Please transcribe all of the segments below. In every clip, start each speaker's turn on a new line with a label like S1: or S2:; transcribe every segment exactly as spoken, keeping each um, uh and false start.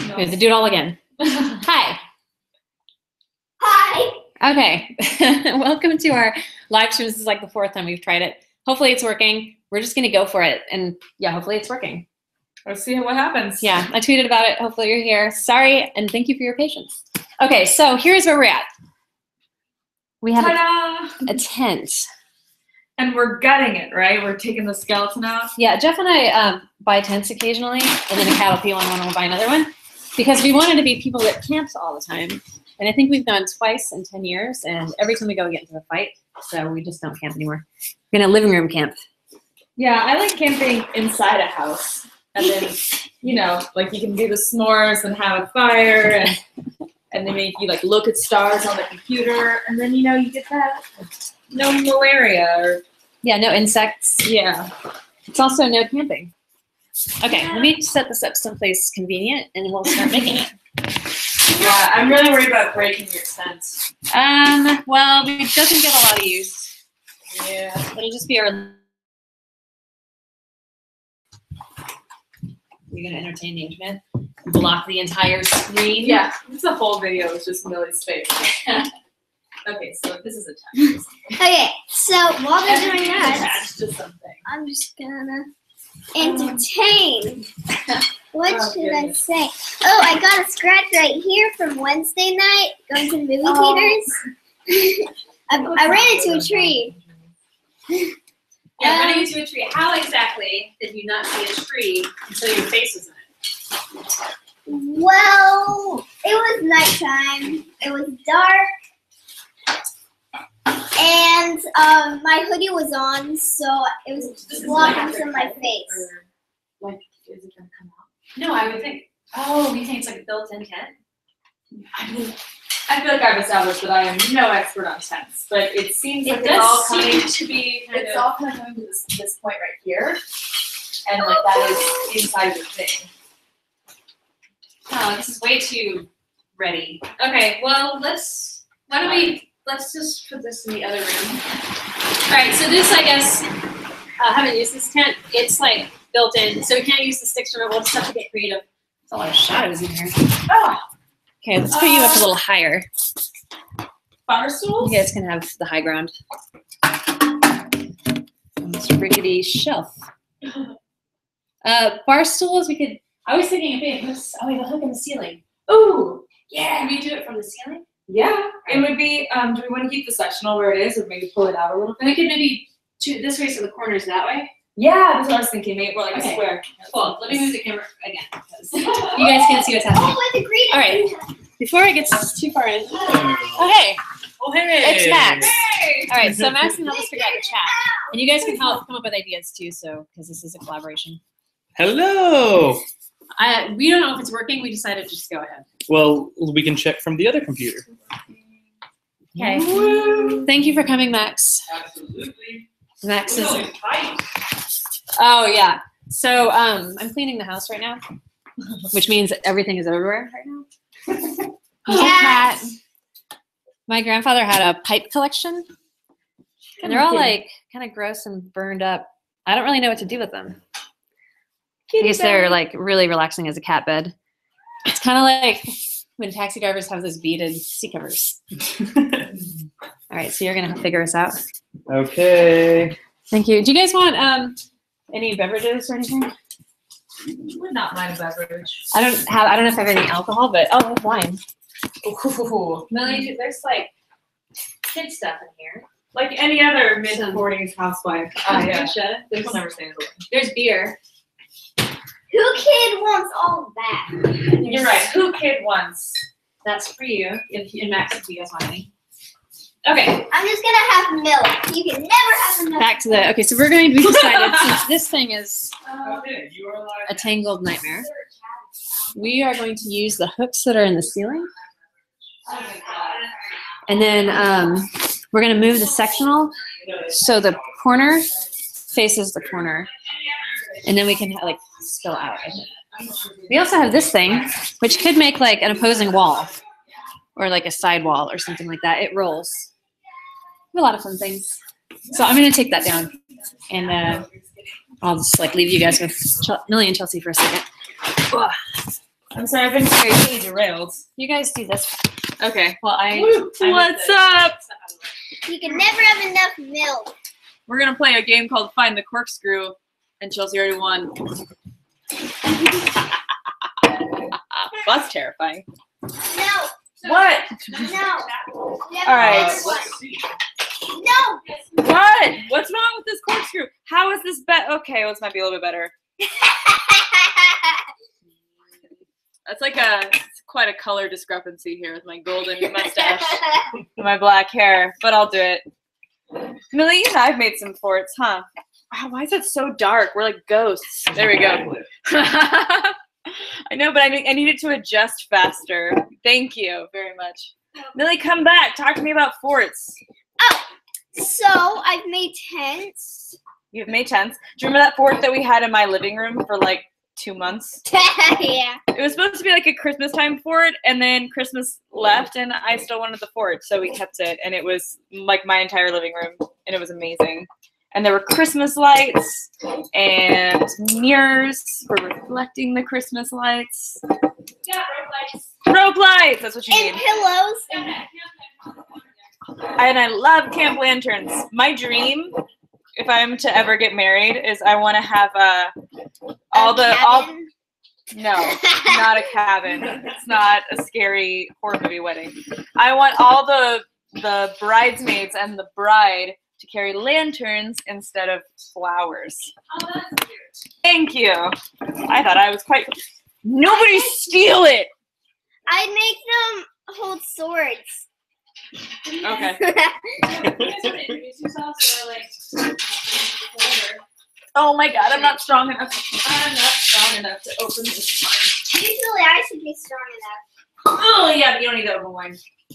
S1: We have to do it all again. Hi.
S2: Hi.
S1: Okay. Welcome to our live stream. This is like the fourth time we've tried it. Hopefully it's working. We're just going to go for it. And yeah, hopefully it's working.
S3: Let's see what happens.
S1: Yeah, I tweeted about it. Hopefully you're here. Sorry, and thank you for your patience. Okay, so here's where we're at. We have a, a tent.
S3: And we're gutting it, right? We're taking the skeleton out.
S1: Yeah, Jeff and I um, buy tents occasionally, and then a cattle peel and one will buy another one, because we wanted to be people that camped all the time. And I think we've gone twice in ten years, and every time we go, we get into a fight. So we just don't camp anymore. We're gonna living room camp.
S3: Yeah, I like camping inside a house. And then, you know, like you can do the s'mores and have a fire, and and they make you like look at stars on the computer, and then, you know, you get that no malaria or
S1: yeah, no insects.
S3: Yeah.
S1: It's also no camping. Okay, let me set this up someplace convenient, and we'll start making it.
S3: Yeah, I'm really worried about breaking your tent.
S1: Um, well, it doesn't get a lot of use.
S3: Yeah.
S1: It'll just be our... You're going to entertain the internet? Block the entire screen?
S3: Yeah, this a whole video. It's just Millie's face. Okay, so this is a tent.
S2: Okay, so while they're doing that,
S3: attached to something.
S2: I'm just gonna entertain. What
S3: Oh,
S2: should
S3: goodness.
S2: I say? Oh, I got a scratch right here from Wednesday night going to the movie
S3: Oh.
S2: theaters. I, I ran into a tree.
S1: Yeah,
S2: Um,
S1: running into a tree. How exactly did you not see a tree until your face was in it?
S2: Well, it was nighttime. It was dark. And um, my hoodie was on, so it was blocking from my face.
S1: Like, is it going to come out? No, I would think. Oh, you think it's like a built-in tent?
S3: I mean, I feel like I've established that I am no expert on tents, but it seems
S1: It
S3: like it's
S1: does
S3: all
S1: seem
S3: coming.
S1: to be kind
S3: It's
S1: of...
S3: all kind of coming to this, this point right here, and like that is inside the thing.
S1: Oh, this is way too ready. Okay, well, let's, why don't we, let's just put this in the other room. All right, so this, I guess, I uh, haven't used this tent. It's like built in, so we can't use the sticks removal. We'll just have to get creative. There's a lot of shadows in here.
S3: Ah,
S1: Okay, let's put you up a little higher.
S3: bar stools?
S1: You guys can have the high ground. On this rickety shelf. Uh, bar stools, we could, I was thinking if we had hooks, oh, we have a hook in the ceiling.
S3: Ooh,
S1: Yeah, can we do it from the ceiling?
S3: yeah. It would be. Um, do we want to keep the sectional where it is, or maybe pull it out a little bit?
S1: We could maybe do this way so the corner's that way.
S3: Yeah, that's what I was thinking. Maybe more like
S1: Okay.
S3: a square.
S1: Cool. Let me move the camera again because you guys can't see what's happening.
S2: Oh, with the green.
S1: All right. Before I get too far in. Oh, hey.
S4: Oh, hey.
S1: It's Max.
S3: Hey!
S1: All right. So Max can help us figure out the chat. And you guys can help come up with ideas too, so because this is a collaboration.
S4: Hello.
S1: I, we don't know if it's working. We decided to just go ahead.
S4: Well, we can check from the other computer.
S1: Okay. Thank you for coming, Max.
S4: Absolutely.
S1: Max is. Oh, yeah. So um, I'm cleaning the house right now, which means everything is everywhere right now. There's a cat. My grandfather had a pipe collection, and they're all like kind of gross and burned up. I don't really know what to do with them. I guess they're like really relaxing as a cat bed. It's kind of like when taxi drivers have those beaded seat covers. All right, so you're gonna figure us out.
S4: Okay.
S1: Thank you. Do you guys want um any beverages or anything?
S3: Would not mind a beverage.
S1: I don't have. I don't know if I have any alcohol, but oh, wine.
S3: Ooh.
S1: Millie, there's like kid stuff in here.
S3: Like any other mid forties housewife. Uh, yeah.
S1: Kombucha. There's,
S3: People never say it.
S1: there's beer.
S2: Who kid wants all of that?
S3: You're right. Who kid wants?
S1: That's for you. If and Max, if you guys want any. Okay.
S2: I'm just gonna have milk. You can never have enough.
S1: Back to the. Okay, so we're going to be decided since this thing is
S4: Okay, you are
S1: a tangled nightmare. We are going to use the hooks that are in the ceiling, and then um, we're going to move the sectional so the corner faces the corner, and then we can like spill out. I think. We also have this thing, which could make like an opposing wall, or like a side wall or something like that. It rolls. We have a lot of fun things. So I'm going to take that down, and uh, I'll just like leave you guys with Ch- Millie and Chelsea for a second. Ugh.
S3: I'm sorry, I've been crazy derailed.
S1: You guys do this.
S3: Okay.
S1: Well, I.
S3: Woo.
S1: I
S3: What's up?
S2: You can never have enough milk.
S3: We're gonna play a game called Find the Corkscrew, and Chelsea already won. That's terrifying.
S2: No.
S3: What?
S2: No.
S3: All right.
S4: Uh, let's see.
S2: No.
S3: What? What's wrong with this corkscrew? How is this bet? Okay, well, this might be a little bit better. That's like a it's quite a color discrepancy here with my golden mustache and my black hair, but I'll do it. Millie, you and I've made some forts, huh? Wow, why is it so dark? We're like ghosts. There we go. I know, but I, I needed to adjust faster. Thank you very much. Millie, come back. Talk to me about forts.
S2: Oh, so I've made tents.
S3: You've made tents. Do you remember that fort that we had in my living room for like two months?
S2: Yeah.
S3: It was supposed to be like a Christmas time fort, and then Christmas left, and I still wanted the fort, so we kept it, and it was like my entire living room, and it was amazing. And there were Christmas lights and mirrors for reflecting the Christmas lights.
S1: Yeah, rope lights.
S3: Rope lights, that's what you
S2: And
S3: need.
S2: pillows.
S3: And I love camp lanterns. My dream, if I'm to ever get married, is I want to have uh, all
S2: A
S3: the all.
S2: cabin.
S3: No, not a cabin. It's not a scary horror movie wedding. I want all the the bridesmaids and the bride to carry lanterns instead of flowers.
S1: Oh, that's cute.
S3: Thank you. I thought I was quite. Nobody steal it.
S2: I make them hold swords.
S3: Okay.
S1: You guys want to introduce yourselves or like whatever?
S3: Oh my God, I'm not strong enough. I'm not strong enough to open this wine.
S2: Usually I should be strong enough.
S3: Oh yeah, but you don't need to open wine.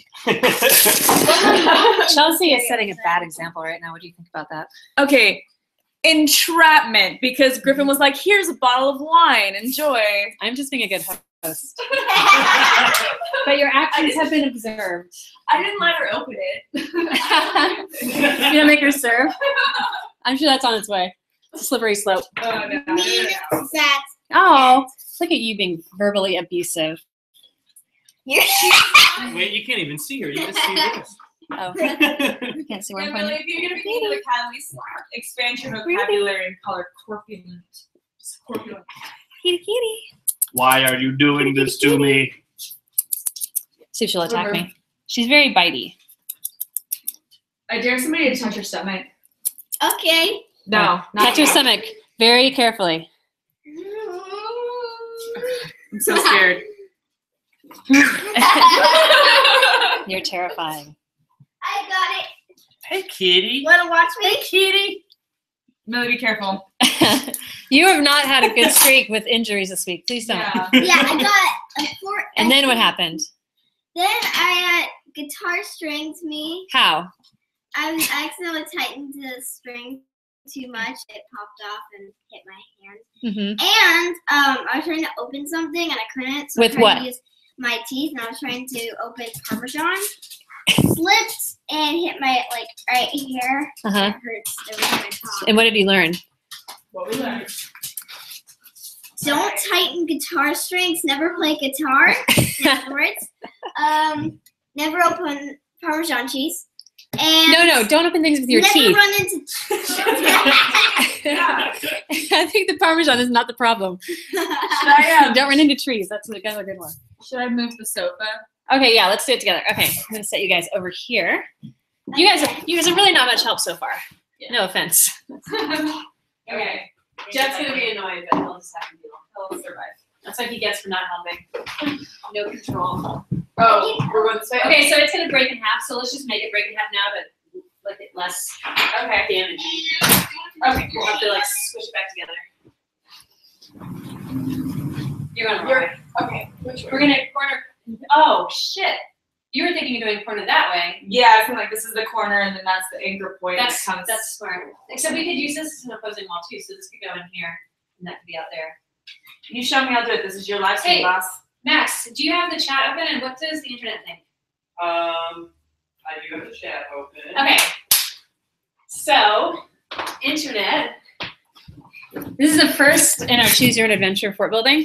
S1: Chelsea is setting a bad example right now. What do you think about that?
S3: Okay, entrapment, because Griffin was like, here's a bottle of wine, enjoy.
S1: I'm just being a good host. But your actions have been observed.
S3: I didn't let her open it.
S1: You gonna make her serve? I'm sure that's on its way. It's a slippery slope.
S3: Oh, no, no,
S2: Mean
S3: no, no.
S2: that
S1: Oh, look at you being verbally abusive.
S2: you're
S4: Wait, you can't even see her. You just see this.
S1: Oh, I can't see where
S3: Yeah,
S1: I'm
S3: Millie,
S1: pointing.
S3: if you're going to be into the cat, at least expand your vocabulary and call her corpulent. Just corpulent.
S1: Kitty, kitty.
S4: Why are you doing this to me?
S1: See if she'll attack me. She's very bitey.
S3: I dare somebody to touch her stomach.
S2: okay.
S3: No,
S1: Touch your stomach very carefully.
S3: I'm so scared.
S1: You're terrifying.
S2: I got it.
S4: Hey, kitty.
S2: Want to watch me?
S3: Kitty. Millie, be careful.
S1: You have not had a good streak with injuries this week. Please don't.
S3: Yeah.
S2: Yeah, I got a four.
S1: And then what happened?
S2: Then I uh, guitar strings me.
S1: How?
S2: I was accidentally tightened the string too much. It popped off and hit my hand.
S1: Mm-hmm.
S2: And um, I was trying to open something and I couldn't. So
S1: With
S2: I tried
S1: what?
S2: to use my teeth and I was trying to open Parmesan. Slipped and hit my like right here.
S1: Uh-huh.
S2: It hurts every time I talk.
S1: And what did you learn?
S3: What we learned.
S2: Don't tighten guitar strings. Never play guitar. Afterwards. Um, never open Parmesan cheese. And
S1: No, no, don't open things with your
S2: never
S1: teeth.
S2: run into.
S1: I think the Parmesan is not the problem.
S3: Should I, um,
S1: Don't run into trees. That's a, that's a good one.
S3: should I move the sofa?
S1: Okay, yeah, let's do it together. Okay, I'm gonna set you guys over here. You guys, are, you guys are really not much help so far.
S3: Yeah.
S1: No offense.
S3: Okay.
S1: Jeff's gonna be annoyed, but he'll just have to deal.
S3: He'll survive.
S1: That's what he gets for not helping. No control.
S3: Oh, we're going this way?
S1: Okay, so it's gonna break in half. So let's just make it break in half now, but with it less
S3: Okay.
S1: damage.
S3: Okay.
S1: We'll have to like squish it back together. You're gonna
S3: You're-
S1: right.
S3: Okay. Which
S1: We're gonna corner. Oh shit! You were thinking of doing corner that way.
S3: Yeah, I feel like this is the corner and then that's the anchor point
S1: That's
S3: that comes.
S1: that's smart. Except we could use this as an opposing wall too. So this could go in here, and that could be out there.
S3: You show me how to do it. This is your live stream,
S1: Hey.
S3: boss.
S1: Max, do you have the chat open? And what does the internet think?
S4: Um, I do have the chat open.
S1: Okay. So, internet. This is the first in our Choose Your Own Adventure fort building.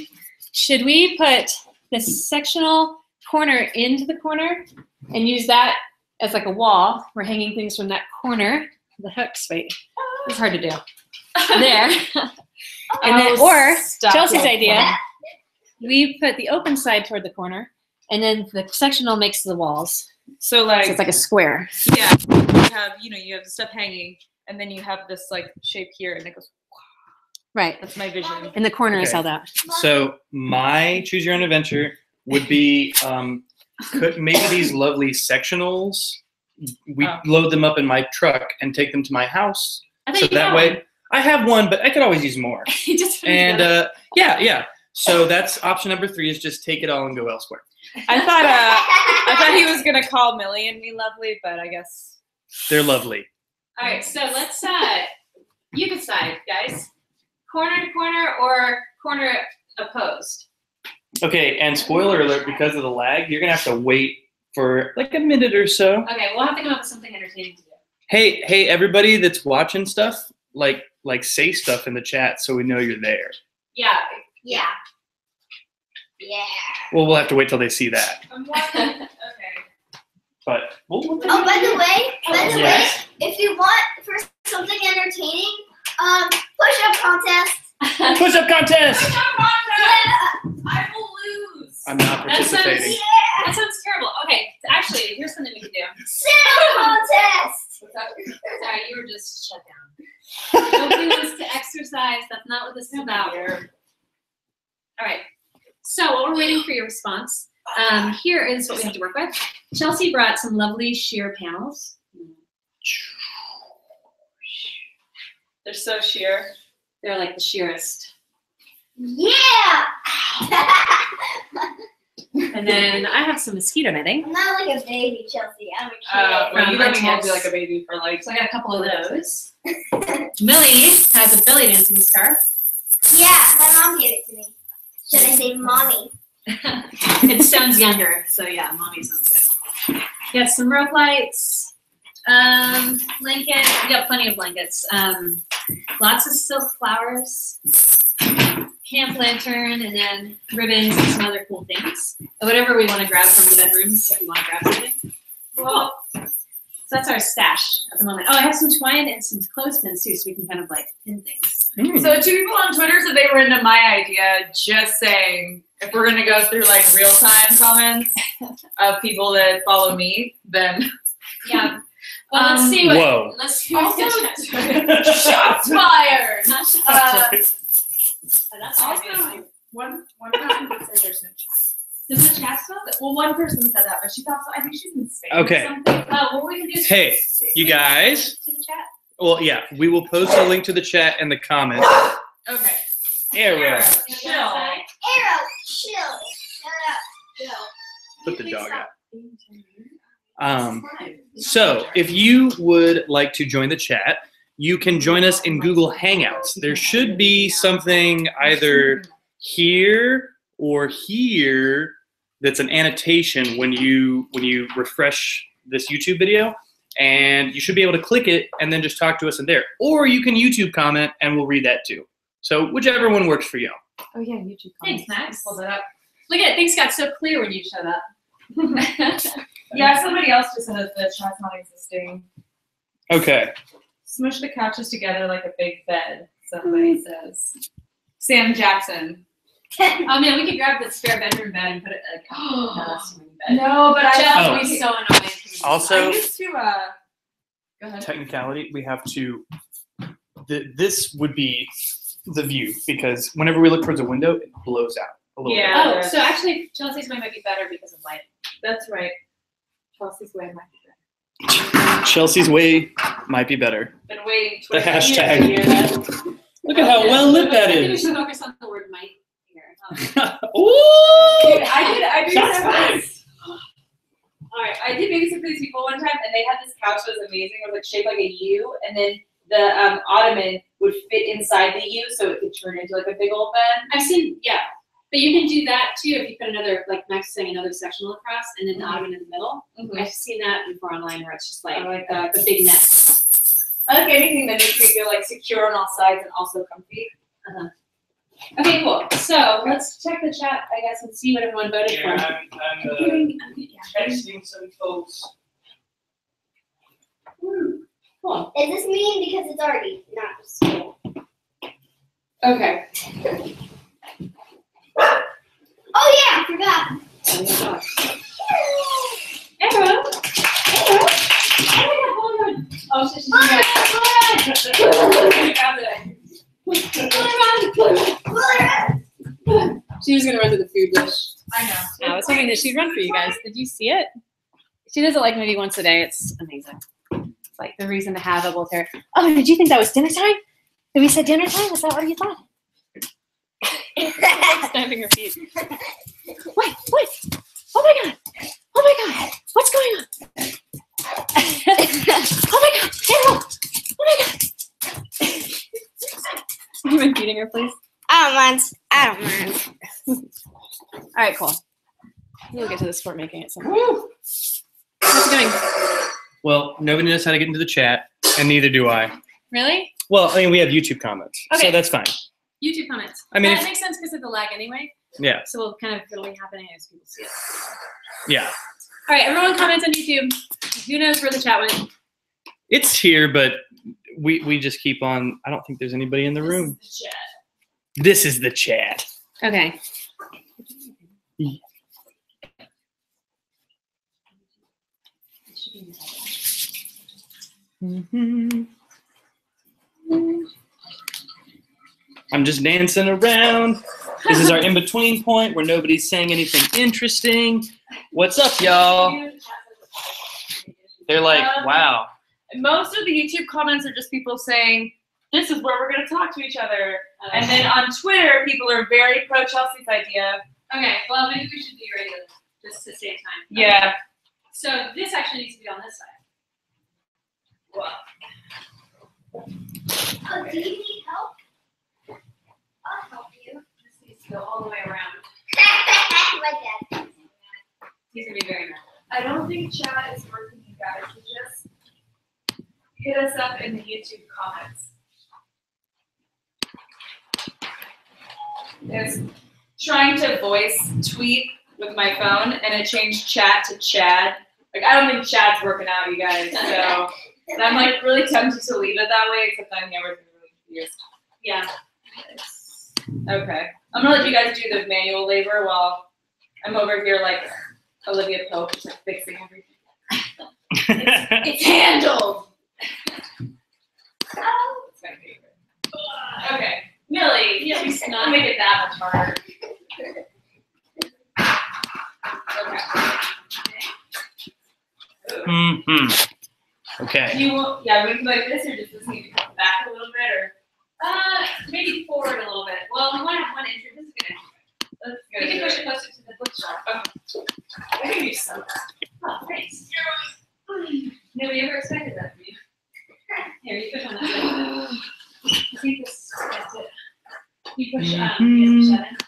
S1: should we put the sectional corner into the corner and use that as like a wall? We're hanging things from that corner. The hooks, wait, it's hard to do. There. And then, or Chelsea's idea, we put the open side toward the corner, and then the sectional makes the walls.
S3: So like,
S1: So it's like a square.
S3: yeah, you have, you know, you have the stuff hanging, and then you have this like shape here, and it goes.
S1: Right.
S3: That's my vision.
S1: And the corner is
S5: Okay.
S1: held out.
S5: So my choose your own adventure would be um, could maybe these lovely sectionals. We
S3: Oh.
S5: load them up in my truck and take them to my house.
S1: I thought
S5: So
S1: you
S5: that
S1: had
S5: way,
S1: one.
S5: I have one, but I could always use more.
S1: You just
S5: And uh, yeah, yeah. So that's option number three is just take it all and go elsewhere.
S3: I thought, uh, I thought he was gonna call Millie and me lovely, but I guess.
S5: They're lovely.
S1: All right, so let's, uh, you decide, guys. Corner to corner or corner opposed?
S5: Okay, and spoiler alert, because of the lag, you're gonna have to wait for like a minute or so.
S1: Okay, we'll have to come up with something entertaining to do.
S5: Hey, hey, everybody that's watching stuff, like like say stuff in the chat so we know you're there.
S1: Yeah.
S2: Yeah. Yeah.
S5: Well, we'll have to wait till they see that.
S3: I'm watching. Okay.
S5: But we'll, we'll
S2: Oh, by the way, by the
S5: Yes.
S2: way, if you want for something entertaining, um, push-up contest.
S5: push up contest.
S3: I will lose.
S5: I'm not
S1: That sounds-
S5: participating.
S2: Yeah.
S1: That sounds terrible. Okay, actually, here's something we can do.
S2: Sit-up contest.
S1: Sorry, you were just shut down. Don't do this to exercise. That's not what this is about. All right. So while we're waiting for your response, um, here is what we have to work with. Chelsea brought some lovely sheer panels.
S3: They're so sheer.
S1: They're like the sheerest.
S2: Yeah.
S1: And then I have some mosquito netting.
S2: I'm not like a baby, Chelsea. I'm a kid.
S3: Uh, well,
S1: From
S3: you let me
S1: Rentals.
S3: hold you like a baby for like.
S1: So I got a couple of those. Millie has a belly dancing scarf.
S2: Yeah, my mom gave it to me. Should I say mommy?
S1: It sounds younger, so yeah, mommy sounds good. We have some rope lights, um, blanket. We got plenty of blankets. Um, lots of silk flowers, camp lantern, and then ribbons and some other cool things. Whatever we want to grab from the bedrooms, if we want to grab something. Cool. So that's our stash at the moment. Oh, I have some twine and some clothespins too, so we can kind of like pin things.
S5: Hmm.
S3: So two people on Twitter said they were into my idea, just saying if we're gonna go through like real time comments of people that follow me, then
S1: Yeah. Well, let's
S3: Um,
S1: see what.
S5: Whoa.
S1: Let's see what
S3: Also- shots fired.
S1: Not shots
S3: Uh,
S1: fired. Oh, that's
S3: also,
S1: obvious.
S3: one one person said there's no chat.
S1: There's no chat stuff?
S3: Well, one person said that, but she thought so. I think she's in Spain.
S5: Okay.
S3: Or something.
S1: Oh, well, we can do.
S5: Hey, you guys.
S1: To the chat.
S5: Well, yeah, we will post a link to the chat in the comments.
S3: Okay.
S5: Arrow.
S3: Chill.
S2: Arrow, chill. Shut up, chill.
S5: Put the dog out. Um, so, if you would like to join the chat, you can join us in Google Hangouts. There should be something either here or here that's an annotation when you when you refresh this YouTube video, and you should be able to click it and then just talk to us in there. Or you can YouTube comment and we'll read that too. So whichever one works for you.
S3: Oh yeah, YouTube.
S1: Thanks, Max.
S3: Pull that up.
S1: Look at it. Things got so clear when you showed up.
S3: Yeah, somebody else just said that the chat's not existing.
S5: Okay.
S3: Smush the couches together like a big bed, somebody says. Sam Jackson.
S1: Oh man, we could grab the spare bedroom bed and put it like a swing bed.
S3: No, but I
S1: That
S5: Oh.
S1: would be so annoying.
S5: Also-
S3: I used to uh go ahead.
S5: Technicality, we have to, th- this would be the view, because whenever we look towards a window, it blows out a little
S3: Yeah.
S1: Oh, so actually, Chelsea's way might be better because of light.
S3: That's right. Chelsea's way might be
S5: bit. Chelsea's way might be better.
S3: Been waiting
S5: The
S3: twenty years to
S5: hashtag.
S3: hear that.
S5: Look at how well lit that
S1: I think we
S5: is.
S1: should focus on the word might here. Oh.
S5: Ooh!
S3: Dude, I did I did
S5: Shots
S3: have
S5: fired.
S3: this. Alright, I did babysit for these people one time and they had this couch that was amazing. It was like shaped like a U, and then the um, ottoman would fit inside the U so it could turn into like a big old bed.
S1: I've seen, yeah. But you can do that too if you put another, like Max saying, another sectional across and then the
S3: Mhm.
S1: ottoman in the middle.
S3: Mm-hmm.
S1: I've seen that before online where it's just like,
S3: I like
S1: uh,
S3: that.
S1: the big nest.
S3: I like anything that makes me feel like secure on all sides and also comfy.
S1: Uh-huh. Okay, cool. So let's check the chat, I guess, and see what everyone voted
S4: Yeah,
S1: for.
S4: I'm, I'm uh,
S1: Getting- I'm getting- yeah.
S4: texting some folks.
S1: Cool.
S2: Is this mean because it's already not school?
S1: Okay.
S2: Oh yeah, I forgot.
S1: Oh my gosh. Arrow. Arrow. Oh my god, hold on. Oh, so she's doing that. She was gonna run to the food dish.
S3: I know.
S1: I was hoping that she'd run for you guys. Did you see it? She does it like maybe once a day. It's amazing. It's like the reason to have a bull terrier. Oh, did you think that was dinner time? Did we say dinner time? Is that what you thought? Stamping her feet. Wait, wait. Oh my god. Oh my god. What's going on? Oh my god. Carol. Oh my god. You been feeding her, please?
S2: I don't mind. I don't mind.
S1: All right, cool. We'll get to the sport making it sometime. How's it going?
S5: Well, nobody knows how to get into the chat, and neither do I.
S1: Really?
S5: Well, I mean, we have YouTube comments,
S1: Okay.
S5: so that's fine.
S1: YouTube comments.
S5: I mean,
S1: that
S5: if-
S1: makes sense because of the lag anyway.
S5: Yeah,
S1: So we'll kind of it'll be happening as people see it.
S5: yeah.
S1: All right, everyone comments on YouTube. Who knows where the chat went?
S5: It's here, but we we just keep on. I don't think there's anybody in the room.
S3: This is the chat.
S5: This is the chat.
S1: Okay.
S5: I'm just dancing around. This is our in-between point where nobody's saying anything interesting. What's up, y'all? They're like,
S3: Um,
S5: wow.
S3: Most of the YouTube comments are just people saying, this is where we're going to talk to each other. And then on Twitter, people are very pro Chelsea's idea.
S1: Okay, well, maybe we should be ready to, just to save time.
S3: Yeah.
S1: So this actually needs to be on this side.
S2: Oh, do you need help? I'll help you.
S1: This needs to go all the way around.
S2: My dad.
S1: He's gonna be very mad.
S3: I don't think chat is working, you guys. So just hit us up in the YouTube comments. It's trying to voice tweet with my phone, and it changed chat to Chad. Like, I don't think Chad's working out, you guys. So and I'm like really tempted to leave it that way, except I'm never really confused.
S1: Yeah.
S3: Okay. I'm gonna let you guys do the manual labor while I'm over here like Olivia Pope, just like fixing everything. It's handled.
S2: Oh.
S3: It's my favorite. Okay, Millie,
S1: Yeah,
S3: please
S1: it's
S3: not
S1: not-
S3: make it that much harder. Okay.
S5: Mm-hmm. Okay.
S3: You want, yeah, we can go like this, or just this need to come back a little bit, or
S1: Uh, maybe forward a little bit. Well, we want to have one entry. This is a good entry.
S3: let's
S1: We
S3: go.
S1: can
S3: do
S1: push
S3: it.
S1: it closer to the bookshelf.
S3: I can do some.
S1: Oh, thanks. Nobody ever expected that from you. Here, you push on that side. I think this that's it. You push um,
S5: Mhm.
S1: the shut in.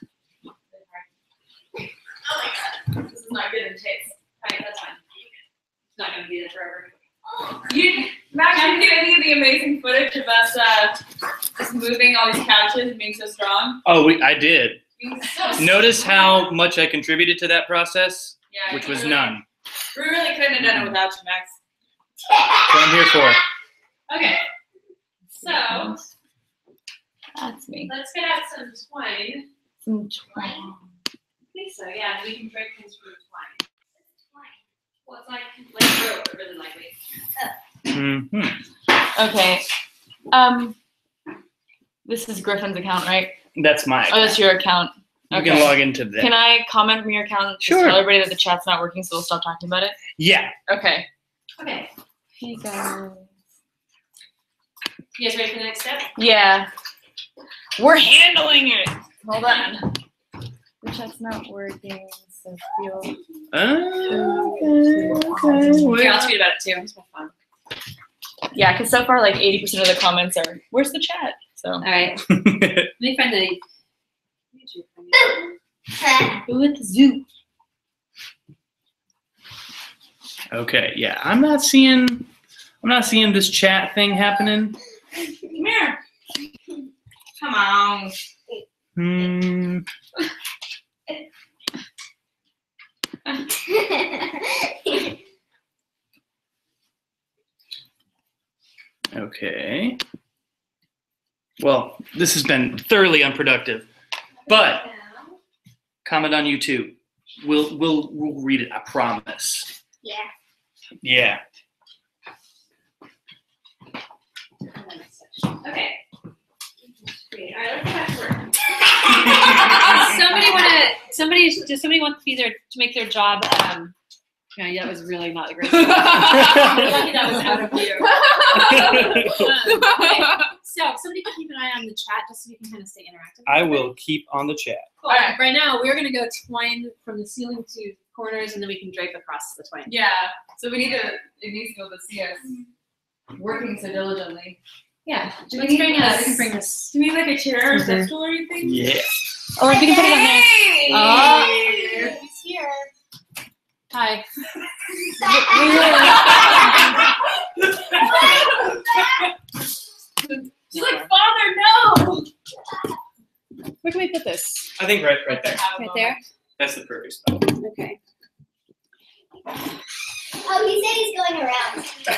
S3: Oh my god, this is not good in taste.
S1: Alright, that's fine. It's not gonna be there forever.
S3: You, Max, you get any of the amazing footage of us uh, just moving all these couches and being so strong?
S5: Oh, we, I did.
S3: Being so
S5: Notice how much I contributed to that process,
S3: yeah,
S5: which
S3: you
S5: was
S3: really-
S5: none.
S3: We really couldn't have done it without you, Max.
S5: That's what I'm here for.
S1: Okay. So
S3: That's me.
S1: let's get out some twine.
S3: Some
S1: I think so, yeah. We can break things from the twine. Well, it's like like rope, but really lightweight.
S5: Mm-hmm.
S3: Okay. Um, this is Griffin's account, right?
S5: That's my.
S3: Oh, that's your account.
S5: You
S3: Okay.
S5: can log into that.
S3: Can I comment from your account? Just
S5: Sure.
S3: tell everybody that the chat's not working, so we'll stop talking about it.
S5: Yeah.
S3: Okay.
S1: Okay.
S3: Hey guys.
S1: You guys ready for the next step?
S3: Yeah. We're handling it. Hold on. The chat's not working, so feel.
S5: Okay.
S1: Here, I'll tweet about it too. It's my fun.
S3: Yeah, because so far, like eighty percent of the comments are, "Where's the chat?" So.
S1: All right. Let me find the YouTube.
S3: With the zoo.
S5: Okay. Yeah. I'm not seeing. I'm not seeing this chat thing happening.
S3: Come here. Come on.
S5: Hmm. Okay. Well, this has been thoroughly unproductive, but comment on YouTube. We'll we'll we'll read it. I promise.
S2: Yeah.
S1: Okay.
S5: Yeah.
S1: All right, let's get back to work. somebody want to? Somebody does somebody want to be there to make their job? Um, yeah, yeah, that was really not a great. I'm lucky that was out of view. um, okay. So somebody can keep an eye on the chat just so we can kind of stay interactive.
S5: I will keep on the chat.
S1: Cool. All right. Right now, we're gonna go twine from the ceiling to corners, and then we can drape across the twine.
S3: Yeah. So we need to. It needs to be able to see us working so diligently.
S1: Yeah.
S3: Do
S1: Let's
S3: we
S1: bring
S3: need
S1: us.
S3: a-
S1: We can bring this.
S3: Do we need like a chair or
S1: Mhm.
S3: step stool or anything?
S5: Yeah.
S1: Or we can put it on there.
S3: Hey!
S1: Oh.
S2: He's here.
S1: Hi.
S3: She's like, Father, no!
S1: Where can we put this?
S5: I think right right there.
S1: Right there.
S5: That's the perfect spot.
S1: Okay.
S2: Oh, he said he's going around.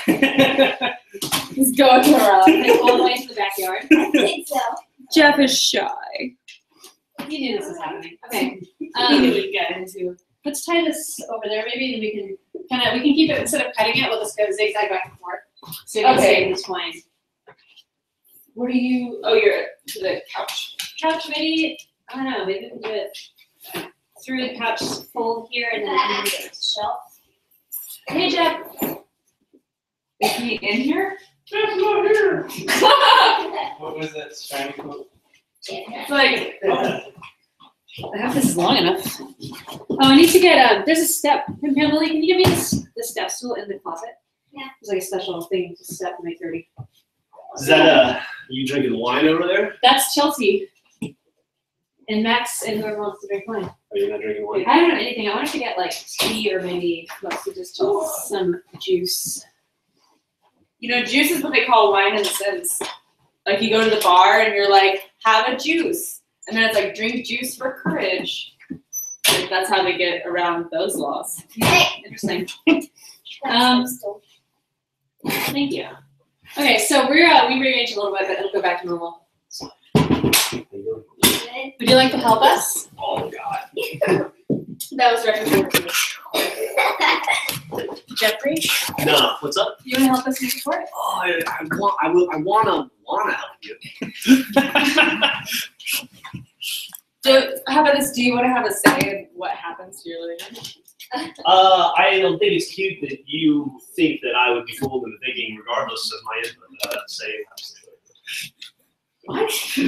S3: He's going around.
S1: All the way to the backyard.
S2: I think so.
S3: Geoff is shy.
S1: You knew this was happening. Okay. Um,
S3: we'd get into.
S1: let's tie this over there. Maybe we can kind of we can keep it instead of cutting it. We'll just go zigzag back and forth. So we can
S3: Okay.
S1: stay in this twine.
S3: What do you? Oh, you're to the couch.
S1: Couch, maybe I don't know. Maybe we can do it through the couch fold here and then under the shelf. Hey, Jeff.
S3: Is he in here?
S4: Jeff's not here. What was that shiny quote?
S3: It's like.
S1: I hope this is long enough. Oh, I need to get um. There's a step. Millie, can you give me this the step stool in the closet?
S2: Yeah.
S1: There's like a special thing to step and make thirty.
S6: Is that uh you drinking wine over there?
S1: That's Chelsea. And Max and whoever wants to drink wine.
S6: Are you not drinking wine?
S1: I don't know anything. I wanted to get like tea or maybe mostly just some juice.
S3: You know, juice is what they call wine in the Sims. Like you go to the bar and you're like, have a juice. And then it's like, drink juice for courage. Like, that's how they get around those laws.
S1: Interesting. Um, Thank you. Okay, so we're uh, we rearranged a little bit, but it'll go back to normal. Would you like to help us?
S6: Oh God.
S1: That was directed to Jeffrey.
S6: No, what's up?
S1: You want to help us make it work?
S6: Oh, I, I want, I will, I wanna, wanna help you.
S3: Do, how about this? Do you want to have a say in what happens to your living room?
S6: Uh, I don't think it's cute that you think that I would be fooled into thinking, regardless of my input, that I'd say.
S3: What?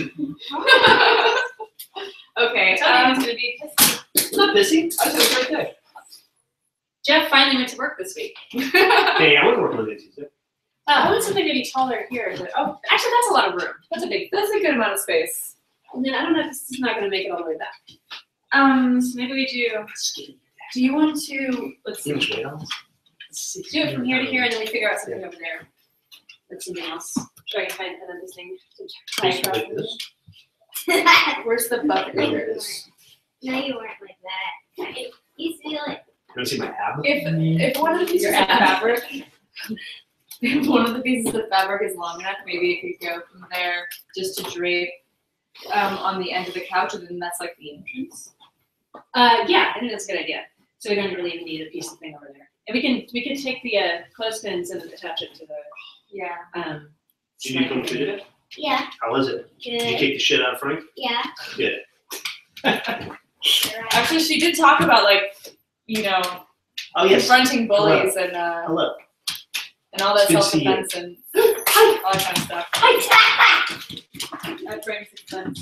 S3: Okay.
S1: Tell me
S3: Um,
S1: who's gonna be pissed.
S6: It's not pissy. I said it's right there.
S1: Jeff finally went to work this week.
S6: Hey, I want to work Monday, Tuesday.
S1: Uh, I want something maybe taller here. But, oh, actually, that's a lot of room. That's a big.
S3: that's a good amount of space.
S1: And then I don't know if this is not going to make it all the way back.
S3: Um,
S1: So maybe we do.
S3: do you want to? Let's see.
S1: Do it from here to here, and then we figure out something over there. That's something else. Try to find another thing to tie across.
S6: Like this?
S3: Where's the bucket?
S6: There it is.
S2: No, you weren't like that. You, you feel it.
S6: You want to see my ab?
S3: If if one of the pieces of fabric, if one of the pieces of fabric is long enough, maybe it could go from there just to drape um, on the end of the couch, and then that's like the entrance.
S1: Uh, yeah, I think that's a good idea. So we don't really even need a piece of thing over there. And we can we can take the uh, clothespins and attach it to the
S3: Yeah.
S1: um.
S6: Did you come fit it?
S2: Yeah.
S6: How was it? Did you
S2: Good.
S6: kick the shit out of Frank?
S2: Yeah.
S6: Good.
S2: You're right.
S3: Actually, she did talk about like, you know,
S6: Oh yes.
S3: confronting bullies and uh,
S6: Hello.
S3: and all that
S6: Good to see you.
S3: self-defense and all that kind of stuff. That brings defense.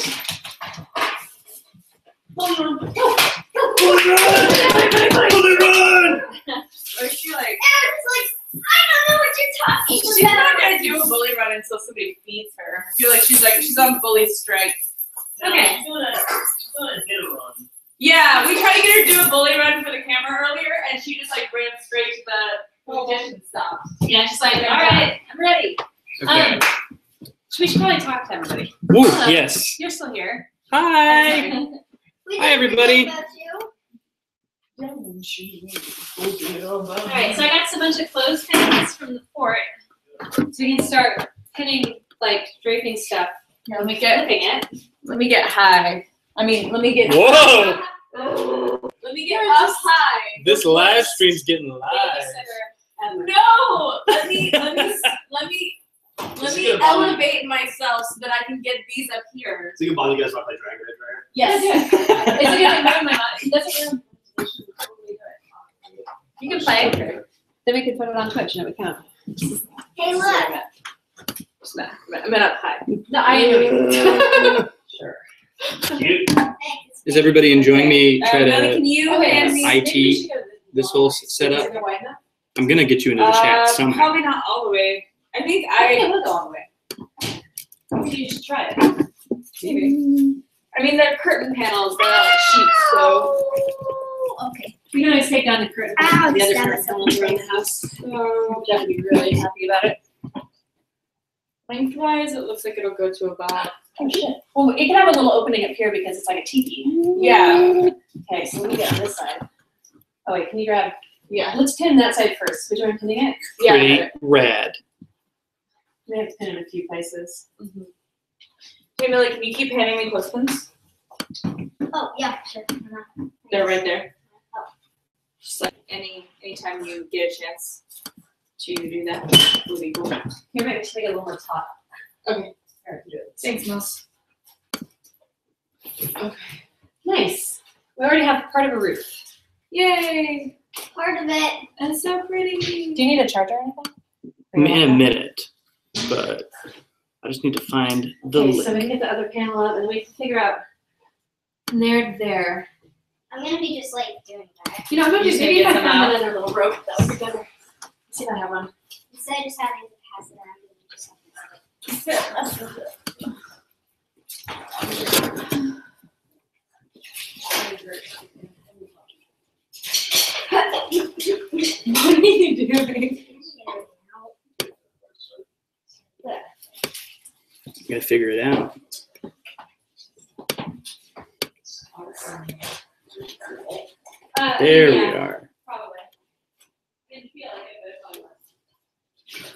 S6: Bully run! Bully run!
S3: Or she like,
S2: Aaron's like, I don't know what you're talking
S3: she's not
S2: about.
S3: gonna do a bully run until somebody beats her. I feel like she's like she's on bully strike.
S1: Okay.
S6: She's doing a, she's doing a hit and run.
S3: Yeah, we tried to get her to do a bully run for the camera earlier, and she just like ran straight to the magician stop.
S1: Yeah, she's like, all right, I'm ready.
S5: Okay.
S1: Um, so we should probably talk to everybody.
S5: Ooh, yes.
S1: You're still here.
S5: Hi.
S2: We
S5: Hi,
S2: didn't
S5: everybody.
S2: forget about you.
S1: All right, so I got a bunch of clothespins from the fort, so we can start pinning, like draping stuff.
S3: Here, let me get.
S1: Flipping it.
S3: Let me get high. I mean, let me get.
S5: Whoa!
S3: Let me get up high.
S5: This live stream's getting live.
S3: No, let me let me let me let
S6: Is it
S3: me
S6: gonna bother you?
S3: elevate myself so that I can get these up here.
S6: So you can bother you guys about my Dragon Age Rare?
S3: Yes.
S1: Is it gonna ruin my mind? It doesn't ruin. You can play. Then we can put it on Twitch and it would count.
S2: Hey, look.
S3: I'm at up high.
S1: No, I am doing
S3: Sure.
S6: Cute.
S2: Thanks.
S5: Is everybody enjoying me try
S3: Uh, Melly,
S5: to
S3: can you
S1: Okay,
S3: hand me
S5: I T this whole s- setup? I'm gonna get you into the chat
S3: Uh,
S5: somehow.
S3: Probably not all the way. I think
S1: I think
S3: I.
S1: it will go all the way. Maybe you should try it.
S3: Maybe. I mean, they're curtain panels. They're not like sheets, so.
S2: Oh, okay.
S1: We can always take down the curtain.
S2: Ow,
S1: the other
S2: that
S1: curtain
S2: was so
S1: panels around the house. So Jeff would be really happy about it.
S3: Lengthwise, it looks like it'll go to about.
S1: Oh shit. Well, it can have a little opening up here because it's like a teepee.
S3: Yeah.
S1: Okay, so let me get on this side. Oh wait, can you grab?
S3: Yeah.
S1: Let's pin that side first. Would you mind pinning it?
S3: Yeah. I
S5: Pretty
S3: got it.
S5: rad.
S1: We have to pin in a few places.
S3: Mm-hmm. Hey, Millie, can you keep handing me clothespins?
S2: Oh, yeah, sure.
S3: They're right there. Just like any anytime you get a chance to do that would be cool.
S1: Here, maybe we should make it a little more taut.
S3: Okay.
S1: Here, I can do it.
S3: Thanks, Mouse.
S1: Nice. We already have part of a roof.
S3: Yay!
S2: Part of it.
S3: That's so pretty.
S1: Do you need a charger or anything?
S5: I'm in a minute, but I just need to find the
S1: Okay,
S5: link.
S1: so we can get the other panel up and we can figure out from there to there.
S2: I'm gonna be just like doing that.
S1: You know, I'm gonna
S3: You
S1: just
S3: can
S1: maybe if I
S3: get some
S1: found
S3: out.
S1: another little rope, that would be better. Let's see if I have one.
S2: Instead of just having to pass it around, you just have to sit.
S3: What are you doing?
S5: Gotta figure it out.
S1: Uh,
S5: There
S1: yeah,
S5: we are.
S1: Probably. Didn't feel like it, but it probably was.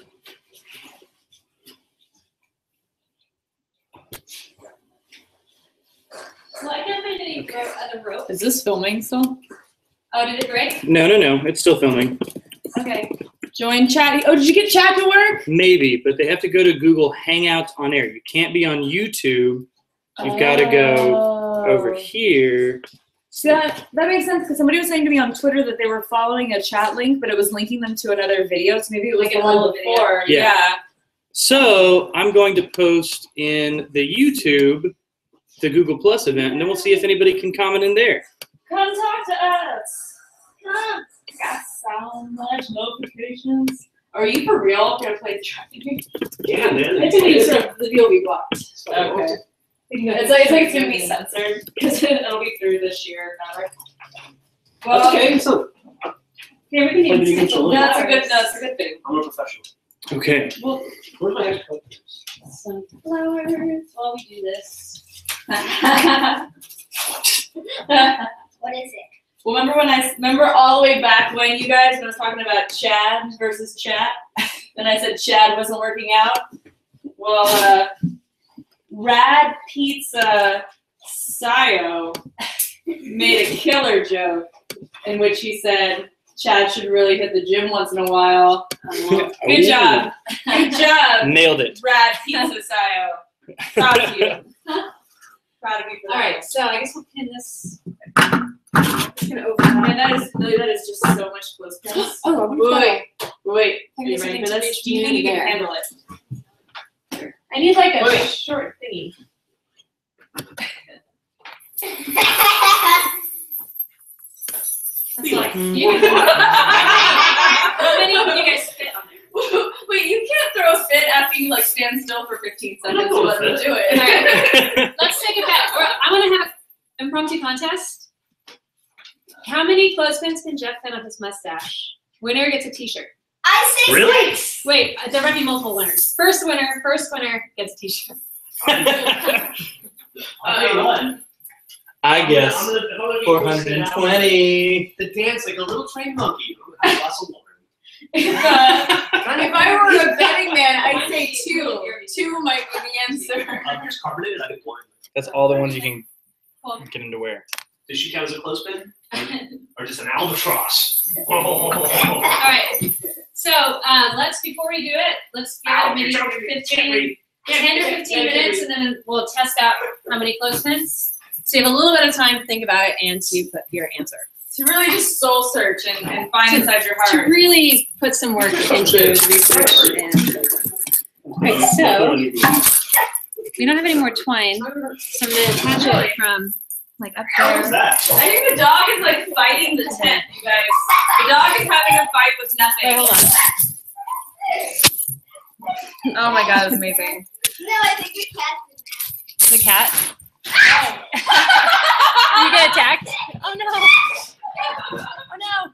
S1: Well, I can't find any ro- other rope.
S3: Is this filming still?
S1: Oh, did it break?
S5: No, no, no. It's still filming.
S1: Okay.
S3: Join chat. Oh, did you get chat to work?
S5: Maybe, but they have to go to Google Hangouts on air. You can't be on YouTube. You've got to go
S3: Oh.
S5: over here.
S3: See, that, that makes sense because somebody was saying to me on Twitter that they were following a chat link, but it was linking them to another video. So maybe it was
S1: Like
S3: the
S1: an
S3: one
S1: old video.
S3: before.
S5: Yeah.
S3: Yeah.
S5: So I'm going to post in the YouTube the Google Plus event, and then we'll see if anybody can comment in there.
S3: Come talk to us. Come. Got so much notifications. Are you for real gonna play the tracking?
S6: Yeah, man.
S1: I think we just the video will be blocked.
S3: Okay.
S1: It's
S3: It's like, it's like it's gonna be censored because it'll be through this year. Never.
S6: That's okay. So
S1: Yeah, we can
S6: Play
S1: even
S6: video games all
S3: That's
S6: over.
S3: a good. That's a good thing.
S6: I'm a professional.
S5: Okay.
S1: Well,
S6: Where's my extra clippers?
S1: sunflowers while we do this.
S2: What is it?
S3: Well, remember when I remember all the way back when you guys when I was talking about Chad versus Chat, and I said Chad wasn't working out. Well, uh, Rad Pizza Sayo made a killer joke in which he said Chad should really hit the gym once in a while. Good
S5: Ooh.
S3: job, good job,
S5: Nailed it.
S3: Rad Pizza Sayo. Proud of you. Proud of you for that.
S1: All right, so I guess we'll pin this. I'm just gonna open that.
S3: And that is that is just so much closeness.
S1: Oh, I wonder if
S3: Wait, wait.
S1: I
S3: Are
S1: can
S3: you
S1: get
S3: ready
S1: something
S3: for
S1: to
S3: this?
S1: reach
S3: Do you think you
S1: there.
S3: can handle it?
S1: I need like a
S3: Wait.
S1: short thingy. That's like,
S5: Mm.
S1: you can How many can you guys fit on there?
S3: Wait, you can't throw a fit after you like stand still for fifteen seconds
S6: throw a
S3: and let me
S6: fit.
S3: do it.
S1: Let's take it back. Or I want to have an impromptu contest. How many clothespins can Jeff pin on his mustache? Winner gets a t-shirt.
S2: I say
S5: Really?
S2: six.
S1: Wait, there might be multiple winners. First winner, first winner gets a t-shirt.
S6: The I'll tell you what.
S5: I
S6: I'm
S5: guess
S6: gonna- I'm gonna be
S5: four hundred twenty.
S6: To dance like a little trained monkey. I'm gonna have lots of water.
S3: If, uh, if I were a betting man, I'd say two. Two might be the answer.
S6: Uh, there's carbonated. I think one.
S5: That's all the ones you can get into wear.
S6: Does she count as a clothespin? Or just an albatross?
S1: All right. So um, let's before we do it, let's give it maybe fifteen, ten or fifteen minutes, and then we'll test out how many clothespins. So you have a little bit of time to think about it and to put your answer.
S3: To really just soul search and, and find
S1: To-
S3: inside your
S1: To
S3: heart.
S1: really put some work into research. And okay, so we don't have any more twine, so I'm gonna attach it from like up
S6: What's
S1: there.
S6: that?
S3: I think the dog is like fighting the tent, you guys. The dog is having a fight with nothing.
S1: Wait, hold on.
S3: Oh my god, it's amazing.
S2: No, I think your cat's in
S1: The cat. You get attacked? Oh no! Oh no!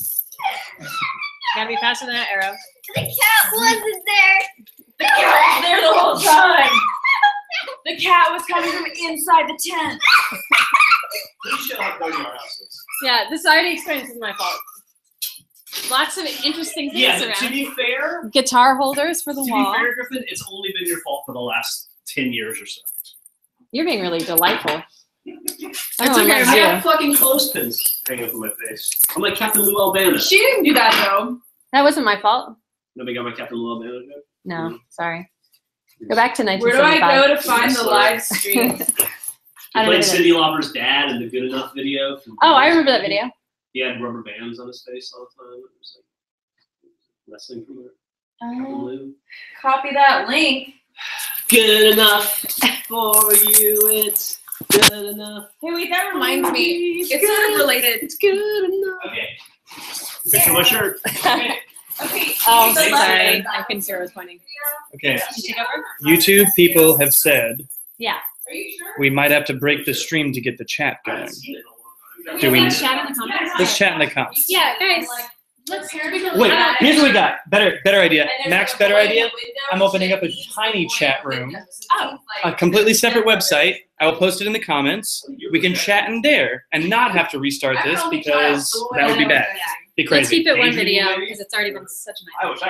S1: Gotta be faster than that arrow.
S2: there. The cat wasn't there.
S3: The cat was there the whole time. The cat was coming from inside the tent.
S6: Please show how dirty our house is.
S1: Yeah, this already experience is my fault. Lots of interesting things
S6: Yeah,
S1: around.
S6: to be fair,
S1: Guitar holders for the
S6: to
S1: wall.
S6: be fair, Griffin, it's only been your fault for the last ten years or so.
S1: You're being really delightful.
S6: It's
S1: Everyone
S6: okay. I
S1: loves you.
S6: have fucking clothespins hanging up on my face. I'm like Captain Lou Albano.
S3: She didn't do that though.
S1: That wasn't my fault.
S6: Nobody got my Captain Lou Albano joke?
S1: No, sorry. Go back to
S3: Where do I
S1: nineteen seventy-five.
S3: go to find the live stream?
S1: I
S6: You
S1: don't
S6: played
S1: know.
S6: Cyndi Lauper's dad in the Good Enough video. From
S1: Oh, I remember that video.
S6: He had rubber bands on his face all the time. It was like wrestling from there. Captain
S3: Um,
S6: Lou.
S3: copy that link.
S6: Good enough for you. It's good enough.
S3: Hey, wait, that reminds me. It's sort of related.
S6: It's good enough. Okay. Picture my shirt.
S3: Okay. Okay.
S1: Oh,
S3: the
S1: sorry.
S3: left-
S1: I couldn't see where I was pointing.
S5: Okay.
S1: You take over?
S5: YouTube people have said
S1: Yeah.
S3: Are you sure?
S5: we might have to break the stream to get the chat
S6: I
S5: going.
S6: haven't seen it in a long time.
S5: Do we-
S1: Let's chat in the comments.
S5: Let's chat in the comments.
S1: Yeah, guys. Let's
S5: Wait, here's what we got. Better, better idea.
S3: And there's
S5: Max,
S3: a
S5: better
S3: boy in the
S5: idea.
S3: window.
S5: I'm opening up a
S3: She's
S5: tiny
S3: the boy
S5: chat
S3: in the
S5: room.
S3: window. So
S1: Oh.
S3: she's
S5: A
S3: like-
S5: completely separate website. I will post it in the comments. We can chat in there and not have to restart this because that would be bad. Be
S1: Let's
S5: crazy.
S1: keep it one
S6: Daydreaming,
S1: video
S6: maybe?
S1: because it's already been such a
S6: I
S1: night.
S6: wish I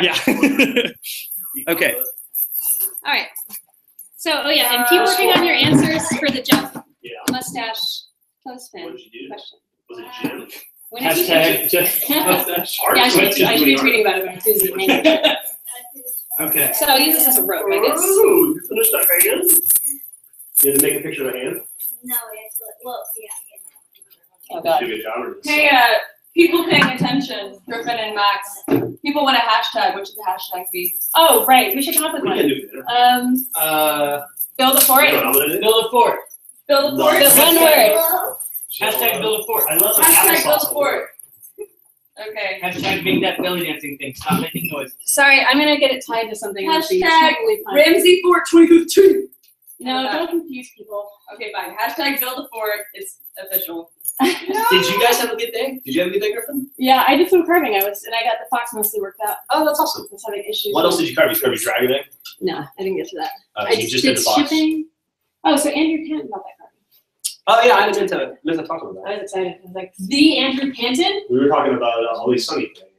S5: Yeah. Okay.
S1: All right. So, oh yeah, and keep working on your answers for the Geoff
S6: Yeah.
S1: mustache
S6: What
S1: clothespin
S6: did you do?
S1: question.
S6: Was it Jim?
S1: When did you
S5: Hashtag just mustache.
S6: Hard
S1: Yeah, I should,
S6: question
S1: I should be
S6: doing
S1: tweeting about it on Tuesday. maybe.
S5: Okay.
S1: So I'll use this as a rope, I guess.
S6: Ooh, you finished that hand? You had to make a picture of a hand?
S2: No, it's well, yeah.
S1: Oh
S6: You
S1: god.
S6: did a good job. or-
S3: Hey, uh, people paying attention, Griffin and Max. People want a hashtag. What should the hashtag be?
S1: Oh right, we should come up with
S6: We can
S1: one.
S6: do better.
S1: Um,
S5: Uh,
S1: build a fort.
S6: You know what I'm gonna do?
S5: build a fort.
S3: Build a
S6: No.
S3: fort.
S1: One word.
S5: Hashtag build a fort.
S6: I love the
S3: Hashtag build
S6: applesauce.
S3: a fort. Okay.
S5: Hashtag make that belly dancing thing. Stop making noise.
S1: Sorry, I'm gonna get it tied to something. that'll be
S3: Hashtag
S1: totally fun.
S3: Ramsey Fort twenty fifteen.
S1: No, don't confuse people.
S3: Okay, fine. Hashtag build a fort. It's official.
S6: Did you guys have a good day? Did you have a good day, Griffin?
S1: Yeah, I did some carving. I was, and I got the fox mostly worked out.
S6: Oh, that's awesome.
S1: I was having issues.
S6: What else did you carve? You carved your dragon egg?
S1: No, I didn't get to that.
S6: Uh,
S1: I
S6: you just did the box.
S1: shipping. Oh, so Andrew Panton about that carving.
S6: Oh yeah, I meant to, meant to talk about
S1: I
S6: that.
S1: was excited. I was like, the Andrew Panton?
S6: We were talking about uh, Always Sunny thing.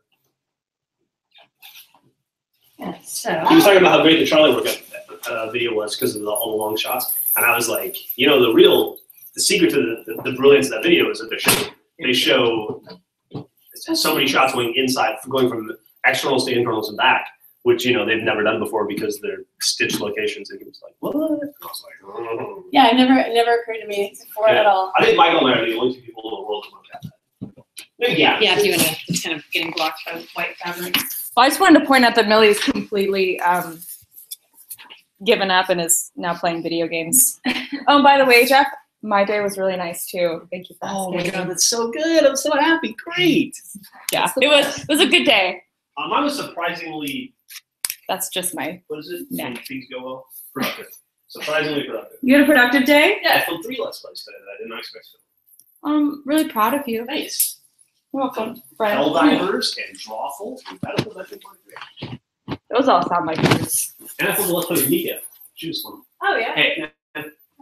S1: Yeah, so.
S6: He was talking about how great the Charlie workout uh, video was because of the, all the long shots, and I was like, you know, the real, the secret to the, the, the brilliance of that video is that they show, they show so many shots going inside, going from externals to internals and back, which you know they've never done before because they're stitched locations. And it was like, what? And I was like, oh.
S1: Yeah, it never, it never occurred to me before
S6: Yeah.
S1: at all.
S6: I think Michael and I are the only two people in the world who look at that. Maybe yeah.
S1: Yeah, if you want to, just kind of getting blocked by white fabric.
S3: Well, I just wanted to point out that Millie's completely um, given up and is now playing video games. Oh, and by the way, Jeff, my day was really nice too. Thank you for asking.
S6: Oh my god, that's so good! I'm so happy. Great.
S3: Yeah, it was it was a good day.
S6: Um, I was surprisingly.
S3: That's just my.
S6: What is it?
S3: Yeah.
S6: When things go well. Productive. Surprisingly productive.
S3: You had a productive day.
S6: Yeah, I filmed three Let's Plays today that I did not expect to film.
S3: I'm really proud of you.
S6: Nice.
S3: You're welcome.
S6: Helldivers and Drawful and Battlefield Legend twenty-three.
S3: Those all sound like yours.
S6: And I filmed a Let's Play with Mika. She was fun.
S1: Oh, yeah.
S6: Hey,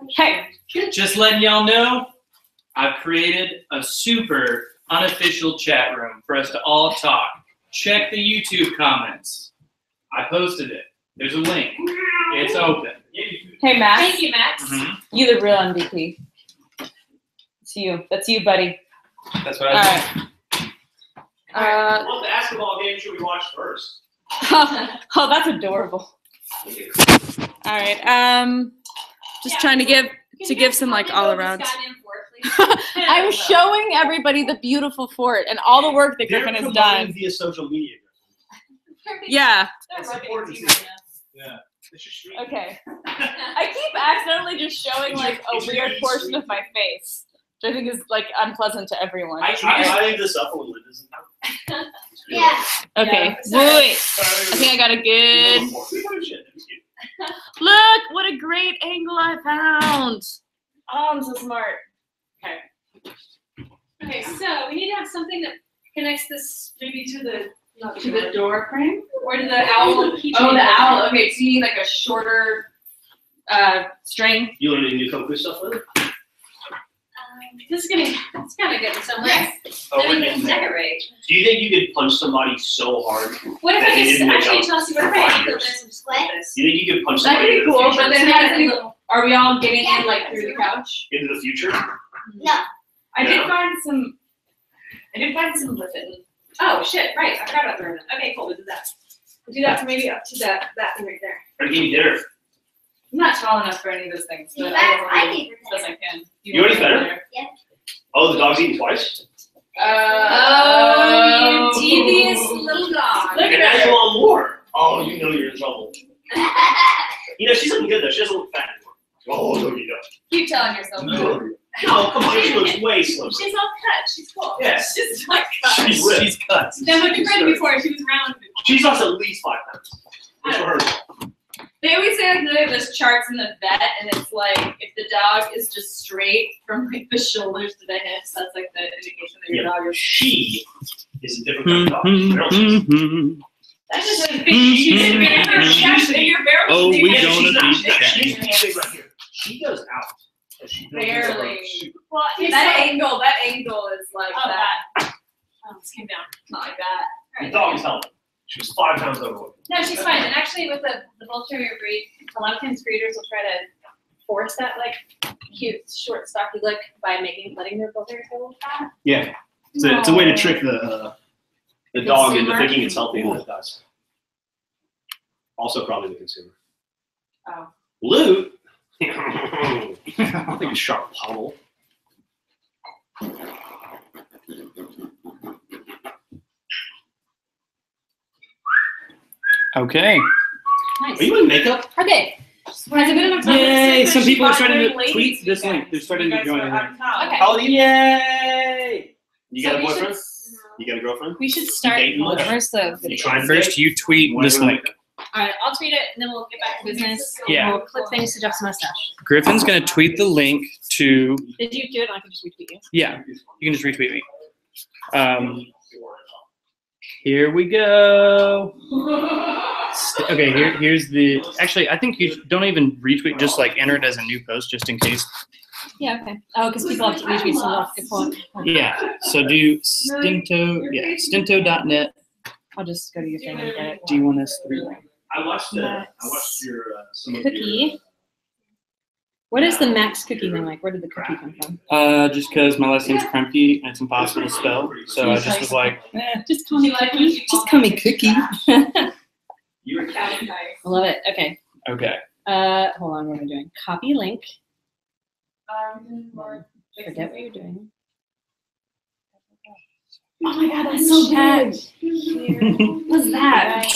S3: Hey,
S5: Just letting y'all know, I've created a super unofficial chat room for us to all talk. Check the YouTube comments. I posted it. There's a link. It's open.
S3: hey, Max.
S1: Thank you, Max.
S5: Mhm.
S3: You the real M V P. It's you. That's you, buddy.
S5: That's what
S3: All
S5: I
S3: right. Uh,
S6: What basketball game should we watch first?
S3: oh, that's adorable. All right. Um, just trying to give to give some like all around. I'm showing everybody the beautiful fort and all the work that Griffin has done.
S6: Via social media.
S3: Yeah.
S6: That's important. Yeah.
S3: Okay. I keep accidentally just showing like a weird portion of my face, which I think is like unpleasant to everyone.
S6: I I leave this up when Liv isn't out.
S2: Yeah.
S3: Okay.
S1: Yeah.
S3: Wait. I think I got a good. Look, what a great angle I found. Oh, I'm so smart. Okay.
S1: Okay, so we need to have something that connects this maybe to the not
S3: To the door frame?
S1: or to the owl keychain.
S3: Oh, the owl. Okay, so you need like a shorter uh, string.
S6: You learn any new kung fu stuff with it?
S1: Um, this is gonna it's kind of good in some ways.
S6: Oh,
S1: Then we
S6: wait,
S1: can decorate.
S6: do you think you could punch somebody so hard?
S1: What if
S6: That
S1: I
S6: they
S1: just
S6: didn't make
S1: actually
S6: up
S1: Chelsea? What if I make this and just like this?
S6: Do you think you could punch
S3: That'd
S6: somebody
S3: be
S6: into the
S3: cool,
S6: future?
S3: but then has any, are we all getting in like through the couch?
S6: Into the future?
S2: No.
S3: I did
S6: Yeah.
S3: find some. I did find some lipid.
S1: Oh shit! Right, I forgot about the ribbon. Okay, cool. We'll do that. We'll do that for maybe up to that that thing right there.
S6: Or give you dinner?
S3: I'm not tall enough for any of those things,
S2: In
S3: but
S2: fact,
S3: I
S2: I
S3: will do
S2: think
S3: as best I can.
S6: You already fed her?
S3: there?
S6: Oh, the dog's eating twice?
S3: Uh,
S1: Oh, you devious little dog.
S3: Look
S6: And
S3: at
S6: now
S3: her.
S6: you want more. Oh, you know you're in trouble. You know, she's looking good though. She doesn't look fat anymore. Oh, no, you
S3: Keep telling yourself. that.
S6: don't. No, come on. She looks way slimmer.
S1: She's all cut. She's cool.
S6: Yeah.
S1: She's like cut.
S6: She's ripped. She's cut.
S1: Then with your friend before, she was round before.
S6: She's lost at least five pounds. Good for her.
S3: They always say like they have those charts in the vet, and it's like if the dog is just straight from like the shoulders to the hips, that's like the indication that your
S6: Yeah.
S3: dog is.
S6: She is a different kind of dog.
S5: Mhm.
S3: That's just a big. She's in your You're barely.
S5: Oh, we
S3: leaving.
S5: don't
S6: She's not
S5: be
S6: big.
S5: chatting.
S6: She's big right here. She goes out. and she goes
S3: Barely.
S6: over super-
S1: Well,
S3: That angle, that angle is like
S1: Oh,
S3: that.
S1: Oh, this came down.
S3: Not like that.
S6: The dog is healthy. She was five pounds overweight.
S1: No, she's fine. And actually, with the the bull terrier breed, a lot of times breeders will try to force that like cute, short, stocky look by making letting their bull terriers go a little fat.
S6: Yeah. It's a, it's a way to trick the uh, the dog into thinking it's healthy when it does. Also, probably the consumer.
S3: Oh.
S6: Loot? I think a sharp pommel.
S5: Okay.
S1: Nice.
S6: Are you in makeup?
S1: Okay. Has it been enough time?
S5: Yay! Some people are starting to
S3: Ladies,
S5: tweet
S3: you
S5: this
S3: guys.
S5: link. They're starting
S3: You
S5: to
S3: guys
S5: join
S3: are
S5: in.
S3: out of town.
S1: Okay.
S6: Oh, yay! You
S1: So
S6: got a
S1: we should-
S6: boyfriend? You got a girlfriend?
S1: We should start.
S6: dating much?
S1: Where's the
S6: You trying
S5: First, you tweet this link.
S1: All right, I'll tweet it and then we'll get back to business.
S5: Yeah.
S1: We'll clip things to Jeff's mustache.
S5: Griffin's gonna tweet the link to.
S1: Did you do it? I can just retweet you.
S5: Yeah, you can just retweet me. Um, here we go. St- Okay, here, here's the. Actually, I think you don't even retweet. Just like enter it as a new post, just in case.
S1: Yeah, okay. Oh, because people have to retweet some stuff.
S5: Yeah. So do Stinto. Yeah, Stinto dot net.
S1: I'll just go to your thing and get it.
S5: D one S three.
S6: I watched the. I watched your uh, some of
S1: Cookie.
S6: your.
S1: What is the Max Cookie thing like? Where did the cookie come from?
S5: Uh, just because my last name's Kruemcke and it's impossible to spell, so I just was like, eh,
S1: Just call me
S3: like
S1: Cookie.
S5: just call me Cookie.
S6: You were
S3: Nice.
S1: I love it. Okay.
S5: Okay.
S1: Uh, hold on. What am I doing? Copy link.
S3: Um,
S1: Forget what you're doing.
S3: Oh my god, that's so bad. What's that?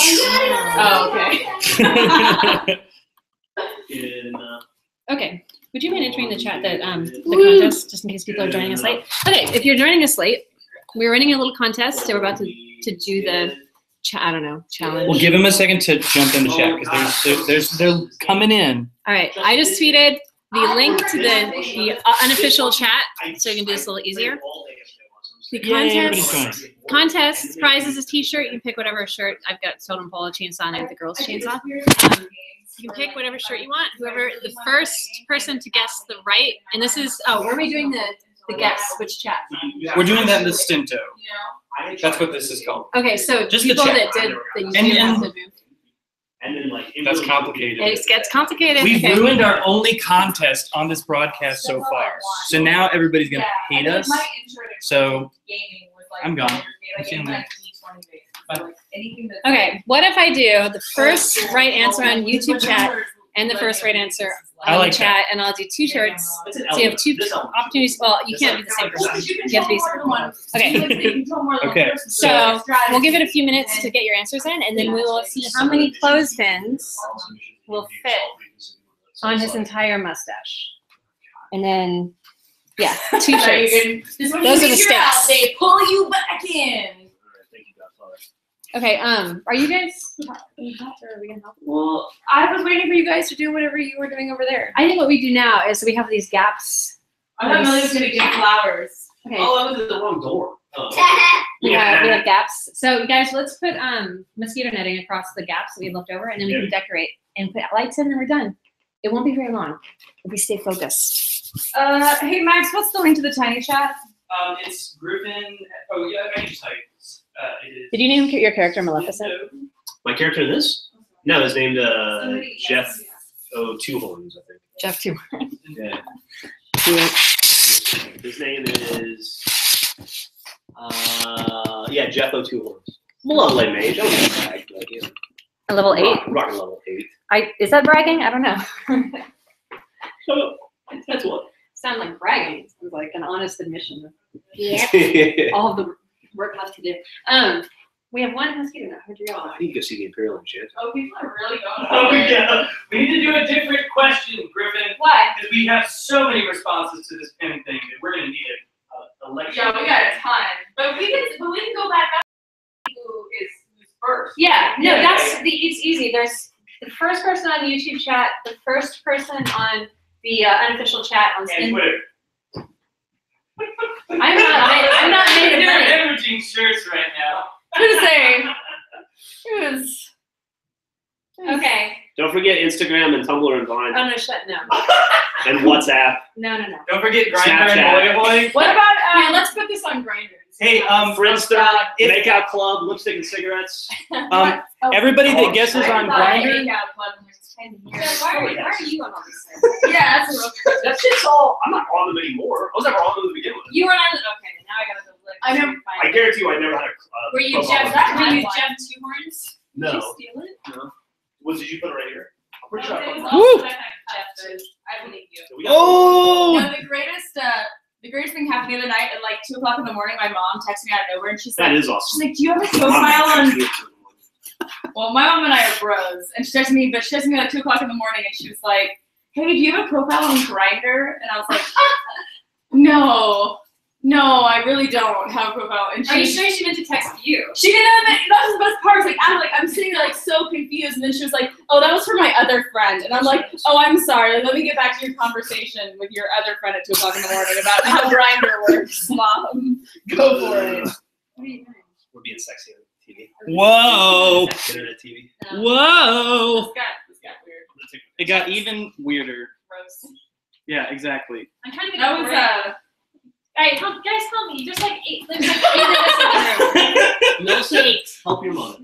S3: Oh, okay.
S6: in. Uh,
S1: Okay. Would you mind entering the chat that um the contest just in case people are joining us late? Okay. If you're joining us late, we're running a little contest. So we're about to to do the cha- I don't know challenge.
S5: Well, give him a second to jump in the chat because there's, there's, there's, they're coming in.
S1: All right. I just tweeted the link to the the uh, unofficial chat, so you can do this a little easier. The
S5: Yay, everybody's
S1: contest,
S5: going.
S1: contest prizes is T-shirt. You can pick whatever shirt. I've got Totem Pole chainsaw and I have the girls chainsaw. Um, you can pick whatever shirt you want. Whoever the first person to guess the right, and this is oh, where are we doing the the guess? Which chat?
S5: We're doing that in the Stinto. That's what this is called.
S1: Okay, so
S5: Just the
S1: people
S5: chat.
S1: that did that you
S5: And-
S1: didn't have
S5: and-
S1: to move.
S6: And then like it
S5: That's
S6: really-
S5: complicated.
S1: It gets complicated.
S5: We've
S1: okay.
S5: ruined our only contest on this broadcast so far. So now everybody's gonna hate us. So I'm gone. I'm feeling it.
S1: Okay, what if I do the first right answer on YouTube chat and the first right answer
S5: I
S1: on
S5: like
S1: the chat, and I'll do two shirts.
S6: It's an
S1: So you have two
S6: element. This element.
S1: opportunities. Well, you can't be the same person. You have to be separate. Okay,
S5: Okay.
S1: so we'll give it a few minutes to get your answers in, and then we will see how many clothespins will fit on his entire mustache. And then, yeah, two shirts. Those are the stakes.
S3: They pull you back in.
S1: Okay, um, are you guys hot or are we gonna help?
S3: Well, I was waiting for you guys to do whatever you were doing over there.
S1: I think what we do now is we have these gaps.
S3: I thought Millie was gonna give flowers.
S1: Okay,
S6: Oh, I was at the wrong door. Oh.
S1: we have we have gaps. So guys, let's put um mosquito netting across the gaps that we left over, and then we can decorate and put lights in, and we're done. It won't be very long if we stay focused.
S3: Uh, hey Max, what's the link to the tiny chat?
S4: Um, it's Griffin. Oh yeah, I can just tell you. Uh, it is.
S1: Did you name your character Maleficent?
S6: My character in this? No, his named uh, Jeff O. Two Horns, I think.
S1: Jeff too.
S6: Yeah.
S1: Yeah.
S6: His name is uh yeah, Jeff O. Two Horns. I'm a level eight mage. I don't have to brag, but, you know.
S1: A level eight.
S6: Rock, rocking level eight.
S1: I is that bragging? I don't know.
S6: So that's what.
S1: Sound like bragging. It was like an honest admission.
S2: Yep.
S1: All of the work left to do. Um, we have one mosquito net. Where'd you go?
S6: I need to go see the Imperial and shit.
S3: Oh, people are really going.
S4: Oh yeah, we need to do a different question, Griffin.
S3: Why?
S4: Because we have so many responses to this pin thing that we're gonna need a, a lecture.
S3: Yeah, we got a ton. But we can, but we can go back up to who is who's first.
S1: Yeah, no,
S4: Yeah,
S1: that's
S4: yeah.
S1: the. It's easy. There's the first person on YouTube chat, the first person on the uh, unofficial chat on
S4: And
S1: Skin.
S4: Twitter.
S1: I'm not. I, I'm not made of
S4: They're
S1: money.
S4: hemorrhaging shirts right now.
S1: Who's saying? Who's? Okay.
S6: Don't forget Instagram and Tumblr and Vine
S1: Oh no, shut no.
S6: and WhatsApp.
S1: No, no, no.
S4: Don't forget Grindr and
S6: Snapchat.
S4: Boy Boy.
S3: What about um?
S1: Yeah, let's put this on Grindr.
S5: Hey, um,
S6: Friendster,
S5: if-
S6: Makeout Club, Lipstick and Cigarettes.
S5: um, everybody that guesses on Grindr,
S1: Yeah, why are, why are you on all these things?
S3: Yeah, that's what
S6: That shit's all. I'm not on them anymore. I was never on them to begin with.
S1: You were on. Okay, now I gotta go look.
S3: I know.
S6: I guarantee you, I never had a. Uh,
S1: Were you
S6: profile
S1: Jeff?
S6: on
S1: Were you
S3: That's
S1: Jeff Two Horns?
S6: No.
S1: Did you steal it?
S6: No. What did you put it right here? I'm pretty sure I put it.
S5: Woo!
S3: I believe you.
S6: We got-
S5: oh,
S3: No, the greatest, uh, the greatest thing happened the other night at like two o'clock in the morning. My mom texted me out of nowhere, and she's
S6: That
S3: like,
S6: is
S3: she's
S6: awesome.
S3: like, "Do you have a profile on?" Well, my mom and I are bros, and she texted me, but she texted me like two o'clock in the morning, and she was like, "Hey, do you have a profile on Grindr?" And I was like, "No, no, I really don't have a profile." And she,
S1: Are you sure she meant to text you?
S3: She didn't have it. That was the best part. I was like, I'm like, I'm sitting there like so confused, and then she was like, "Oh, that was for my other friend," and I'm like, "Oh, I'm sorry. Let me get back to your conversation with your other friend at two o'clock in the morning about how Grindr works, Mom. Go for it."
S1: What are you doing?
S6: We're being sexy on T V.
S5: whoa,
S6: Internet T V.
S1: No.
S5: whoa!
S3: This got, this got weird.
S5: It got even weirder.
S3: Gross.
S5: Yeah, exactly.
S1: I'm trying to make
S3: That
S1: it
S3: was
S1: great.
S3: uh.
S1: All right, help, guys, help me. There's like eight. There's like eight in this room.
S6: No sex. Help your mother.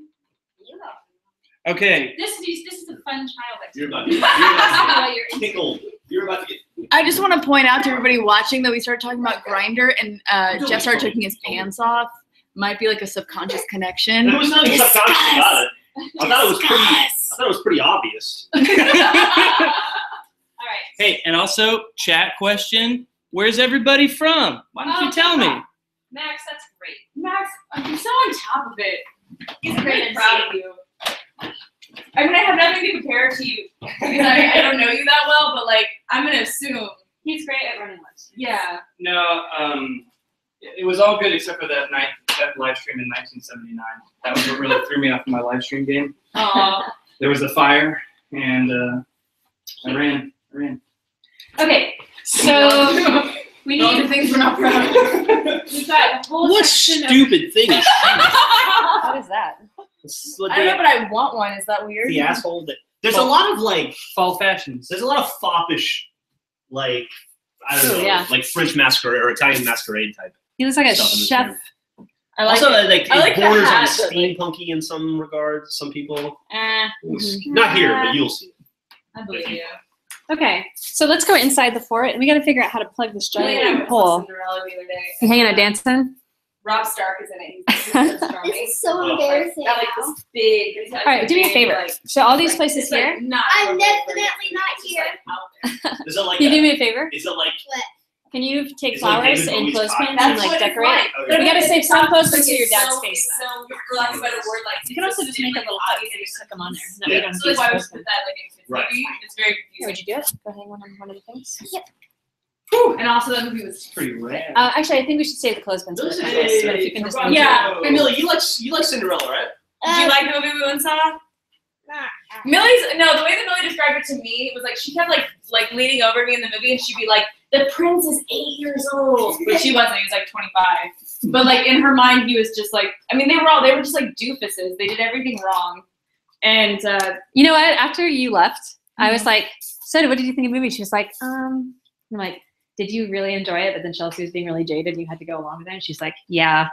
S5: Okay.
S1: This is this is a fun child
S6: You're
S1: activity.
S6: about to, you're about
S1: While you're
S6: to
S1: in-
S6: tickle. You're about to get.
S7: I just want to point out to everybody watching that we started talking about Grindr and uh, Jeff started taking his pants off. Might be like a subconscious connection.
S6: There was nothing
S7: Discuss.
S6: subconscious about it. I thought it was pretty. I
S7: Discuss.
S6: thought it was pretty obvious.
S1: All right.
S5: Hey, and also chat question: where's everybody from? Why don't
S1: Oh,
S5: you tell me?
S1: Max, that's great.
S3: Max, you're so on top of it.
S1: He's
S3: I'm
S1: great
S3: really
S1: at
S3: proud of you. I mean, I have nothing to compare to you because I, I don't know you that well, but like, I'm gonna assume.
S1: He's great at running lives.
S3: Yeah.
S4: No, um, it was all good except for that night, that live stream in nineteen seventy-nine. That was what really threw me off my live stream game.
S3: Aw.
S4: There was a fire, and uh, I ran. I ran.
S1: Okay, so We
S7: Those are
S1: need.
S7: things we're not proud of.
S1: We've got a whole
S5: What
S1: section of.
S5: stupid thing is
S1: What is that?
S6: It's like
S7: I don't know,
S6: the,
S7: but I want one. Is that weird?
S6: the asshole that. There's a lot of like.
S5: fall fashions?
S6: There's a lot of foppish, like I don't
S1: Ooh,
S6: know,
S1: yeah.
S6: like French masquerade or Italian masquerade type.
S1: He looks like a
S6: stuff in this
S1: chef.
S6: room.
S7: I like
S6: also,
S7: it.
S6: like
S7: I
S6: it
S7: like the
S6: borders
S7: hat,
S6: on
S7: but, like-
S6: steampunky in some regards. Some people,
S1: Eh.
S6: not here, but you'll see.
S7: I believe you.
S1: Okay, so let's go inside the fort, and we got to figure out how to plug this
S7: Millie and I
S1: giant
S7: went to
S1: hole.
S7: Cinderella the other day.
S1: You hanging out dancing?
S7: Rob Stark is in it. He's he's so charming.
S2: This is so
S6: Oh.
S2: embarrassing.
S7: Got like
S2: now.
S7: this big. All
S1: All right, do me a favor.
S7: Like,
S1: So all these
S7: like,
S1: places
S7: it's, like,
S1: here,
S7: not
S2: I'm
S7: appropriate.
S2: definitely not
S7: It's just,
S2: here.
S7: like, out there.
S6: Is it like?
S1: can you
S6: a-
S1: do me a favor?
S6: Is it like?
S1: Can you take
S6: It's like
S1: flowers
S6: David
S1: and
S6: Bowie's
S1: clothespins
S6: cock.
S1: and
S7: That's
S1: like
S7: what it's
S1: decorate?
S7: like.
S6: Okay.
S1: We gotta save some
S7: It's
S1: clothespins
S7: like
S1: for your
S7: it's
S1: dad's
S7: so-
S1: face.
S7: it's So, for lack of a better word, like
S1: You can also just make a little hut and just stick them on there. That way you
S6: Yeah.
S1: don't
S7: So
S1: have to use
S7: like why would you
S1: clothespins.
S7: put that like in kids'
S6: Right.
S7: movie? It's very
S1: Here, would
S7: confusing.
S1: you do it? Go hang one on one of the things.
S7: And also that movie was
S6: Pretty rad.
S1: Uh, actually, I think we should save the clothespins for the cameras. But if you can just make
S7: Yeah.
S6: Hey, Millie, you like you like Cinderella, right?
S7: Did you like the movie we went and saw? Millie's no, the way that Millie described it to me, it was like she kept like like leaning over me in the movie and she'd be like, the prince is eight years old. But she wasn't, he was like twenty-five. But like in her mind he was just like I mean they were all they were just like doofuses. They did everything wrong. And uh
S1: You know what? After you left, I was like, so what did you think of the movie? She was like, um, I'm like, did you really enjoy it? But then Chelsea was being really jaded and you had to go along with it. And she's like, yeah.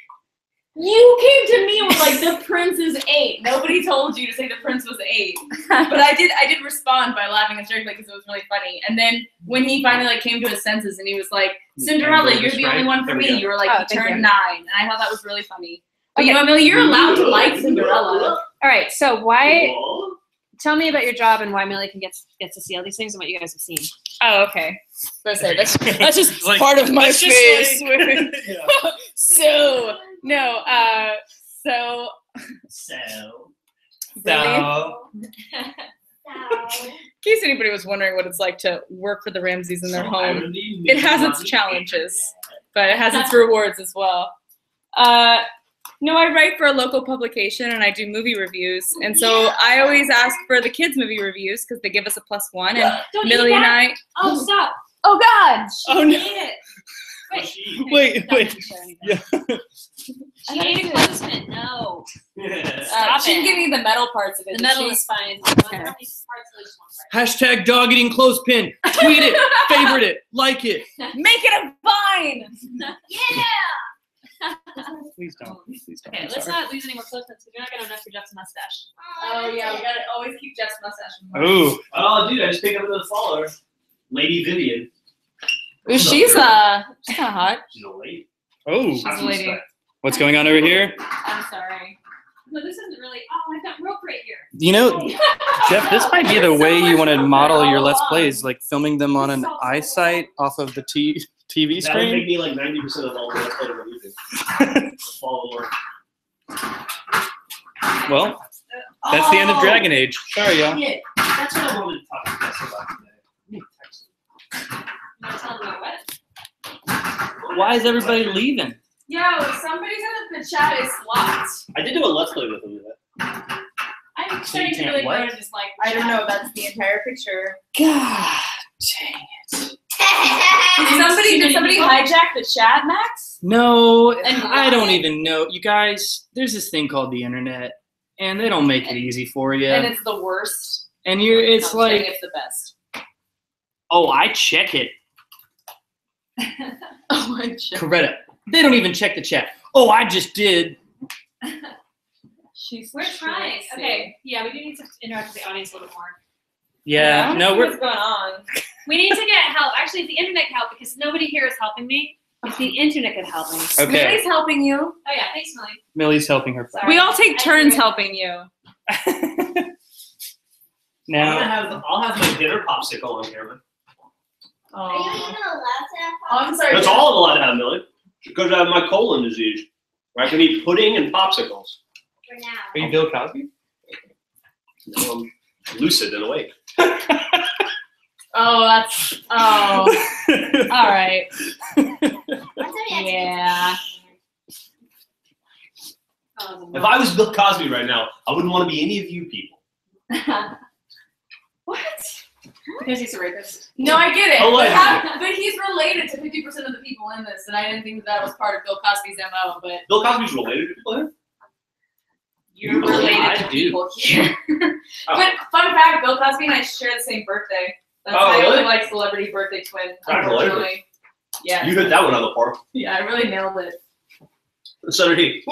S7: you came to me and was like, the prince is eight. Nobody told you to say the prince was eight. But I did I did respond by laughing hysterically because it was really funny. And then when he finally like came to his senses and he was like, Cinderella, you're the only one for
S6: There we
S7: me.
S6: go.
S7: You were like,
S1: Oh,
S7: you
S1: thank
S7: turned
S1: you.
S7: nine. And I thought that was really funny. But
S1: Okay.
S7: you know, Emily, you're allowed to like Cinderella.
S1: All right, so why,
S6: Cool.
S1: tell me about your job and why Millie can get, get to see all these things and what you guys have seen.
S7: Oh, okay. Let's say that's that's just
S5: Like,
S7: part of my
S5: that's just
S7: face.
S5: like-
S7: So no, uh so
S6: So.
S5: So,
S7: in case anybody was wondering what it's like to work for the Ramseys in their home, it has its challenges, but it has its rewards as well. Uh, no, I write for a local publication and I do movie reviews, and so I always ask for the kids' movie reviews because they give us a plus one. And
S1: Don't
S7: Millie and I.
S1: Oh, stop.
S7: Oh God!
S5: oh no!
S1: Ate it.
S5: Wait,
S1: Don't
S5: wait.
S1: share anything.
S5: Yeah.
S1: She ate a clothespin. No.
S7: Uh,
S1: Stop
S7: she can
S1: it.
S7: give me the metal parts of it.
S1: The
S7: but
S1: metal
S7: she-
S1: is fine.
S7: Okay.
S5: Hashtag dog eating clothespin. Tweet it, favorite it, like it.
S7: Make it a vine.
S5: Please don't. Please don't.
S1: Okay,
S5: I'm
S1: let's
S5: sorry.
S1: not lose any more clothespins because you're not gonna enough for Jeff's mustache.
S7: Oh yeah, we gotta always keep Jeff's mustache in mind.
S5: Ooh.
S6: Oh, dude, I just picked up another follower, Lady Vivian.
S7: Ooh, she's uh, she's kind of hot.
S6: She's a lady.
S5: Oh.
S7: She's a lady.
S5: What's going on over here?
S7: I'm sorry.
S1: No, this isn't really. Oh, I've got rope right here.
S5: You know, Jeff, this might be the way you want to model your Let's Plays, like filming them on an eyesight off of the t- TV
S6: That would make
S5: screen.
S6: me like ninety percent of all the Let's Play on YouTube. Follow along.
S5: Well, that's the end of Dragon Age. Sorry, y'all.
S6: Yeah, that's what I wanted to talk to you guys about today. Let me text them.
S1: You want to tell them about what?
S5: Why is everybody leaving?
S7: Yo, somebody said that the chat is locked.
S6: I did do a Let's Play with them today.
S1: I'm
S5: So you
S1: starting to
S5: can't
S1: really
S5: what?
S1: grow to dislike.
S7: I don't know. That's the entire picture.
S5: God dang it.
S7: Did somebody did somebody hijack the chat, Max?
S5: No,
S7: And
S5: I don't
S7: why?
S5: even know. You guys, there's this thing called the internet, and they don't make it easy for you.
S7: And it's the worst.
S5: And you're, it's
S7: No, I'm kidding,
S5: like,
S7: it's the best.
S5: oh, I check it.
S7: Oh my god.
S5: Coretta, they don't even check the chat. Oh, I just did.
S7: She's
S1: We're trying.
S7: crazy.
S1: Okay. Yeah, we do need to interact with the audience a little bit more.
S5: Yeah,
S7: I
S5: no,
S7: don't know
S5: we're.
S7: what's going on.
S1: We need to get help. Actually, if the internet can help, because nobody here is helping me. If the internet could help me.
S5: Okay,
S7: Millie's helping you.
S1: Oh yeah, thanks, Millie.
S5: Millie's helping her.
S1: Sorry.
S7: We all take
S1: I
S7: turns
S1: agree.
S7: helping you.
S6: I'm gonna
S5: Now,
S6: have I'll have my dinner popsicle on camera.
S2: Are you even allowed to have
S7: Oh, I'm sorry.
S6: That's all I'm allowed to have, Millie. Because I have my colon disease. Where I can eat pudding and popsicles.
S2: for now?
S5: are you Bill Cosby?
S6: No, I'm lucid and awake.
S7: Oh, that's. Oh. All right.
S2: That's how you have to
S7: Yeah.
S1: Oh,
S6: If I was Bill Cosby right now, I wouldn't want to be any of you people.
S7: What?
S1: Because he's a rapist.
S7: No, I get it. But,
S6: Allegedly.
S7: how, but he's related to fifty percent of the people in this, and I didn't think that, that was part of Bill Cosby's M O. But
S6: Bill Cosby's related to people here?
S7: you're
S6: You
S7: related
S5: I
S7: to
S5: do.
S7: people here.
S6: Oh.
S7: But fun fact, Bill Cosby and I share the same birthday. That's
S6: Oh,
S7: my
S6: really?
S7: only like celebrity birthday twin.
S6: Congratulations.
S7: Unfortunately. Yeah.
S6: You hit that one out of the park.
S7: Yeah, I really nailed it.
S6: So did he.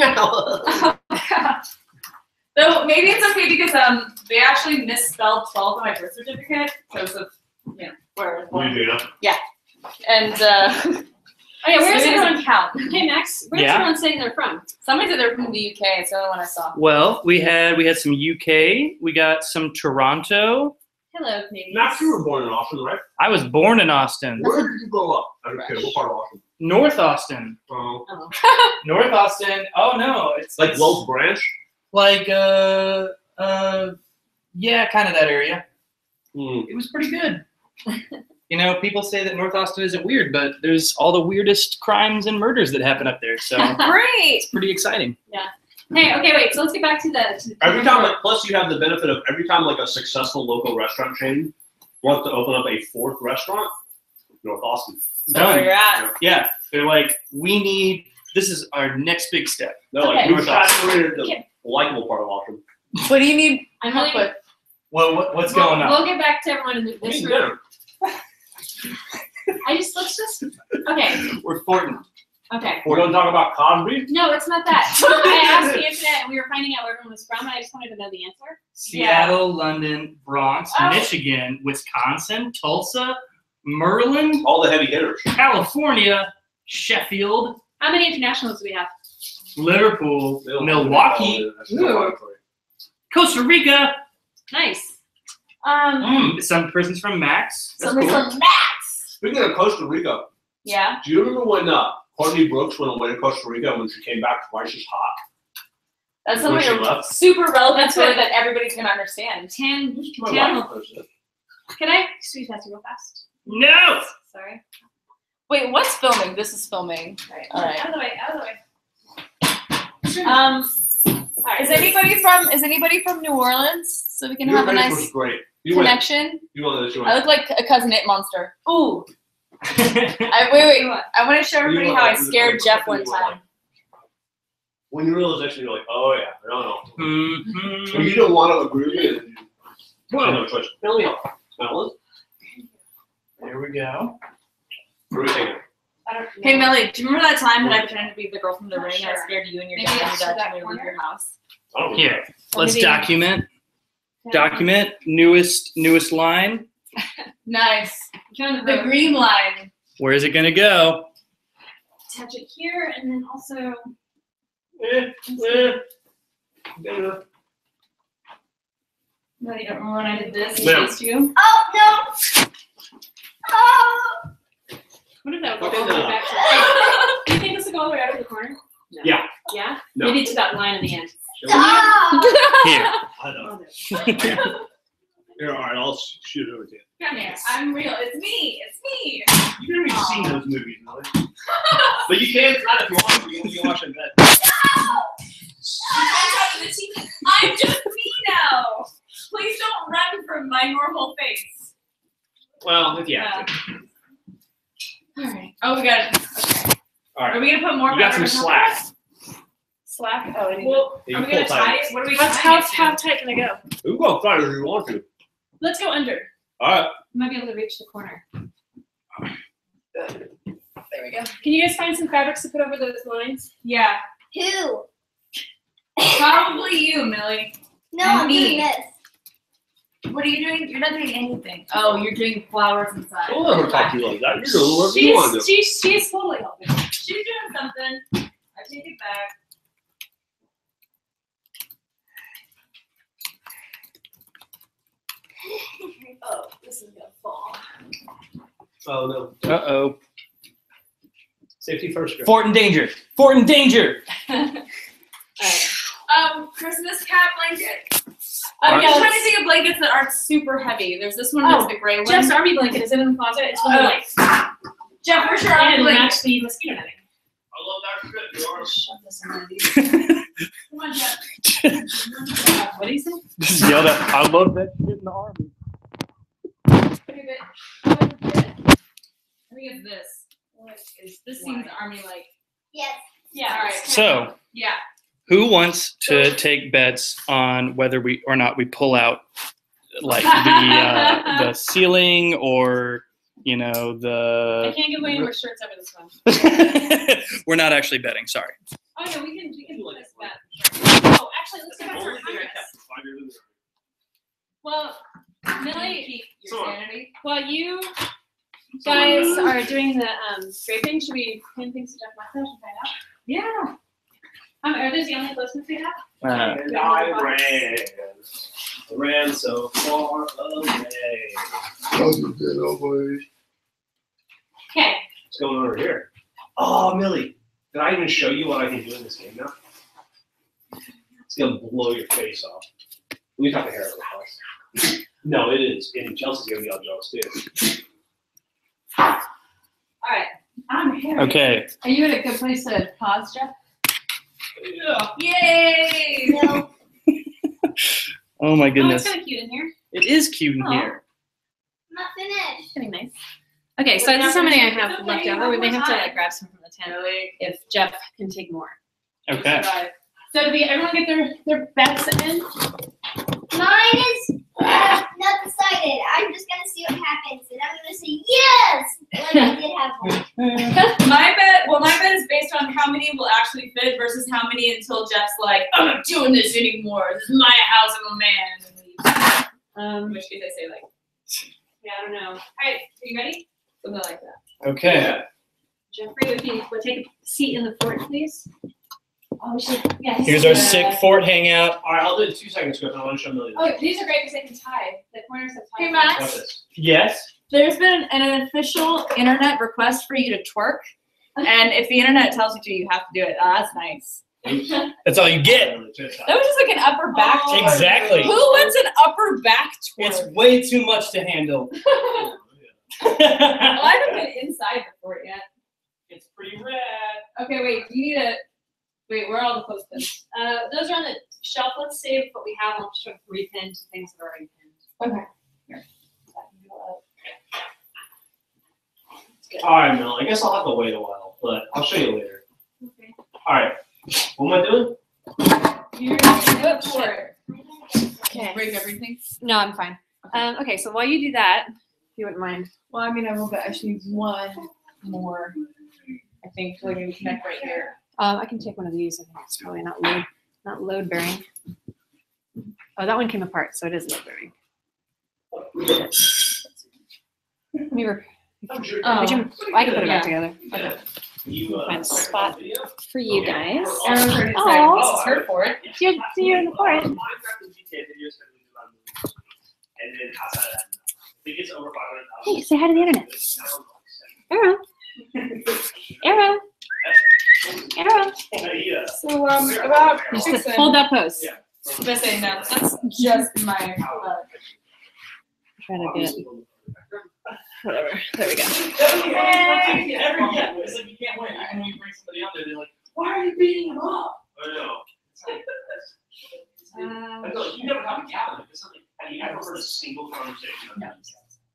S7: So maybe it's okay because um they actually misspelled twelve on my birth certificate because of you know where I was born.
S6: You do,
S7: And uh
S1: Oh yeah,
S7: so
S1: where's
S7: maybe it
S1: everyone?
S7: doesn't count.
S1: Hey Max, where's
S5: Yeah?
S1: everyone saying they're from?
S7: Somebody said they're from the U K. It's the only one I saw.
S5: Well, we had we had some U K. We got some Toronto.
S1: Hello, Canadians.
S6: Max, you were born in Austin, right?
S5: I was born in Austin,
S6: Where did you grow up? Okay, what part of Austin?
S5: North Austin.
S6: Oh.
S5: North Austin. Oh no, it's
S6: Like
S5: it's
S6: Wells Branch?
S5: like uh uh yeah, kind of that area.
S6: Hmm.
S5: It was pretty good. You know, people say that North Austin isn't weird, but there's all the weirdest crimes and murders that happen up there, so
S7: Great.
S5: it's pretty exciting.
S1: Hey, okay, wait. So let's get back to the. To the
S6: Every time, like, plus you have the benefit of every time, like, a successful local restaurant chain wants to open up a fourth restaurant, North Austin.
S7: That's where
S5: Done.
S7: you're at.
S5: Yeah, they're like, we need. This is our next big step.
S6: They're like,
S1: Okay.
S6: we're saturated the
S1: Okay.
S6: likable part of Austin.
S7: What do you need
S1: I'm
S7: help
S1: really.
S7: with?
S5: Well, what, what's
S1: we'll,
S5: going on?
S1: We'll get back to everyone in
S6: We
S1: this
S6: need
S1: room.
S6: dinner.
S1: I just let's just. Okay.
S5: We're Thornton.
S1: Okay.
S6: We're going to talk about Cosby.
S1: No, it's not that. I asked the internet, and we were finding out where everyone was from, and I just wanted to know the answer.
S5: Seattle, London, Bronx,
S1: Oh.
S5: Michigan, Wisconsin, Tulsa, Merlin,
S6: All the heavy hitters.
S5: California, Sheffield,
S1: How many internationals do we have?
S5: Liverpool,
S6: They don't-
S5: Milwaukee,
S6: That's Milwaukee.
S5: Costa Rica.
S1: Nice. Um.
S5: Mm, some persons from Max. That's
S7: Somebody
S5: cool.
S7: from Max.
S6: Speaking of Costa Rica,
S7: Yeah.
S6: do you remember when uh, Courtney Brooks went away to Costa Rica and when she came back twice as hot?
S7: That's
S6: When
S7: something
S6: she left?
S7: super relevant
S1: That's
S7: story
S1: what-
S7: that everybody's gonna understand.
S1: Tan.
S6: My
S1: Tan.
S6: wife knows it.
S1: Can I squeeze that real fast?
S5: No.
S1: Sorry.
S7: Wait, what's filming? This is filming.
S1: All right.
S7: All right.
S1: Out of the way. Out of the way.
S7: Um,
S1: All right.
S7: is anybody from is anybody from New Orleans? So we can
S6: Your
S7: have a
S6: face
S7: nice
S6: was great. You went.
S7: connection.
S6: You went this. You
S7: I
S6: went.
S7: look like a cousin It monster.
S1: Ooh.
S7: I wait, wait. I want to show everybody
S6: You
S7: how I
S6: went-
S7: scared
S6: you
S7: Jeff
S6: went-
S7: one time.
S6: When you realize that, you're like, oh yeah, I don't know.
S5: Mhm.
S6: When you don't want to agree with me, then you
S5: Whoa.
S6: no choice. Smell it. Smell it.
S5: There we go.
S6: What are we thinking?
S1: I don't
S7: Hey
S1: know.
S7: Millie, do you remember that time that I pretended to be the girl from the
S1: Not
S7: ring? I
S1: sure.
S7: scared you and your
S1: Maybe
S7: dad and
S1: it's
S7: your dad
S1: that
S7: told me to leave
S1: corner?
S7: your house.
S6: I don't
S5: Here, let's
S1: maybe-
S5: document. Document newest newest line.
S7: Nice.
S1: Join
S7: The
S1: room.
S7: green line.
S5: Where is it gonna go?
S1: Attach it here, and then also.
S6: Eh, eh. Yeah.
S7: No, you don't remember when I did this?
S6: No.
S7: Against you?
S2: Oh no! Oh!
S1: What if that would
S6: Okay,
S1: go all the way
S6: no.
S1: back to? Hey, do you think this will go all the way out to the corner? No.
S6: Yeah.
S1: Yeah.
S6: No.
S1: Maybe to that line in the end.
S2: Stop!
S5: Here.
S6: I know.
S1: Oh, there.
S6: Here, all right, I'll sh- shoot it over to you.
S7: Come here. I'm real. It's me. It's me.
S6: You've never even seen those movies, really. But you can try if you want to. You can watch it in bed.
S7: I'm just me now. Please don't run from my normal face.
S6: Well, if you have to.
S7: All right. Oh, we got it. Okay.
S6: All right.
S7: Are we gonna put more?
S6: You got
S7: powder
S6: some
S7: on top of
S6: slack.
S7: it? Slack. Oh, I need
S1: Well,
S6: You
S7: are
S6: can
S7: we gonna
S6: pull
S7: tie
S6: tight.
S7: it? What are we
S1: how,
S7: tying
S1: how,
S7: it
S1: how
S7: to?
S1: tight can I go?
S6: You can go as tight as you want to.
S1: Let's go under.
S6: All right.
S1: I might be able to reach the corner.
S7: There we go.
S1: Can you guys find some fabrics to put over those lines?
S7: Yeah.
S2: Who?
S7: Probably you, Millie.
S2: No,
S7: And
S2: I'm
S7: me.
S2: doing this.
S7: What are you doing? You're not doing anything. Oh, you're doing flowers inside.
S6: Don't let her talk to you like that. You're doing whatever you want to do.
S1: She's, she's, she's totally helping.
S7: She's doing something. I take it back.
S1: Oh, this is gonna fall.
S6: Oh, no.
S5: Uh oh.
S6: Safety first, girl.
S5: Fort in danger. Fort in danger.
S1: Alright.
S7: Um, Christmas cat blanket.
S1: Oh,
S7: I'm
S1: yeah,
S7: just trying
S1: let's-
S7: to think of blankets that aren't super heavy. There's this one
S1: Oh,
S7: that's the gray one.
S1: Jeff's army blanket is it in the closet. It's one of
S7: Oh.
S1: like
S7: Jeff, where's your
S1: and
S7: army
S1: it'll
S7: blanket?
S1: match the mosquito netting.
S6: I love that shit. You are.
S1: Shove this in one of these.
S7: Come on, Jeff.
S1: What do you say?
S5: Just yelled at. I love that shit in the army.
S7: thing is this. What is this seems army-like.
S2: Yes.
S7: Yeah. All right.
S5: So,
S7: Yeah.
S5: who wants to take bets on whether we or not we pull out like the uh, the ceiling or you know
S1: I
S5: the?
S1: can't give away any more shirts over this one.
S5: We're not actually betting. Sorry.
S1: Oh no, we can we can do this bet. Oh, actually, let's go back to our contest. Well, Millie,
S7: Your sanity.
S1: while you guys are doing the um, scraping, should we pin things to Geoff Ramsey and find out?
S7: Yeah.
S1: Um, are those the only closeness we have?
S5: Uh,
S6: And I ran, ran so far away.
S1: Okay.
S6: What's going on over here? Oh, Millie, did I even show you what I can do in this game now? It's gonna blow your face off. We talk to hair over the house. No, it is. And Chelsea's gonna be all jealous too.
S1: All right.
S7: I'm here.
S5: okay.
S1: Are you in a good place to pause, Geoff?
S6: Yeah.
S7: Yay!
S2: No.
S5: Oh my
S1: Oh,
S5: goodness.
S1: it's kind of cute in here.
S5: It is cute in
S1: Aw.
S5: here.
S2: Not finished.
S1: It's getting nice. Okay, so this is how many I have left over. We may have to like grab some from the tent if Geoff can take more.
S5: Okay.
S1: So do we everyone get their their bets in?
S2: Mine is uh, not decided. I'm just gonna see what happens, and I'm gonna say yes when I did have one.
S7: My bet, well, my bet is based on how many will actually fit versus how many until Jeff's like, I'm not doing this anymore. This is my house. I'm a man. And leaves.
S1: Um,
S7: In which case I say like,
S1: yeah, I don't know. All right, are you ready?
S7: something like that.
S5: Okay.
S1: Jeffrey, if you would take a seat in the fort, please. Oh, we should. Yes.
S5: Here's our sick fort hangout.
S6: All right, I'll do it in two seconds, Griff. I want to show Millie.
S1: Oh, these are great because they can tie. The corners have tie.
S7: Hey, Max.
S6: Watch this.
S5: Yes.
S7: There's been an official internet request for you to twerk. And if the internet tells you to, you have to do it. Oh, that's nice.
S5: That's all you get.
S7: That was just like an upper back
S1: Oh.
S7: twerk.
S5: Exactly.
S7: Who wants an upper back twerk?
S5: It's way too much to handle.
S7: Well, I haven't been inside the fort yet.
S5: It's pretty rad.
S7: Okay, wait. Do you need a wait? Where are all the clothespins?
S1: Uh, those are on the shelf. Let's save what we have. I'll just try to repin to things that are already pinned.
S7: Okay. Here.
S6: All right, Mel. I guess I'll have to wait a while, but I'll show you later.
S1: Okay.
S6: All right. What am I doing?
S7: You're good for it.
S1: Okay.
S7: Break everything.
S1: No, I'm fine. Um, okay, so while you do that, if you wouldn't mind.
S7: Well, I mean, I will, but I should use one more. I think so. Maybe connect right here.
S1: Um, I can take one of these. I think it's probably not load, not load bearing. Oh, that one came apart, so it is load bearing. Let me re-
S7: Oh.
S1: Would you- I can put it back
S7: Yeah.
S1: together. Okay.
S6: You, uh,
S1: Find a spot for you guys.
S7: Aaron's already
S1: Aw.
S7: decided this is her fort.
S1: You're, you're in the fort.
S6: Minecraft and G T A videos have been around the world. And then outside of that, I think it's over five hundred thousand.
S1: Hey, say hi to the internet. Arrow. Arrow. Arrow.
S6: Yeah.
S7: So um, about
S1: Just
S7: fixing-
S1: hold that pose.
S6: Yeah.
S7: Just saying that. That's just my. Uh,
S1: Try to get whatever. There we go.
S6: Every yeah, it's like you can't win. Even when you bring somebody out there, they're like, "Why are you beating him up?" I know. It's like, that's, it's,
S1: Um,
S6: I feel like you never have a cabin. It's something. Have you ever heard a single conversation of that?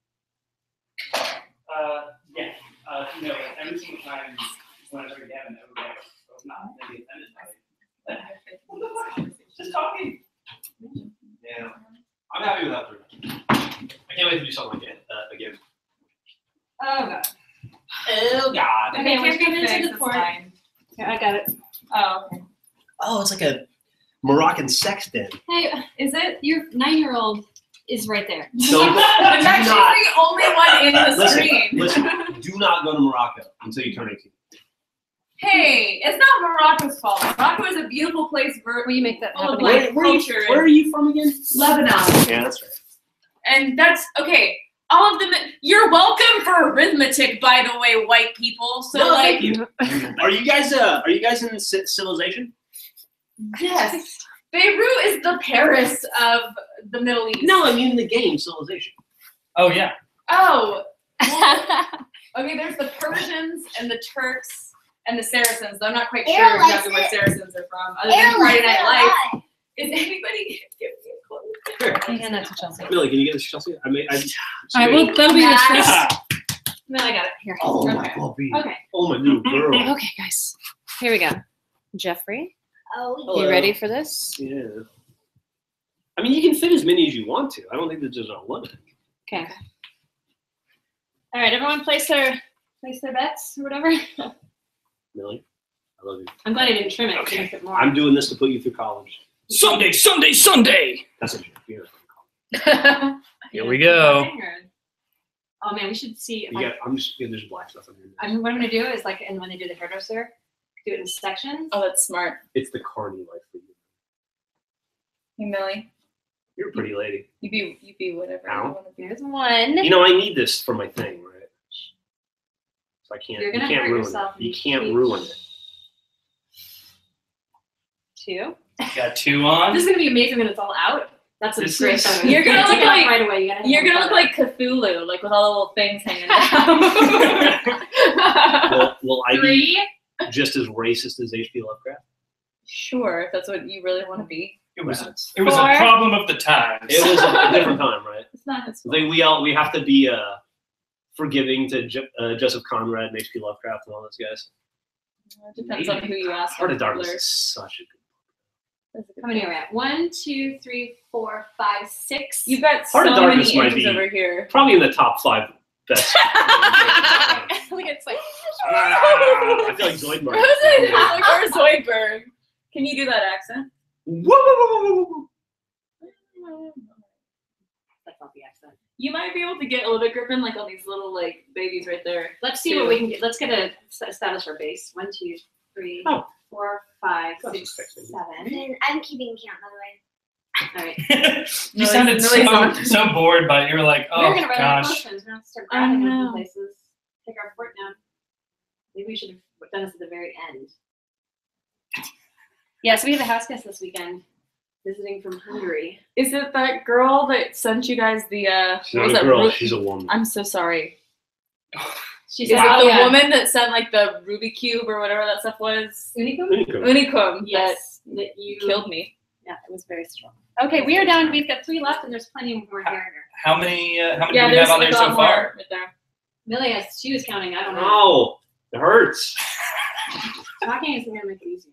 S4: Uh, yeah. Uh, you know, every single time when I started having everybody was not maybe offended by it. Just talking.
S6: Yeah. I'm happy with that. I can't wait to do something like that uh, again.
S7: oh god.
S6: Oh God.
S1: Okay,
S7: It
S1: we're
S7: can't be
S1: coming into
S7: fixed,
S1: the
S7: it's
S1: fort.
S7: fine.
S1: Here, I got it.
S7: Oh, okay.
S6: Oh, it's like a Moroccan sex den.
S1: Hey, is it your nine-year-old is right there?
S6: So
S7: I'm
S6: do
S7: actually
S6: not,
S7: the only one in the
S6: listen,
S7: screen.
S6: listen, do not go to Morocco until you turn eighteen.
S7: Hey, it's not Morocco's fault. Morocco is a beautiful place for
S1: Will you make that
S7: full of
S1: happen?
S7: like
S6: Where, where, are you,
S7: culture.
S6: where are you from again?
S7: Lebanon.
S6: Yeah, that's right.
S7: And that's okay. All of them. You're welcome for arithmetic, by the way, white people. So
S6: No,
S7: like,
S6: thank you. Are you guys uh are you guys in ci- civilization?
S7: yes, Beirut is the Paris of the Middle East.
S6: No, I mean the game civilization.
S5: Oh yeah.
S7: Oh. Okay, there's the Persians and the Turks and the Saracens. I'm not quite sure
S2: Aaron likes
S7: exactly where
S2: it.
S7: Saracens are from, other
S2: Aaron
S7: than Friday
S2: likes
S7: Night
S2: it a
S7: Lights.
S2: lot.
S7: Is anybody give me a clue?
S6: Here.
S1: I hand that to Chelsea.
S6: Millie, can you get this Chelsea? I mean, I.
S1: All right, well, that'll be the first.
S5: Ah,
S1: No, I got it here.
S6: Oh my
S1: Okay.
S6: puppy.
S1: Okay.
S6: Oh my little girl.
S1: Okay, guys. Here we go. Jeffrey,
S2: Oh,
S6: Hello.
S1: you ready for this?
S6: Yeah. I mean, you can fit as many as you want to. I don't think there's just a limit.
S1: Okay. All right, everyone, place their place their bets or whatever.
S6: Millie, I love you.
S1: I'm glad I didn't trim it.
S6: Okay.
S1: To make it more.
S6: I'm doing this to put you through college.
S5: Sunday, Sunday, Sunday.
S6: That's a joke. You're not going to college.
S5: Here we go.
S1: Oh man, we should see. If
S6: You
S1: I,
S6: got, I'm just yeah, there's black stuff in here.
S1: I mean, what I'm gonna do is like, and when they do the hairdresser, do it in sections.
S7: Oh, that's smart.
S6: It's the carny life for you.
S7: Hey, Millie,
S6: You're a pretty lady.
S7: you be you be whatever
S6: Ow.
S7: you want to be.
S1: Here's one.
S6: You know, I need this for my thing, right? So I can't.
S1: You're
S6: You
S1: gonna
S6: can't
S1: hurt
S6: ruin
S1: yourself
S6: it. You
S1: if you
S6: can't
S1: keep-
S6: ruin it.
S1: Two.
S5: Got two on.
S1: This is gonna be amazing when it's all out. That's a
S5: This
S1: great.
S5: is-
S1: photo.
S7: You're gonna
S1: Take
S7: look
S1: it off
S7: like-
S1: right away. You gotta have
S7: You're
S1: one
S7: gonna look
S1: photo.
S7: like Cthulhu, like with all the little things hanging down.
S6: Will, will I be
S1: Three.
S6: just as racist as H P Lovecraft?
S7: Sure, if that's what you really want to be.
S5: It was
S6: That's-
S5: it was
S1: Four.
S5: a problem of the times.
S6: It was a different time, right?
S7: It's not his
S6: I
S7: fault.
S6: think we all we have to be uh, forgiving to Jo- uh, Joseph Conrad and H P Lovecraft and all those guys.
S7: It depends on who you ask.
S6: Heart of Darkness
S7: Blur.
S6: is such a good.
S7: That's a good
S1: How many
S7: point.
S1: are we at? One, two, three, four, five, six.
S7: You've got so
S6: Heart of
S7: many
S6: Darkness might
S7: images
S6: be-
S7: over here.
S6: Probably in the top five best.
S1: Look, it's like.
S6: I feel like Zoidberg.
S7: Rosen, or Zoidberg. Can you do that accent?
S1: That's not the accent.
S7: You might be able to get a little bit gripping, like on these little like babies right there.
S1: Let's see what we can get. Let's get a establish our base. One, two, three,
S6: Oh.
S1: four, five,
S6: That's
S1: six,
S6: sexy.
S1: seven.
S2: And I'm keeping count, by the way.
S1: All right.
S5: You
S7: Millie's-
S5: sounded
S7: Millie's on.
S5: so so bored by it. You were like,
S1: We're
S5: oh
S1: gonna run out of
S5: gosh.
S1: potions. We're gonna have to start
S7: I
S1: grabbing them
S7: know.
S1: from places. Take our fort down. Maybe we should have done this at the very end. Yeah, so we have a house guest this weekend, visiting from Hungary.
S7: Is it that girl that sent you guys the uh
S6: She's
S7: what was
S6: not a
S7: that?
S6: girl.
S7: Ru-
S6: She's a woman.
S7: I'm so sorry.
S1: She
S7: Is
S1: said,
S7: it
S1: "Oh
S7: the
S1: yeah,
S7: woman that sent like the Ruby Cube or whatever that stuff was?
S1: Unicum?"
S6: Unicum.
S7: Unicum
S1: Yes, that you
S7: that killed me.
S1: Yeah, it was very strong. Okay, we are down. We've got three left, and there's plenty more here.
S5: How many uh, how many
S7: Yeah,
S5: do we
S7: there's
S5: have on
S7: like
S5: there
S7: a
S5: so
S7: lot
S5: far?
S7: more right there.
S1: Millie, has, she was counting. I don't know.
S6: Ow! It hurts.
S1: Talking isn't gonna make it easier.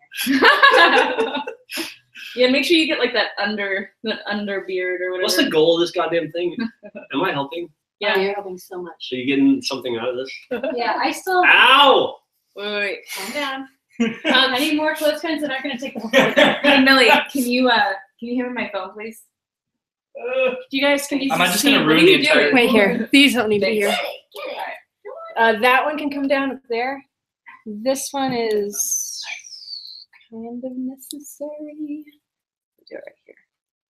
S7: Yeah, make sure you get like that under that under beard or whatever.
S6: What's the goal of this goddamn thing? Am I helping?
S1: Yeah,
S7: Yeah.
S1: you're helping so much.
S6: So you getting something out of this?
S1: Yeah, I still
S6: Ow!
S7: Wait, wait, wait.
S1: calm down. Um, I need more clothespins that aren't gonna take the whole thing.
S7: Hey Millie, can you uh can you hand me my phone, please?
S5: Uh,
S1: Do you guys can you
S5: Am I just
S1: see-
S5: gonna
S1: what
S5: ruin
S1: are
S5: the
S1: you
S5: entire-
S1: doing? Wait here. These don't need to be
S2: Get
S1: here.
S2: it, get it.
S1: Uh, that one can come down up there. This one is kind of necessary. Do it right here.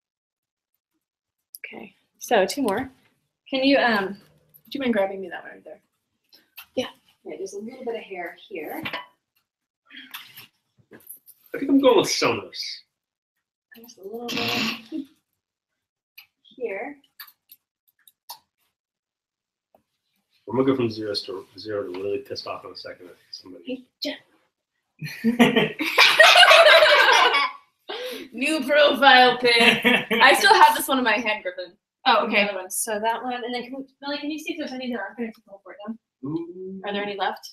S1: Okay. So two more. Can you um? Do you mind grabbing me that one right there? Yeah. Yeah. There's a little bit of hair here.
S6: I think I'm going with Sonos.
S1: Just a little bit here.
S6: I'm gonna go from zero to zero to really pissed off in a second at somebody.
S1: Hey, Jeff.
S7: New profile pic. I still have this one in my hand, Griffin.
S1: Oh,
S7: The
S1: okay.
S7: other one.
S1: So that one, and then can we, Millie, can you see if there's any that aren't going to pull for it down? Are there any left?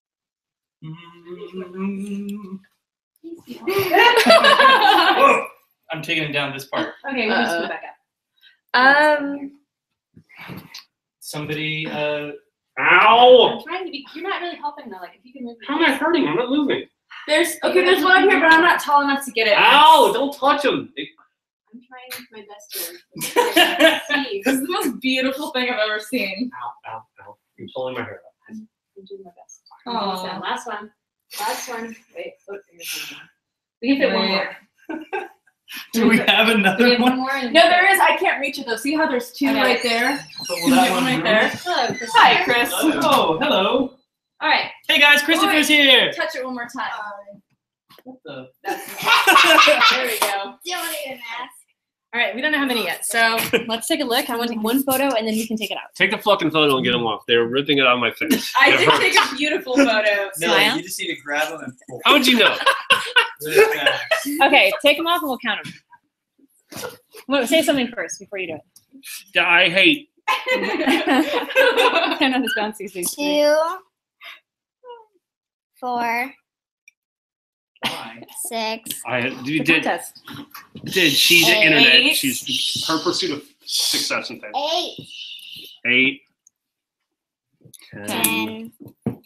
S5: Whoa, I'm taking it down this part.
S1: Okay, we'll just
S7: Uh-oh.
S1: put it back up.
S7: Um,
S5: Somebody uh
S6: Ow!
S1: I'm trying to be. You're not really helping though. Like if you can move.
S6: How am I hurting? I'm not moving.
S7: there's okay. There's one up here, but I'm not tall enough to get it.
S6: Ow! Don't touch him.
S1: I'm trying my best to see.
S7: This is the most beautiful thing I've ever seen.
S6: Ow! Ow! Ow! You're pulling my hair out.
S1: I'm doing my best.
S7: Aw.
S1: Almost done. Last one. Last one. Wait. Oh, here's one more. We can fit one more.
S5: do we have
S1: Do we
S5: another
S1: have
S5: one?
S1: one more? And-
S7: No, there is. I can't reach it though. See how there's two
S1: Okay.
S7: right there?
S5: But will that
S7: Get one
S5: one
S7: right
S5: ruin
S7: there.
S5: it?
S1: Hello, Chris.
S7: Hi, Chris.
S5: Oh, hello.
S1: All right.
S5: Hey guys, Christopher's here.
S7: Touch it one more time.
S5: What the?
S1: That's there we go.
S2: Don't even ask.
S1: All right. We don't know how many yet, so let's take a look. I want to take one photo, and then you can take it out.
S6: Take the fucking photo and get them off. They're ripping it out of my face.
S7: I
S6: It
S7: did
S6: hurts.
S7: take a beautiful photo.
S1: Smile.
S5: you just need to grab them and pull.
S6: How would you know?
S1: Okay, take them off, and we'll count them. Wait, say something first before you do it.
S6: I hate
S1: I don't know this bouncy thing.
S2: Two, four, six,
S6: I you
S1: The
S6: did
S1: contest.
S6: did she's
S2: Eight.
S6: internet. She's her pursuit of success and things.
S2: eight,
S6: Eight. ten,
S2: ten,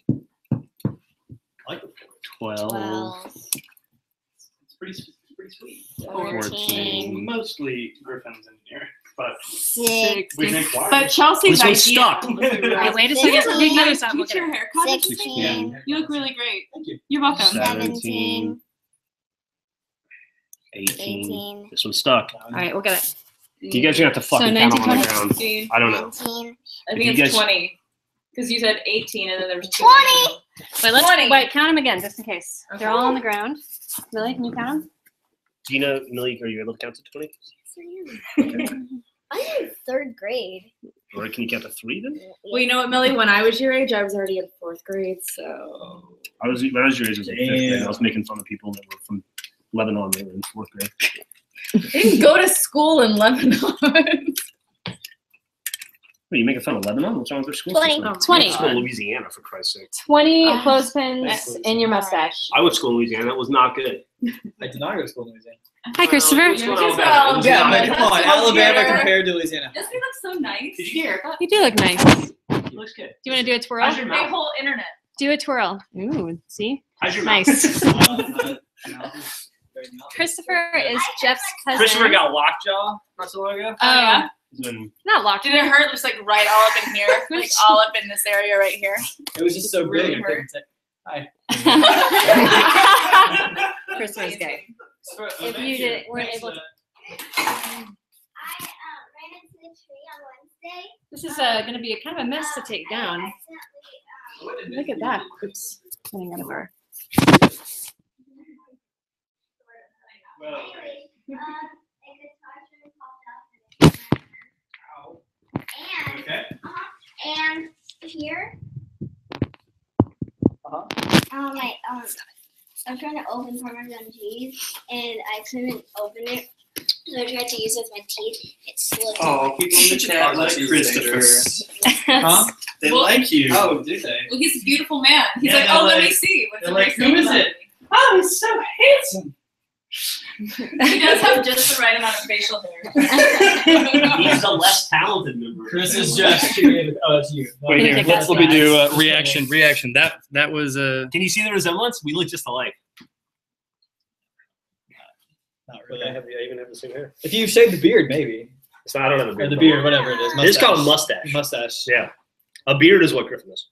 S6: twelve.
S2: twelve,
S4: It's pretty, it's pretty sweet.
S2: fourteen,
S4: Mostly Griffins in here, but
S2: six,
S4: we think why?
S7: But Chelsea's
S6: This one's
S7: idea.
S6: stuck.
S1: Wait, wait a
S2: This
S1: second.
S2: is
S1: Take the other side.
S7: Get
S1: Look at
S7: your
S1: it.
S7: haircut.
S2: sixteen,
S7: You look really great.
S4: Thank you.
S7: You're welcome.
S2: seventeen,
S6: eighteen.
S2: eighteen,
S6: This one's stuck.
S1: All right, we'll get it.
S6: You guys are gonna have to fucking count them on the ground.
S7: nineteen.
S6: I don't know.
S2: nineteen,
S7: I
S6: If
S7: think
S6: you
S7: it's
S6: guys-
S7: twenty. Because you said eighteen and then there was two.
S2: twenty.
S1: Wait, let's
S7: twenty.
S1: wait. Count them again, just in case. They're all on the ground. Millie, can you count them?
S6: Do you know, Millie, are you able to count to twenty?
S2: I'm in third grade.
S6: Or can you count to three then?
S7: Well, you know what, Millie? When I was your age, I was already in fourth grade, so.
S6: I was when I was your age, I was in fifth grade.
S4: Damn.
S6: I was making fun of people that were from Lebanon. They were in fourth grade.
S7: I didn't go to school in Lebanon.
S6: What, are you making fun of Lebanon? What's wrong with their school
S2: twenty.
S6: system?
S1: twenty.
S6: I went to school in Louisiana, for Christ's sake.
S1: twenty
S2: Uh,
S1: clothespins in your mustache.
S6: I went to school in Louisiana. That was not good.
S4: I did not go to school in Louisiana.
S1: Hi, Christopher.
S6: Well,
S7: You're just
S6: Alabama.
S7: from
S6: Yeah,
S7: Alabama.
S6: man,
S4: Come on,
S7: That's
S4: Alabama
S7: here.
S4: compared to Louisiana.
S7: Doesn't he look so nice?
S6: Did you hear?
S1: You do look nice. Do
S4: He looks good.
S1: you want to do a twirl?
S6: How's your
S7: Big
S6: mouth?
S7: whole internet.
S1: Do a twirl. Ooh, see?
S6: How's your
S1: Nice.
S4: Mouth?
S1: Christopher is Jeff's cousin.
S6: Christopher got lockjaw not so long ago.
S1: Oh,
S7: yeah?
S6: He's been
S1: not locked.
S7: Did it hurt? Just like right all up in here, like all up in this area right here.
S4: It was just so
S7: Really
S4: big. I couldn't say- Hi.
S1: Christopher's gay. If you did, weren't able to.
S2: I uh, ran into the tree on Wednesday.
S1: This is uh, going to be a kind of a mess to take down.
S2: I accidentally, um,
S1: Look at that. Oops. Coming out of our.
S2: anyways, um, a guitar string popped up and
S4: Okay.
S2: uh-huh, and here,
S4: Uh-huh.
S2: um, my um, I'm trying to open Parmesan cheese and I couldn't open it, so I tried to use it with my teeth. It slipped.
S5: Oh, people in the chat like Christopher.
S4: Huh?
S5: They
S7: Well-
S5: like you.
S4: Oh, do they?
S7: Well, he's a beautiful man. He's
S5: Yeah,
S7: like,
S5: they're
S7: oh, let me
S5: like-
S7: see. What's
S5: they're
S7: the
S5: like,
S7: nice
S5: who
S7: thing
S5: is
S7: about
S5: it?
S7: me?"
S5: Oh, he's so handsome.
S7: He does have just the right amount of facial hair.
S6: He's the less talented member.
S4: Chris is just creative. Oh, it's you.
S5: Wait here,
S1: Okay,
S5: let's, let me do uh, reaction. Reaction. That that was uh,
S6: Can you see the resemblance? We look just alike.
S4: Not
S6: But I
S4: really.
S6: have, I even have the same hair.
S4: If you shave the beard, maybe.
S6: It's not, I don't have a
S4: Or
S6: beard.
S4: the beard, whatever it is.
S6: This is called a mustache.
S4: Mustache.
S6: Yeah. A beard is what Griffin is.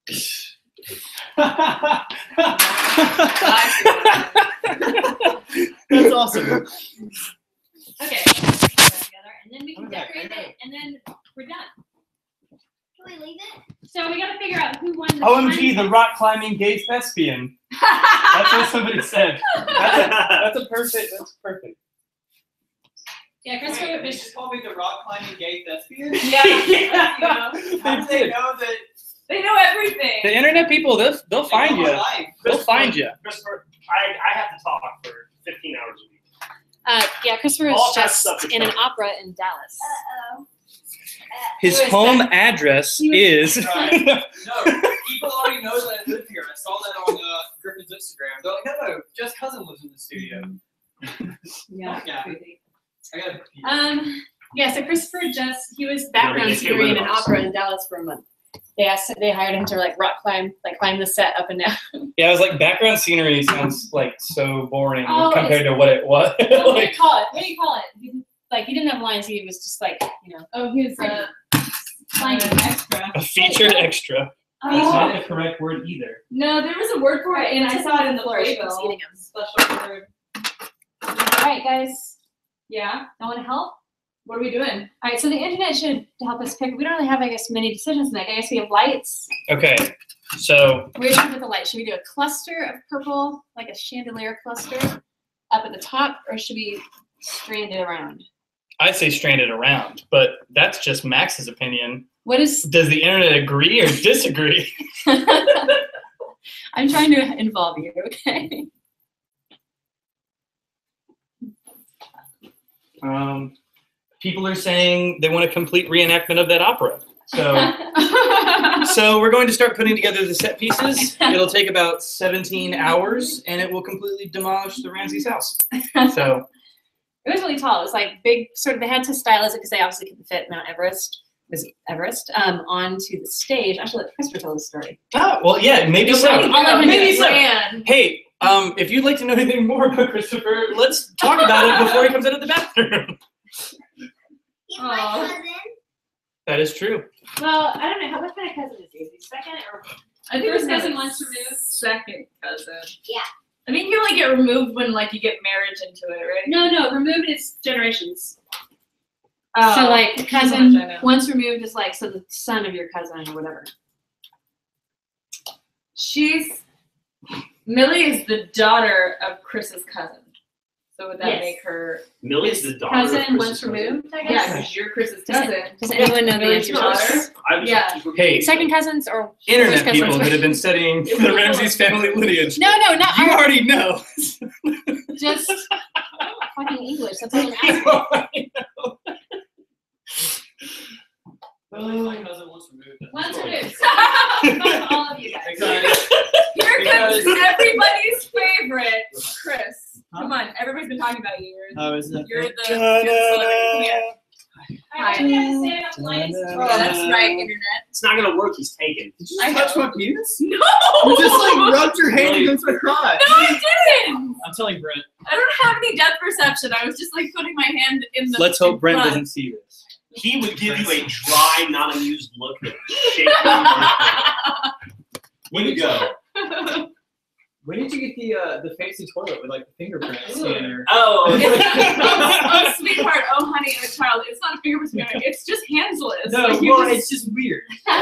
S4: That's awesome.
S1: Okay. Together, and then we can decorate it, and then we're done.
S2: Can we leave it?
S1: So we got to figure out who won the
S5: O M G, the
S1: contest.
S5: rock climbing gay thespian. That's what somebody said. That's a, that's a perfect. That's perfect.
S1: Yeah, Christopher
S4: They
S1: is.
S4: just call me the rock climbing gay thespian?
S7: Yeah. You know,
S4: How do they know that?
S7: they know everything.
S5: The internet people, they'll they'll find
S4: they know
S5: you.
S4: my life?
S5: They'll find you.
S6: Christopher, I, I have to talk for fifteen hours a week.
S1: Uh, yeah, Christopher
S6: All
S1: is
S6: kinds of
S1: just
S6: stuff is
S1: in an
S6: coming.
S1: opera in Dallas.
S2: Uh-oh.
S5: His
S1: Who is
S5: home
S1: that?
S5: address
S1: He was-
S5: is.
S4: Right. No, people already know that I live here. I saw that on uh, Griffin's Instagram. They're like, no, no, Jeff's cousin lives in the studio.
S1: Yeah.
S4: Yeah. I gotta pee.
S1: Um. Yeah. So Christopher just he was background
S6: get
S1: singer
S6: rid
S1: in
S6: of
S1: an
S6: us.
S1: opera in Dallas for a month. They asked. They hired him to like rock climb, like climb the set up and down.
S5: Yeah, I was like, background scenery sounds like so boring
S1: Oh,
S5: compared to what it was.
S1: what do you
S5: Like,
S1: call it? What do you call it? He, like he didn't have lines. He was just like you know.
S7: Oh, he's uh,
S1: Fine.
S7: extra.
S5: a featured extra.
S1: Oh.
S5: That's not the correct word either.
S7: No, there was a word for it, and I saw it in the
S1: Flourish,
S7: playbill.
S1: was eating 'em.
S7: Special word.
S1: All right, guys.
S7: Yeah.
S1: I want to help.
S7: What are we doing?
S1: All right. So the internet should help us pick. We don't really have, I guess, many decisions tonight. I guess we have lights.
S5: Okay, so
S1: Where should we put the light? Should we do a cluster of purple, like a chandelier cluster, up at the top, or should we strand it around?
S5: I say stranded around, but that's just Max's opinion.
S1: What is?
S5: Does the internet agree or disagree?
S1: I'm trying to involve you. Okay.
S5: Um, people are saying they want a complete reenactment of that opera. So, so we're going to start putting together the set pieces. It'll take about seventeen hours, and it will completely demolish the Ramsey's house. So
S1: it was really tall. It was like big, sort of. They had to stylize it because they obviously couldn't fit Mount Everest, was Everest, um, onto the stage. I should let Christopher tell the story.
S5: Oh, well, yeah, maybe so.
S1: I'll let him
S5: Maybe
S1: do
S5: so.
S1: it.
S5: Hey, um, if you'd like to know anything more about Christopher, let's talk about it before he comes out of the bathroom.
S2: He's my cousin.
S5: That is true.
S1: Well, I don't know. How what kind of cousin is he? Is he second or
S7: I think
S1: first
S7: it's
S1: cousin
S7: my
S1: once removed?
S7: Second cousin.
S2: Yeah.
S7: I think you only get removed when like you get marriage into it, right?
S1: No, no. Removed is generations.
S7: Oh,
S1: so like
S7: much I
S1: cousin
S7: know.
S1: once removed is like so the son of your cousin or whatever.
S7: She's Millie is the daughter of Chris's cousin. So would that
S1: Yes.
S7: make her
S6: Millie's the daughter of
S1: Cousin
S6: Chris's
S1: once
S6: cousin.
S1: removed, I
S7: yeah,
S1: guess.
S7: because you're Chris's
S1: Does
S7: cousin.
S1: it- Does anyone know the
S7: Millie's
S1: answer
S7: your
S1: to
S7: daughter?
S1: this?
S6: I was,
S7: Yeah.
S5: Hey,
S1: Second cousins or
S5: internet
S1: first cousins?
S5: people that have been studying the Ramsey's family lineage.
S1: No, no, not
S5: You
S1: our-
S5: already know.
S1: just fucking English. That's all I'm
S5: You
S1: asking.
S5: already know.
S4: My cousin once removed.
S1: Once removed. All of you guys.
S4: Exactly.
S7: Here
S4: Because-
S7: comes everybody's favorite, Chris. Come on, everybody's been talking about you. You're,
S4: How is that?
S7: you're the, you're the celebrity. Come here.
S1: Hi.
S7: Oh, that's right, internet.
S6: It's not gonna work. He's taken.
S7: I
S4: touch
S7: know.
S4: my penis?
S7: No!
S4: You just like rubbed your hand against my crotch.
S7: No, I didn't.
S4: I'm telling Brent.
S7: I don't have any depth perception. I was just like putting my hand in the.
S5: Let's hope Brent
S7: front.
S5: doesn't see this.
S6: He would give you a dry, not amused look that would shake you. Way to go.
S4: When did you get the uh, the fancy toilet with like the fingerprint scanner?
S6: Oh,
S7: oh, oh, sweetheart. Oh, honey, a child. It's not a fingerprint scanner. It's just handless.
S4: No,
S7: Like, you
S4: well,
S7: just-
S4: it's just weird.
S6: uh,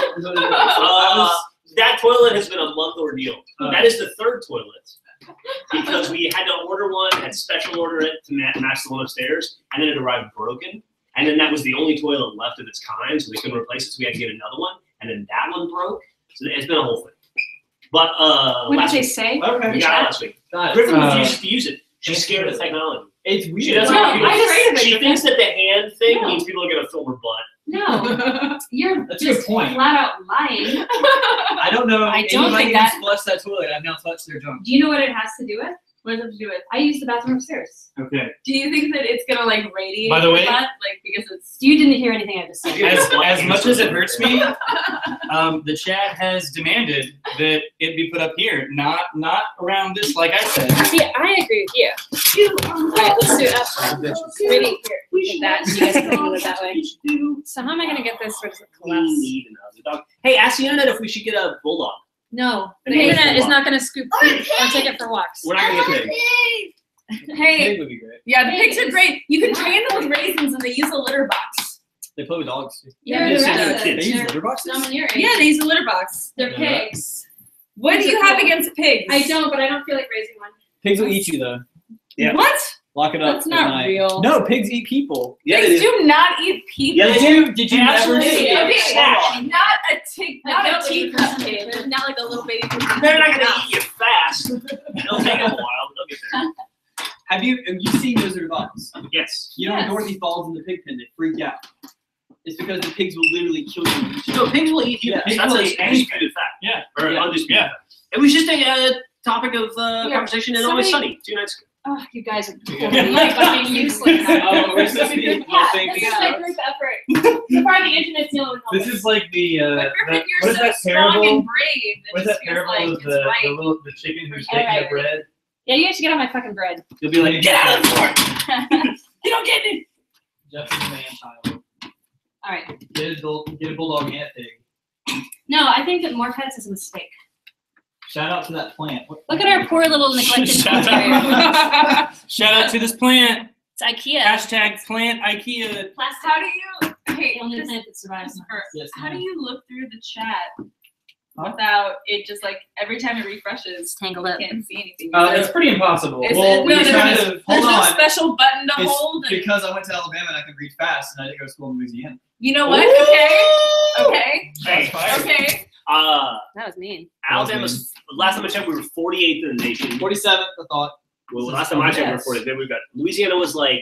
S6: that toilet has been a month ordeal.
S4: Uh.
S6: That is the third toilet. Because we had to order one, had special order it to ma- match the one upstairs, and then it arrived broken. And then that was the only toilet left of its kind, so they couldn't replace it, so we had to get another one. And then that one broke. So it's been a whole thing. But uh,
S1: What
S6: last
S1: did they
S6: week,
S1: say?
S4: Okay.
S6: we got it last week.
S4: Got it.
S6: Griffin
S5: Uh,
S6: refuses to use it. She's scared of technology.
S4: It's weird.
S6: She doesn't.
S1: No,
S6: want
S1: I
S6: people-
S1: just-
S6: she thinks that the hand thing
S1: No.
S6: means people are gonna film her butt.
S1: No, you're
S4: That's a good
S1: just
S4: point.
S1: flat out lying.
S4: I don't know.
S1: I don't
S4: anybody
S1: think
S4: who's
S1: that-
S4: flushed that toilet. I've now touched their junk.
S1: Do you know what it has to do with?
S7: What does it have to do with?
S1: I use the bathroom upstairs.
S5: Okay.
S7: Do you think that it's gonna like radiate?
S5: By the way-
S7: a lot? Like because it's.
S1: You didn't hear anything I just said.
S5: As, as much as it hurts me, um, the chat has demanded that it be put up here, not not around this, like I said.
S1: See, I agree with you. All right, let's do it up. Really here. Like that. So you guys can handle it that way. So how am I gonna get this sort of
S6: We
S1: collapse?
S6: need another dog. Hey, ask the internet if we should get a bulldog.
S1: No, the
S6: An
S1: internet
S6: Asian
S1: is
S6: one.
S1: not gonna scoop
S2: Or a
S1: poop or take it for walks.
S6: We're not gonna get pig.
S7: Hey,
S4: Pig would be great.
S7: yeah, the pigs are great. You can train them with raisins, and they use a litter box.
S4: They play with dogs too.
S1: You're
S6: Yeah,
S1: the
S6: so
S1: rest
S6: they're
S1: of
S6: kids.
S4: They use
S1: They're
S4: litter boxes.
S1: someone your age.
S7: Yeah, they use a litter box.
S1: They're
S4: Yeah.
S1: pigs.
S7: What do you have against pigs?
S1: I don't, but I don't feel like raising one.
S4: Pigs will eat you though.
S5: Yeah.
S7: What?
S4: Lock it up.
S7: That's
S4: at
S7: not
S4: night.
S7: real.
S4: No, pigs eat people.
S6: Yeah,
S7: Pigs
S6: they do.
S7: do not eat people.
S6: Yeah, they
S4: Did you? Did you
S6: They
S4: never
S6: absolutely
S4: see
S6: do.
S4: it?
S7: Okay,
S6: Snatch.
S7: not a tick,
S1: Like,
S7: not
S1: they'll
S7: a
S1: eat
S7: teacup
S1: the
S7: pig,
S1: pig.
S7: not like a little baby pig.
S6: They're not gonna eat you fast. It'll take them a while, but they'll get there.
S4: Have you? Have you seen Wizard of Oz?
S6: Yes.
S4: You know
S7: Yes.
S4: when Dorothy falls in the pig pen, they freak out. It's because the pigs will literally kill you.
S6: No, pigs will eat you.
S4: Yeah,
S6: That's
S4: pigs will
S6: a
S4: eat
S6: undisputed fact.
S5: Yeah.
S6: Or
S4: Yeah.
S6: undisputed
S5: Yeah.
S6: fact. It was just a uh, topic of uh,
S1: Yeah.
S6: conversation in Always
S1: Somebody-
S6: Sunny two nights ago.
S1: Oh, you guys are
S5: Yeah.
S1: fucking useless.
S4: Oh, we're supposed to be
S1: Yeah,
S4: well, thank
S1: this
S4: you.
S1: is my group effort. So far, the internet's the only one.
S5: This is like the, uh,
S7: But
S5: that,
S7: Griffin,
S5: what
S7: you're
S5: is
S7: so
S5: that
S7: strong
S5: parable?
S7: and brave. It
S5: What is
S7: just
S5: that
S7: feels
S5: parable
S7: like
S5: of
S7: it's
S5: the, the
S7: right.
S5: little the chicken who's
S1: All
S5: taking
S1: right.
S5: the bread?
S1: Yeah, you guys should get on my fucking bread.
S5: You'll be like, get out of the fork! You don't get it!
S4: Jeff is a man child.
S1: All right.
S4: Get a, bull, get a bulldog and a pig.
S1: No, I think that more pets is a mistake.
S4: Shout out to that plant. What
S1: Look at our poor little neglected
S5: Shout
S1: plant area.
S5: out. Shout out to this plant.
S1: It's IKEA.
S5: Hashtag plant IKEA.
S1: Plastic.
S7: How do you? Hey,
S1: The only
S7: just-
S1: plant that survives.
S7: Christopher,
S4: Yes,
S7: how do
S4: ma'am.
S7: you look through the chat
S4: Huh?
S7: without it just like every time it refreshes,
S1: It's tangled
S7: you
S1: up.
S7: can't see anything?
S5: Uh,
S7: Is there-
S5: it's pretty impossible.
S7: Is
S4: Well,
S7: it,
S4: we
S7: no,
S4: just
S7: there's,
S4: tried
S7: no-
S4: to-
S7: there's
S4: hold
S7: no
S4: on.
S7: special button to
S4: It's
S7: hold. And,
S4: because I went to Alabama and I could read fast, and I didn't go to school in Louisiana.
S7: you know what?
S6: Ooh!
S7: Okay. Okay.
S6: Hey,
S7: Okay.
S6: uh,
S1: That was mean.
S6: Alabama's, last time I checked, we were forty-eighth in the nation.
S4: forty-seventh, I thought.
S6: Well, last time I checked, we were
S7: Yes.
S6: forty. Then we've got Louisiana was like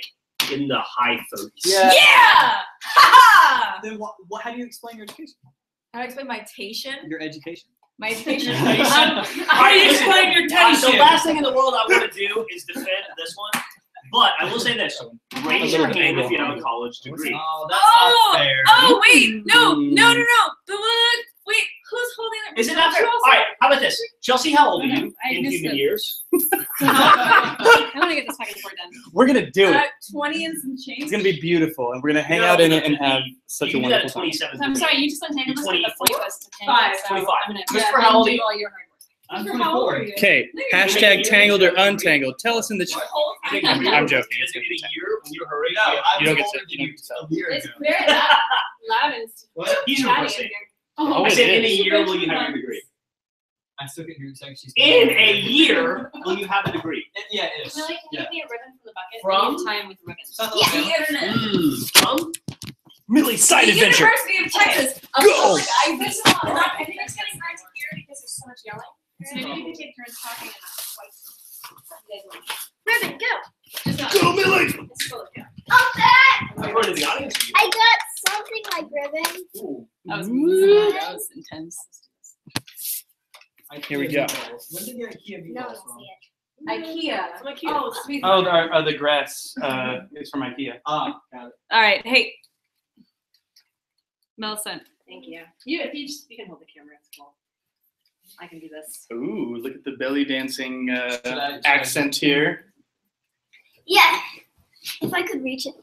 S6: in the high thirties.
S5: Yeah.
S7: Yeah! Ha!
S8: Then what, what? How do you explain your education?
S7: How do I explain my tation?
S8: Your education.
S7: My education.
S6: Your tation.
S7: Um,
S6: How do you
S5: explain your
S6: Uh,
S5: tation?
S6: the last thing in the world I want to do is defend this one. But I will say this: raise your hand if you have a college degree.
S8: Oh, that's
S7: Oh!
S8: not fair.
S7: Oh, wait. No, no, no, no. The one- Wait, who's holding it?
S6: Is it not fair? All right, how about this? Chelsea, how old are you
S1: I
S6: in
S1: missed
S6: human
S1: it.
S6: years?
S1: I want to get this fucking board done.
S8: We're gonna do
S7: Uh,
S8: it.
S7: twenty and some change.
S8: It's gonna be beautiful, and we're gonna hang
S6: No,
S8: out in
S6: no,
S8: it and
S6: no,
S8: have such
S6: you
S8: a
S6: can do that
S8: wonderful
S6: at
S8: time.
S6: twenty-seven.
S1: So I'm sorry, you just untangled us, but the point was to tangle.
S7: Five.
S1: So
S6: twenty-five.
S1: I'm gonna
S6: Christopher, how old are
S1: undo
S6: you?
S1: all your hard work.
S8: I'm
S7: Christopher, how old are you?
S5: Okay, hashtag tangled or untangled. Tell us in the chat. I'm joking.
S6: Is it in a year when you're hurrying?
S8: No, I
S5: You don't
S8: was
S5: get to-
S8: older
S5: you
S8: than
S5: don't get to
S8: a year
S1: It's
S8: ago.
S1: very loud, loud and
S8: What?
S6: He's your
S1: chatty
S6: first
S1: in
S6: name.
S1: here.
S5: Oh,
S6: I said
S5: it
S6: in a
S5: is.
S6: year will you have your degree?
S8: I still can hear you saying she's.
S6: In a year will you have a degree?
S8: It, yeah, it is.
S1: Really, can you
S8: Yeah.
S1: give me a ribbon from the bucket?
S6: From?
S1: I need time with ribbons.
S7: The internet.
S6: Mm. From?
S5: Millie side
S7: The
S5: adventure.
S7: University of Texas. A
S5: Go!
S7: public Ivy
S1: First of all,
S7: School.
S1: I think it's getting hard to hear because there's so much yelling. So maybe you could take turns talking and not twice. You guys want-
S2: Ribbon, go.
S1: Just not-
S5: Go, Millie!
S1: It's full of you.
S2: Oh, that.
S6: I'm going to the audience.
S2: I got something like ribbon.
S6: Ooh.
S7: That was, that was intense.
S5: Here we go.
S8: When did your IKEA
S2: No one
S8: meatballs
S2: will
S8: from?
S2: see it.
S7: IKEA. Oh, sweet.
S5: Oh, the, uh, the grass uh, is from IKEA.
S8: Ah, got it.
S7: All right. Hey, Millicent.
S1: Thank you. You, if you just, you can hold the camera, it's cool. I can do this.
S5: Ooh, look at the belly dancing uh,
S8: Should I- should I-
S5: accent here.
S2: Yeah. If I could reach it.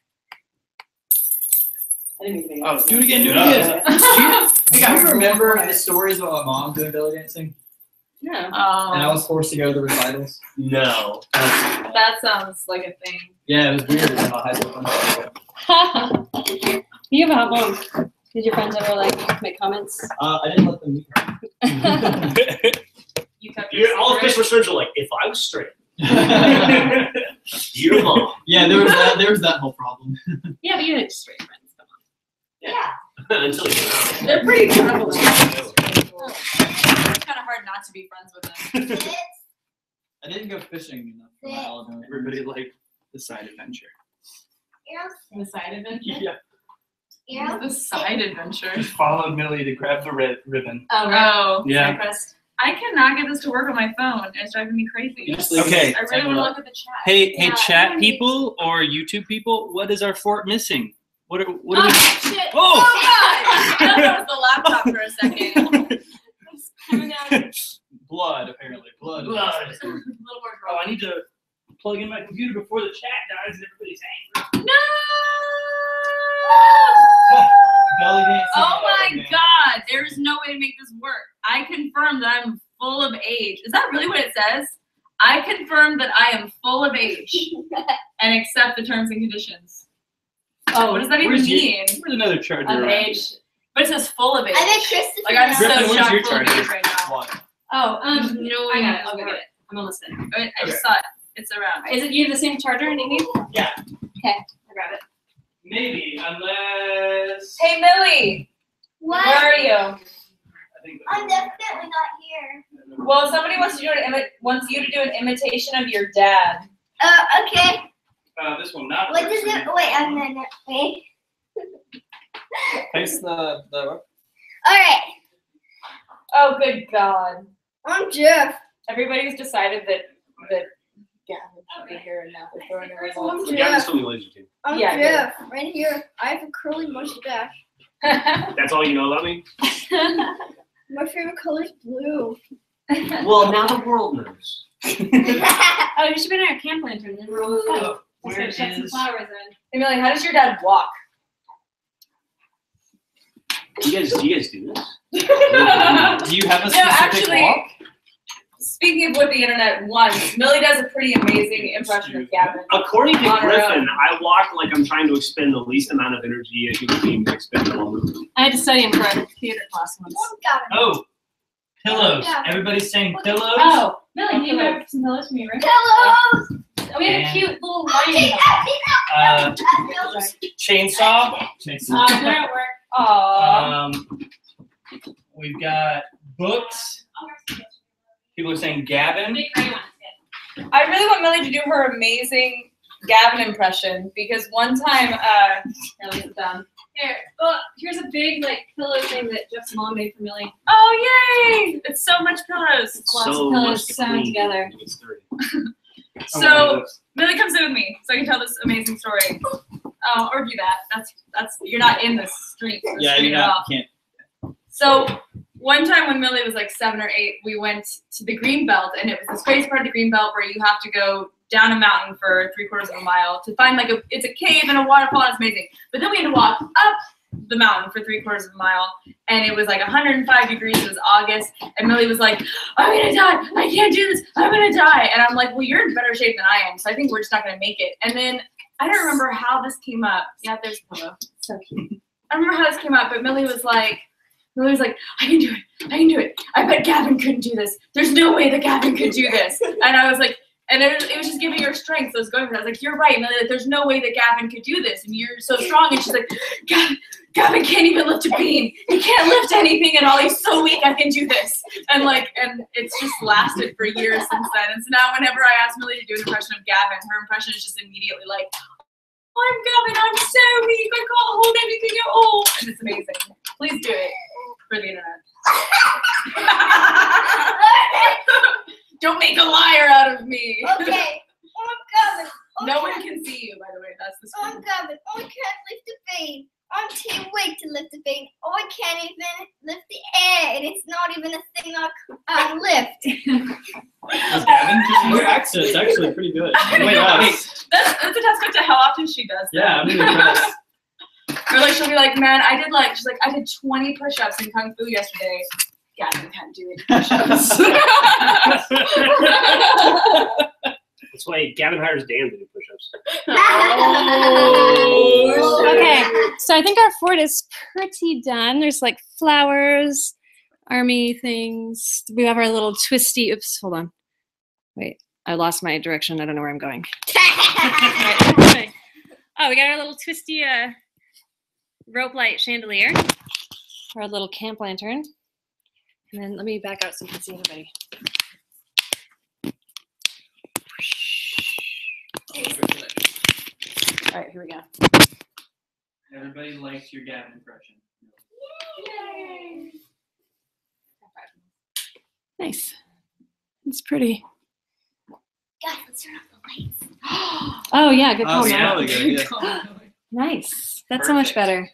S1: I didn't mean to
S5: Oh, do it again, do it
S6: Yeah.
S5: again.
S8: Do you remember the stories about my mom doing belly dancing?
S1: No.
S8: And I
S7: Um,
S8: was forced to go to the recitals.
S6: No.
S7: that sounds like a thing.
S8: Yeah, it was weird. In high school.
S1: You have a hot Did your friends ever like make comments?
S8: Uh, I didn't let them meet her.
S7: You kept
S6: You're,
S7: your
S6: all of
S7: secret.
S6: Christmas friends are like, if I was straight, your mom.
S8: Yeah, there was that. There was that whole problem.
S1: Yeah, but you had straight friends. Come on.
S6: Until you know.
S7: They're pretty prevalent. It's kind of hard not to be friends with them.
S2: Sit.
S8: I didn't go fishing enough for my
S2: Sit.
S8: holiday.
S5: Everybody liked the side adventure.
S2: Eros.
S1: The side adventure.
S5: Yeah.
S2: Eros.
S7: The side adventure.
S5: Just followed Millie to grab the red ribbon.
S1: Oh, right.
S7: Oh,
S5: Yeah.
S1: Side quest.
S7: I cannot get this to work on my phone. It's driving me crazy.
S8: You just leave
S5: Okay.
S8: it
S7: I really
S8: tangled
S7: want to
S8: up.
S7: look at the chat.
S5: Hey, hey,
S1: Yeah,
S5: chat
S1: I need-
S5: people or YouTube people, what is our fort missing? What are, what
S7: Oh,
S5: are we?
S7: shit.
S5: Oh!
S7: God! I thought that was the laptop for a second.
S1: Coming out.
S5: Blood, apparently. Blood.
S6: Blood.
S1: A little more
S5: Oh, I need to plug in my computer before the chat dies and everybody's angry.
S7: No!
S8: Belly dancing.
S7: Oh my
S8: man.
S7: god, there is no way to make this work. I confirm that I'm full of age. Is that really what it says? I confirm that I am full of age and accept the terms and conditions.
S1: Oh,
S7: What does that even
S5: Where's your-
S7: mean?
S5: Where's another charger?
S1: of
S5: around?
S1: age.
S7: But it says full of age.
S2: I bet Christopher.
S7: Like I'm
S2: knows.
S7: so
S5: Griffin, where's
S7: shocked
S5: your
S7: full of
S5: charger?
S7: age right now.
S8: What?
S1: Oh, um,
S7: You know
S1: I
S7: what
S1: got
S7: I
S1: it. I'll go get it. I'm almost there.
S7: I, I just saw it. It's around.
S1: Is it you have the same charger and you need?
S6: Yeah.
S1: Okay, I grab it.
S5: Maybe, unless.
S7: Hey Millie,
S2: What?
S7: where are you?
S5: I think
S2: I'm definitely not here.
S7: Well, somebody wants to do an imi- wants you to do an imitation of your dad.
S2: Uh, okay.
S5: Uh, this will not.
S2: What
S5: work
S2: does
S5: for me.
S2: it? Wait, I'm gonna wait.
S8: Paste the the.
S2: All right.
S7: Oh, good God!
S2: I'm Jeff.
S7: Everybody's decided that that Gavin should be here and now they're throwing a revolt.
S6: So Gavin's still related to you.
S2: I'm
S7: Yeah,
S2: Jeff. Right here. I have a curly mustache.
S6: That's all you know about me?
S2: My favorite color is blue.
S6: Well, now the world knows.
S1: Oh, you should be in our camp lantern and then we're all fun.
S5: Oh,
S1: Let's
S5: where
S1: go shove some
S5: is-
S1: flowers in.
S7: Emily, how does your dad walk?
S6: Do you guys, do you guys do this?
S8: Do you have a
S7: No,
S8: specific
S7: actually,
S8: walk?
S7: speaking of what the internet wants, Millie does a pretty amazing impression of Gavin.
S6: According to
S7: On her
S6: Griffin,
S7: own.
S6: I walk like I'm trying to expend the least amount of energy a human being can expend while moving.
S1: I had to study him for a theater class once.
S5: Oh, pillows. Everybody's saying pillows.
S1: Oh, Millie, can you grab some pillows from me, right?
S2: Hello.
S1: Oh, we have a
S5: And-
S1: cute little
S2: I'll
S1: lion.
S2: take that.
S5: Uh,
S2: Take
S5: chainsaw.
S1: Uh, they're at work.
S7: Aww.
S5: Um, we've got books. People are saying Gavin.
S1: Big gray ones, yeah.
S7: I really want Millie to do her amazing Gavin impression because one time, uh, here, let me sit down.
S1: Here, oh, here's a big like pillow thing that Jeff's mom made for Millie.
S7: Oh yay! It's so much pillows.
S1: Lots
S6: So
S1: of
S6: much
S1: pillows
S6: to
S1: sewn
S6: clean.
S1: together.
S6: It's dirty.
S7: So Millie comes in with me so I can tell this amazing story. Oh, or do that. That's that's you're not in the street. The
S8: Yeah,
S7: street
S8: you're
S7: at
S8: not.
S7: all.
S8: Can't.
S7: So one time when Millie was like seven or eight, we went to the Greenbelt, and it was this crazy part of the Greenbelt where you have to go down a mountain for three quarters of a mile to find like a it's a cave and a waterfall. And it's amazing. But then we had to walk up the mountain for three quarters of a mile, and it was like one hundred five degrees. It was August, and Millie was like, "I'm gonna die! I can't do this! I'm gonna die!" And I'm like, "Well, you're in better shape than I am, so I think we're just not gonna make it." And then I don't remember how this came up. Yeah, there's the pillow. So cute. I don't remember how this came up, but Millie was like, Millie was like, "I can do it! I can do it! I bet Gavin couldn't do this. There's no way that Gavin could do this." And I was like. And it was, it was just giving her strength. So I was going for it. I was like, "You're right, Millie. Like, there's no way that Gavin could do this, and you're so strong." And she's like, "Gavin, Gavin can't even lift a bean. He can't lift anything at all. He's so weak. I can do this." And like, and it's just lasted for years since then. And so now, whenever I ask Millie to do an impression of Gavin, her impression is just immediately like, "I'm Gavin. I'm so weak. I can't hold anything at all." And it's amazing. Please do it for the internet. Don't make a liar out of me.
S2: Okay. Oh, I'm coming. Oh,
S7: No
S2: I'm
S7: one
S2: coming.
S7: can see you, by the way. That's the
S2: Oh,
S7: screen.
S2: I'm coming. Oh, I can't lift the vein. I'm too weak to lift the vein. Oh, I can't even lift the air, and it's not even a thing I can lift.
S8: Is Gavin? Your accent's actually pretty good. Wait, wait.
S7: That's, that's a testament to how often she does that.
S8: Yeah, I'm really impressed.
S7: Or like she'll be like, "Man, I did like," she's like, "I did twenty push-ups in Kung Fu yesterday." Gavin can't do any push-ups.
S6: That's why Gavin hires Dan to do push-ups.
S2: Oh.
S1: Okay, so I think our fort is pretty done. There's like flowers, army things. We have our little twisty. Oops, hold on. Wait, I lost my direction. I don't know where I'm going. Oh, we got our little twisty uh, rope light chandelier. Our little camp lantern. And then let me back out so you can see everybody. All right, here we go.
S8: Everybody likes your Gavin impression.
S2: Yay.
S1: Nice. It's pretty.
S2: Guys, let's turn off the lights.
S1: Oh yeah, good
S8: Oh,
S1: call.
S8: yeah,
S1: Matt.
S8: really good, yeah.
S1: Nice. That's so much better.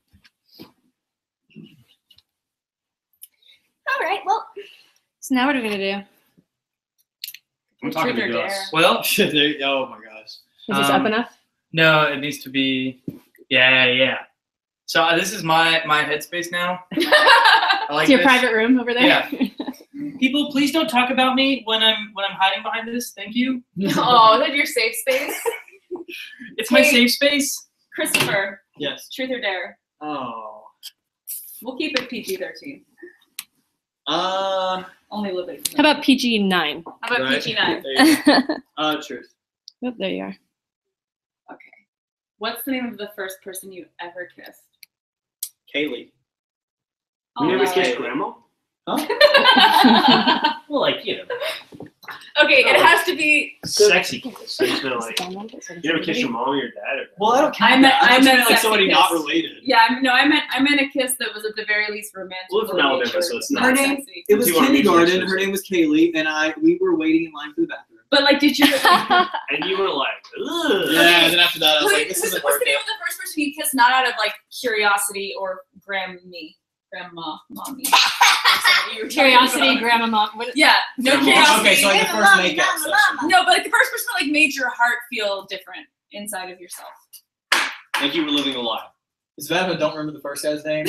S2: All right, well.
S1: So now what are we gonna do?
S6: I'm talking
S7: Truth or
S6: to
S7: dare.
S6: Gus.
S5: Well,
S8: Shit, there you- oh my gosh.
S1: Is this
S5: Um,
S1: up enough?
S5: no, it needs to be. Yeah, yeah. So uh, this is my my headspace now. I like
S1: It's your
S5: this.
S1: private room over there.
S5: Yeah. People, please don't talk about me when I'm when I'm hiding behind this. Thank you.
S7: Oh, is that your safe space?
S5: It's my
S7: Hey.
S5: safe space.
S7: Christopher,
S8: Yes.
S7: truth or dare?
S8: Oh.
S7: We'll keep it P G thirteen.
S8: Uh.
S7: Only a little bit.
S1: How about P G nine?
S7: How about
S8: right.
S7: P G nine?
S8: There you go.
S1: Oh,
S8: Uh, truth.
S1: there you are.
S7: Okay. What's the name of the first person you ever kissed?
S8: Kaylee.
S6: You never
S7: no.
S6: kissed Grandma?
S8: Huh?
S6: Well, like, you know,
S7: Okay, it has to be.
S6: sexy kiss. So you know, like, you never kissed your mom or your dad? Or
S8: Well, I don't count
S7: I meant-
S8: that. I,
S7: I
S8: thought you
S7: meant
S8: like
S7: sexy
S8: somebody
S7: kiss.
S8: not related.
S7: Yeah, I- no, I meant I meant a kiss that was at the very least romantic.
S6: Well, from
S7: in
S6: Alabama,
S7: nature,
S6: so it's
S7: not
S8: not- Her name-
S7: sexy.
S8: It was
S6: Do you wanna make
S8: kindergarten.
S6: choices?
S8: Her name was Kaylee, and I we were waiting in line for the bathroom.
S7: But like, did you?
S6: And you were like, ugh.
S8: Yeah, and then after that, I was
S7: Who-
S8: like, this
S7: who's,
S8: isn't
S7: what's the
S8: working.
S7: name of the first person you kissed? Not out of like curiosity or Grammy, grandma, mommy. I'm sorry, you were talking
S1: Curiosity,
S7: about-
S1: grandma, mom. What,
S7: Yeah, no
S6: Grandma.
S7: curiosity.
S8: Okay, so like the
S2: Mama,
S8: first
S2: mama,
S8: makeout
S2: mama,
S8: session.
S2: mama.
S7: No, but like the first person that like made your heart feel different inside of yourself.
S8: Like you were living a lie. Sveta, I don't remember the first guy's name.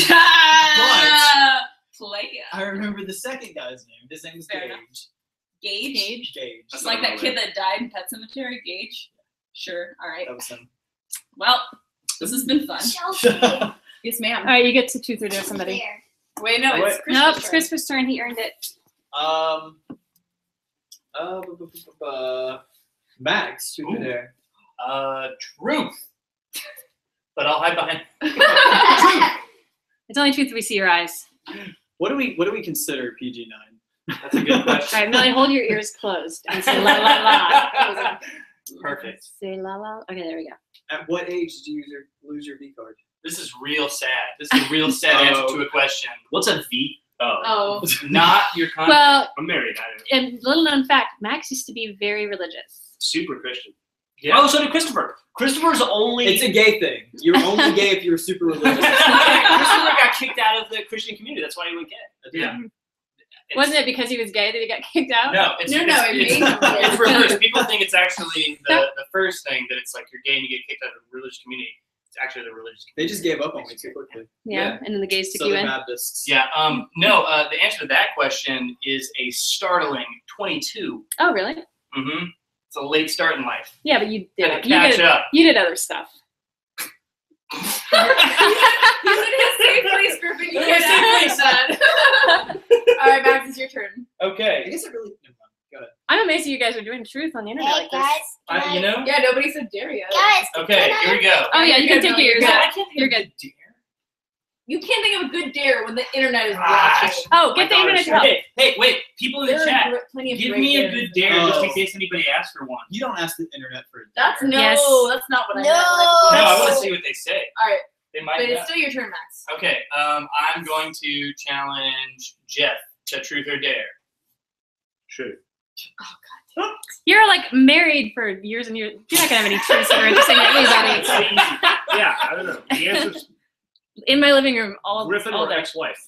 S7: Playa.
S8: I remember the second guy's name. His name was
S7: Fair
S8: Gage.
S7: enough. Gage.
S8: Gage. Gage.
S7: Just like that kid that died in Pet Cemetery, Gage. Sure. All right.
S8: That was him.
S7: Well, this has been fun.
S2: Chelsea.
S7: Yes,
S1: All
S7: ma'am.
S1: right, you get to truth or dare somebody.
S2: There.
S7: Wait, no,
S6: Wait.
S7: it's Christopher's
S1: Nope, it's
S7: turn.
S1: Christopher's turn. He earned it.
S8: Um. Uh, bu- bu- bu- bu- uh, Max, truth or
S5: Ooh.
S8: dare?
S5: Uh, truth. But I'll hide behind.
S1: It's only truth if we see your eyes.
S8: What do we What do we consider P G nine?
S5: That's a good
S1: All
S5: question.
S1: right, Millie, hold your ears closed and say la la la.
S5: Perfect.
S1: Say la la. Okay, there we go.
S8: At what age did you use your, lose your V card?
S5: This is real sad. This is a real sad
S8: Oh.
S5: answer to a question.
S6: What's a V? Oh,
S7: Oh.
S5: Not your con.
S1: Well,
S6: I'm married. I don't know.
S1: and little known fact, Max used to be very religious.
S6: Super Christian.
S5: Yeah.
S6: Oh, so did Christopher. Christopher's only.
S8: It's a gay thing. You're only gay if you're super religious.
S6: Christopher got kicked out of the Christian community. That's why he went gay.
S5: Yeah. It's-
S1: Wasn't it because he was gay that he got kicked out?
S5: No, it's,
S7: No,
S5: it's,
S7: no, it
S5: it's,
S7: made him gay.
S5: it's reversed. People think it's actually the, the first thing that it's like you're gay and you get kicked out of the religious community. It's actually the religious
S8: They
S5: community.
S8: just gave up on me too quickly.
S1: Yeah,
S8: Yeah.
S1: and then the gays took you
S8: Southern
S1: in.
S8: Baptists.
S5: Yeah. Um. No. Uh. The answer to that question is a startling twenty-two.
S1: Oh, really?
S5: Mm-hmm. It's a late start in life.
S1: Yeah, but you did.
S5: Gotta
S1: You
S5: catch
S1: did,
S5: up.
S1: you did other stuff.
S7: You live in a safe place, Griffin. You
S5: Yeah,
S7: can't
S5: safe
S7: say that. All right, Max, it's your turn.
S8: I
S5: Okay.
S8: guess it really. Never mind. Go ahead.
S1: I'm amazed that you guys are doing truth on the internet
S2: Hey
S1: like this.
S2: guys,
S5: I,
S2: can
S5: you
S2: I-
S5: know.
S7: Yeah, nobody said dare yet.
S2: guys,
S5: Okay.
S2: can I-
S5: Here we go.
S1: Oh yeah, you can
S7: You're
S1: take
S7: good,
S1: yours
S7: no,
S1: out.
S5: I can't think
S1: You're
S5: of a
S1: good.
S5: dare.
S7: You can't think of a good dare when the internet is
S5: Gosh.
S7: watching.
S1: Oh,
S5: My
S1: get the
S5: daughter's
S1: internet to
S5: sure.
S1: help.
S5: Hey, hey, wait. People in the
S7: There are
S5: chat,
S7: gr- plenty of
S5: give
S7: great
S5: me a
S7: dares.
S5: good dare just in
S8: Oh.
S5: case anybody asks for one.
S8: You don't ask the internet for a
S7: That's
S8: dare.
S7: no,
S1: Yes.
S7: that's not what I
S2: No.
S7: meant.
S5: No, I want to
S2: Oh.
S5: see what they say.
S7: All right,
S5: They might.
S7: but
S5: know.
S7: it's still your turn, Max.
S5: Okay, um, I'm going to challenge Jeff to truth or dare.
S6: True.
S1: You're like married for years and years. You're not gonna have any truths that are interesting to anybody.
S6: It's so easy. Yeah, I don't know. The answer's
S1: In my living room all,
S6: Griffin
S1: all
S6: or
S1: day.
S6: ex-wife.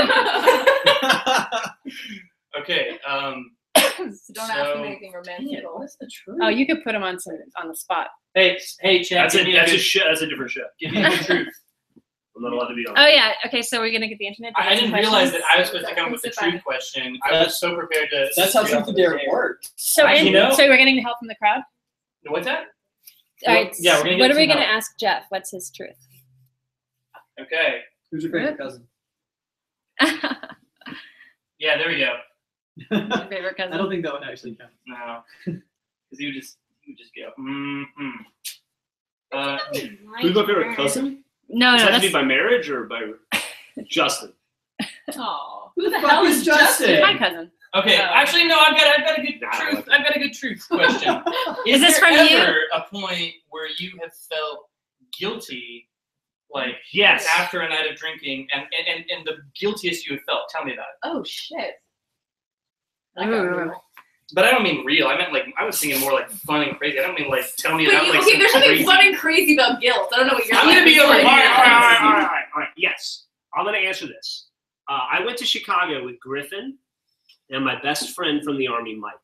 S5: Okay, um,
S7: So don't ask
S5: So-
S7: them anything romantic.
S3: What's the truth?
S1: Oh, you could put them on some, on the spot.
S5: hey, hey, Chad,
S6: That's
S5: give
S6: a
S5: me a
S6: that's a
S5: good,
S6: sh- that's a different show.
S5: give me a good truth.
S6: I'm not allowed to be on.
S1: Oh yeah. Okay, so we're gonna get the internet. to
S5: I, I
S1: answer
S5: didn't
S1: questions?
S5: realize that I was supposed to come up with the
S7: Simplify.
S5: truth question. I was so prepared to.
S8: That's how
S5: to-
S8: truth or dare works.
S1: So,
S5: I-
S1: and,
S5: you know-
S1: so we're getting help from the crowd.
S5: What's that?
S1: All
S5: Well,
S1: right.
S5: yeah, we're gonna
S1: what
S5: get
S1: are we
S5: some
S1: gonna
S5: help.
S1: ask Jeff? What's his truth?
S5: Okay.
S8: Who's your favorite cousin?
S5: Yeah, there we go.
S1: Your favorite cousin?
S8: I don't think that would actually count.
S5: No, because he would just he would just go. Mm-hmm. Uh,
S6: Who's my favorite cousin?
S1: No,
S6: Does
S1: no,
S6: that have to
S1: that's
S6: be by marriage or by Justin?
S7: Oh,
S8: Who the hell is Justin?
S1: my cousin.
S5: okay,
S7: Oh.
S5: actually, no. I've got I've got a good
S6: Nah,
S5: truth.
S6: what?
S5: I've got a good truth question.
S1: Is this
S5: there
S1: from you?
S5: ever a point where you have felt guilty, like
S6: Yes.
S5: after a night of drinking, and and, and, and the guiltiest you have felt? Tell me about it.
S7: oh shit.
S1: Ooh.
S5: But I don't mean real. I meant like I was thinking more like fun and crazy. I don't mean like tell me
S7: But
S5: about
S7: you,
S5: like
S7: okay,
S5: some
S7: there's something
S5: crazy.
S7: fun and crazy about guilt. I don't know what you're.
S5: I'm gonna be over
S6: All
S5: here.
S6: right, all right, all right, all right, all right. Yes, I'm gonna answer this. Uh, I went to Chicago with Griffin and my best friend from the Army, Mike.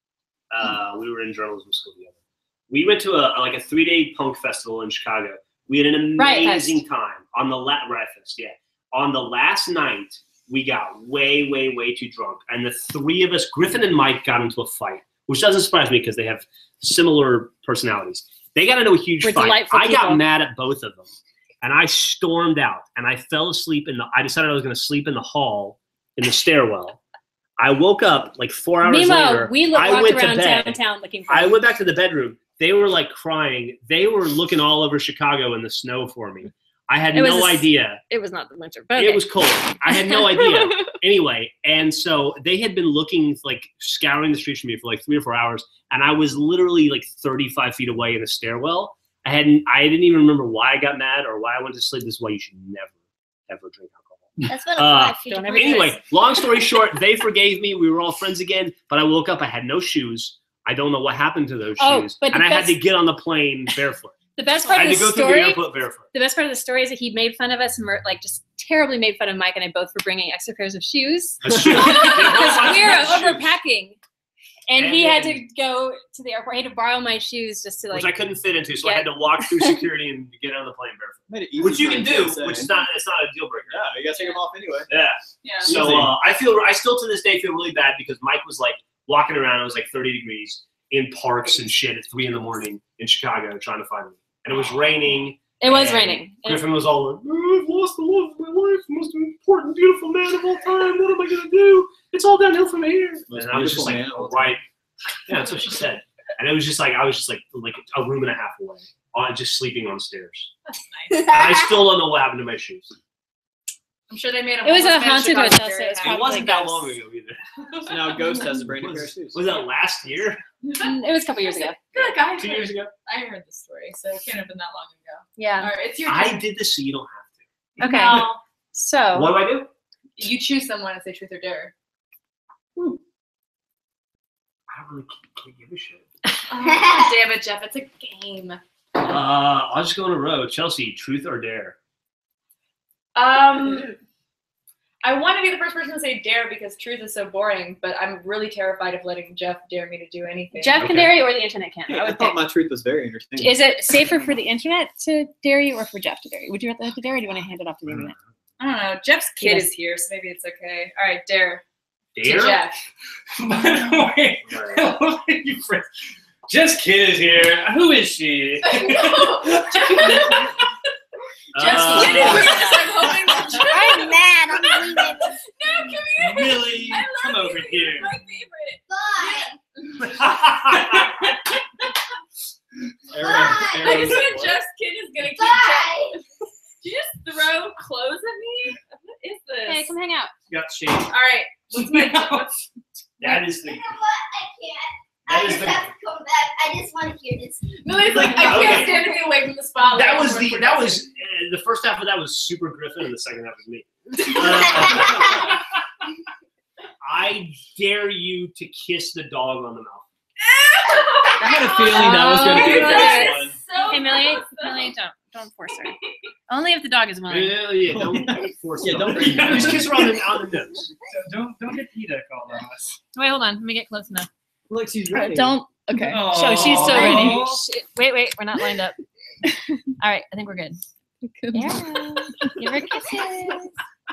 S6: Uh, we were in journalism school together. We went to a like a three day punk festival in Chicago. We had an
S1: Riot
S6: amazing
S1: Fest.
S6: time on the la- Riot Fest. Yeah, on the last night we got way, way, way too drunk, and the three of us, Griffin and Mike, got into a fight, which doesn't surprise me because they have similar personalities. They got into a huge
S1: We're
S6: fight.
S1: delightful
S6: I got
S1: people.
S6: mad at both of them, and I stormed out, and I fell asleep in the. I decided I was going to sleep in the hall, in the stairwell. I woke up like four hours
S1: Meanwhile,
S6: later.
S1: we look,
S6: I
S1: walked
S6: went to
S1: around
S6: bed.
S1: downtown looking for
S6: I
S1: him.
S6: went back to the bedroom. They were like crying. They were looking all over Chicago in the snow for me. I had
S1: It was
S6: no
S1: a s-
S6: idea.
S1: It was not the winter, but
S6: It
S1: okay.
S6: was cold. I had no idea. Anyway, and so they had been looking, like scouring the streets for me for like three or four hours, and I was literally like thirty-five feet away in the stairwell. I hadn't. I didn't even remember why I got mad or why I went to sleep. This is why you should never, ever drink alcohol.
S2: That's what
S6: Uh,
S2: my future
S1: don't ever-
S2: boyfriend
S6: Anyway, long story short, they forgave me. We were all friends again, but I woke up. I had no shoes. I don't know what happened to those
S1: Oh,
S6: shoes,
S1: but
S6: and
S1: the
S6: I had
S1: best-
S6: to get on the plane barefoot.
S1: The best
S6: I
S1: part
S6: had
S1: of
S6: to
S1: the
S6: go through the
S1: story,
S6: airport barefoot.
S1: the best part of the story is that he made fun of us, and we're, like just terribly made fun of Mike and I both for bringing extra pairs of shoes.
S6: That's true.
S1: Because we were
S6: Shoes.
S1: overpacking, and,
S6: And
S1: he had
S6: then-
S1: to go to the airport. He had to borrow my shoes just to like.
S6: Which I couldn't fit into, so I
S1: Yeah.
S6: had to walk through security and get on the plane barefoot.
S8: Made it easy
S6: Which you
S8: for
S6: can
S8: him
S6: do,
S8: to say.
S6: which is not it's not a deal breaker.
S8: Yeah, you gotta take them off anyway.
S6: Yeah.
S7: Yeah.
S6: So
S8: Easy.
S6: uh, I feel I still to this day feel really bad because Mike was like walking around. It was like thirty degrees in parks and shit at three in the morning in Chicago trying to find me, and it was raining.
S1: It was
S6: and
S1: raining. And-
S6: Griffin was all like, "Oh, I've lost the love of my life, the most important, beautiful man of all time. What am I gonna do? It's all downhill from here."
S8: Most
S6: And I was just
S8: beautiful
S6: like,
S8: man of all time.
S6: right. Yeah, that's what she said. And it was just like I was just like like a room and a half away, on just sleeping on stairs. And I still don't know what happened to my shoes.
S7: I'm sure they made a
S1: It was a
S7: homeless man in
S1: haunted
S7: Chicago
S1: hotel,
S7: very
S1: so it's
S7: happy.
S6: It wasn't that long
S1: ghosts.
S6: ago either.
S8: So now Ghost has a brand new pair of shoes.
S6: Was that last year?
S1: Mm, It was a couple years ago.
S7: I feel like I
S6: Two
S7: heard,
S6: years ago.
S7: I heard the story, so it can't have been that long ago. All
S1: Yeah.
S7: right, it's your
S6: I
S7: turn.
S6: did this, so you don't have
S1: Okay.
S7: No,
S1: So.
S6: to. What do I do?
S7: you choose someone and say truth or dare.
S6: I don't really can't give a shit.
S7: Oh, damn it, Jeff! It's a game.
S6: Uh, I'll just go in a row. Chelsea, truth or dare?
S7: Um, I want to be the first person to say dare because truth is so boring, but I'm really terrified of letting Jeff dare me to do anything.
S1: Jeff can
S6: Okay.
S1: dare you or the internet can.
S8: Hey,
S1: I
S8: I
S1: would
S8: thought
S1: pick.
S8: my truth was very interesting.
S1: Is it safer for the internet to dare you or for Jeff to dare you? Would you rather have to dare or do you want to hand it off to the internet?
S7: I don't know. Jeff's kid
S1: Yes.
S7: is here, so maybe it's okay. All right, dare.
S6: Dare?
S7: To Jeff.
S5: By the way, you friends. Just kid is here. Who is she?
S7: Jeff's
S6: Uh,
S7: kid is here, so I'm hoping that
S2: I'm mad. I'm leaving.
S7: No, come here.
S5: Millie,
S7: I love
S5: come
S7: you.
S5: over here.
S7: You're my favorite.
S2: Bye.
S8: Aaron,
S2: Bye.
S7: I
S8: Aaron,
S7: just said Jeff's kid is gonna keep Jeff.
S2: Bye.
S7: Did you just throw clothes at me? What is this?
S1: Hey, come hang out.
S5: Got shade.
S7: All right. What's my what's,
S6: that is the.
S2: You know what? I can't.
S6: That
S2: I
S6: is
S2: just
S6: the.
S2: have to come back. I just want to hear this.
S7: Millie's like, I can't
S6: Okay.
S7: stand to be away from the spotlight.
S6: That was
S7: Everyone's
S6: the. That was
S7: forgetting.
S6: uh, the first half of that was Super Griffin, and the second half was me. Uh, I dare you to kiss the dog on the mouth.
S8: I had a feeling that was going to be the
S1: Oh,
S8: first
S7: that
S8: one.
S7: is so
S1: Hey, Millie,
S7: awesome.
S1: Millie, don't don't force her. Only if the dog is willing.
S6: Yeah, yeah, don't, don't force
S8: Yeah,
S6: it.
S8: don't bring
S6: Just kiss her on the on the nose.
S5: Don't don't get PETA called on us.
S1: Wait, hold on. Let me get close enough.
S8: Look, she's
S1: Uh,
S8: ready.
S1: don't. Okay.
S5: Oh.
S1: So she's so
S5: Aw.
S1: ready. Sh- Wait, wait. We're not lined up. All right. I think we're good. Yeah. Give her kisses.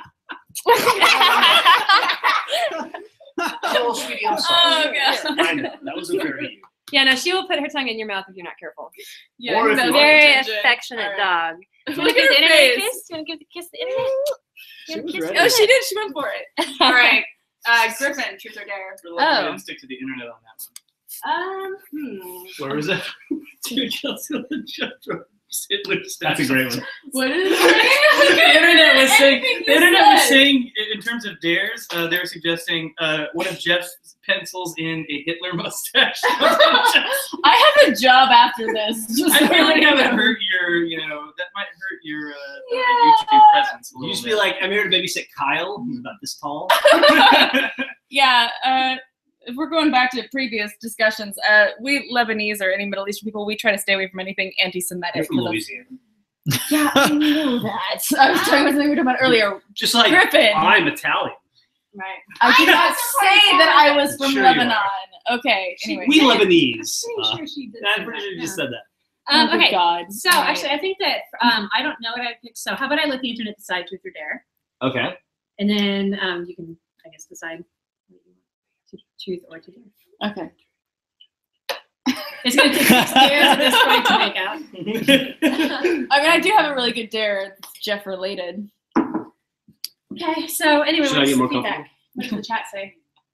S6: Oh, sweetie, I'm
S7: Oh,
S6: sorry.
S7: God.
S6: I know, that wasn't fair to you.
S1: Yeah, no, she will put her tongue in your mouth if you're not careful.
S7: Yeah,
S6: Or if
S7: that's
S6: you-
S7: my
S1: Very
S7: intention.
S1: affectionate
S7: All right.
S1: dog. You want
S7: Look
S1: to give
S7: at
S1: the
S7: her
S1: internet a
S7: face.
S1: kiss? You want to give the kiss the internet?
S8: She
S1: You wanna
S8: was
S1: kiss
S8: ready.
S1: the
S7: Oh, she did. She went for it. All right. Uh, Griffin, truth or dare?
S5: We're letting
S1: Oh.
S5: them stick to the internet on that one.
S1: Um, hmm.
S6: Where was it?
S5: Dude, Chelsea on the Jeff Hitler's
S6: That's a great one.
S7: What is
S5: The internet was saying.
S7: Anything
S5: The
S7: you
S5: internet was
S7: said.
S5: saying, in- in terms of dares, uh, they were suggesting uh, one of Jeff's pencils in a Hitler mustache.
S7: I have a job after this. Just
S5: I feel like that would
S7: letting you know.
S5: hurt your, you know, that might hurt your uh,
S7: Yeah.
S5: YouTube presence a
S6: You
S5: little
S6: just be
S5: bit.
S6: like, I'm here to babysit Kyle. He's about this tall.
S7: Yeah, uh, if we're going back to previous discussions, uh, we Lebanese or any Middle Eastern people, we try to stay away from anything anti-Semitic.
S6: You're from
S7: 'cause that's-
S6: Louisiana.
S7: Yeah, I know that. I was talking about something we were talking about earlier.
S6: Just like
S7: Griffin.
S6: I'm Italian.
S1: Right.
S7: I did
S2: I
S7: not
S2: know
S7: say that I was from
S6: Sure you
S7: Lebanon.
S6: are.
S7: Okay, anyway.
S6: We Lebanese.
S1: Pretty
S6: Uh,
S1: sure she did.
S6: I'm
S1: say
S6: pretty
S1: that,
S6: sure you just
S1: yeah.
S6: said that.
S1: Um,
S7: Oh,
S1: okay.
S7: God.
S1: So
S7: All right.
S1: actually, I think that um, I don't know what I picked. So how about I let the internet decide truth or dare,
S6: Okay.
S1: and then um, you can, I guess, decide what you want to truth or to dare.
S7: Okay.
S1: It's going to take six dares at this point to make out.
S7: I mean, I do have a really good dare, Jeff related.
S1: Okay. So anyway,
S6: Should I
S1: what's
S6: get
S1: the
S6: more
S1: feedback? What does the chat say?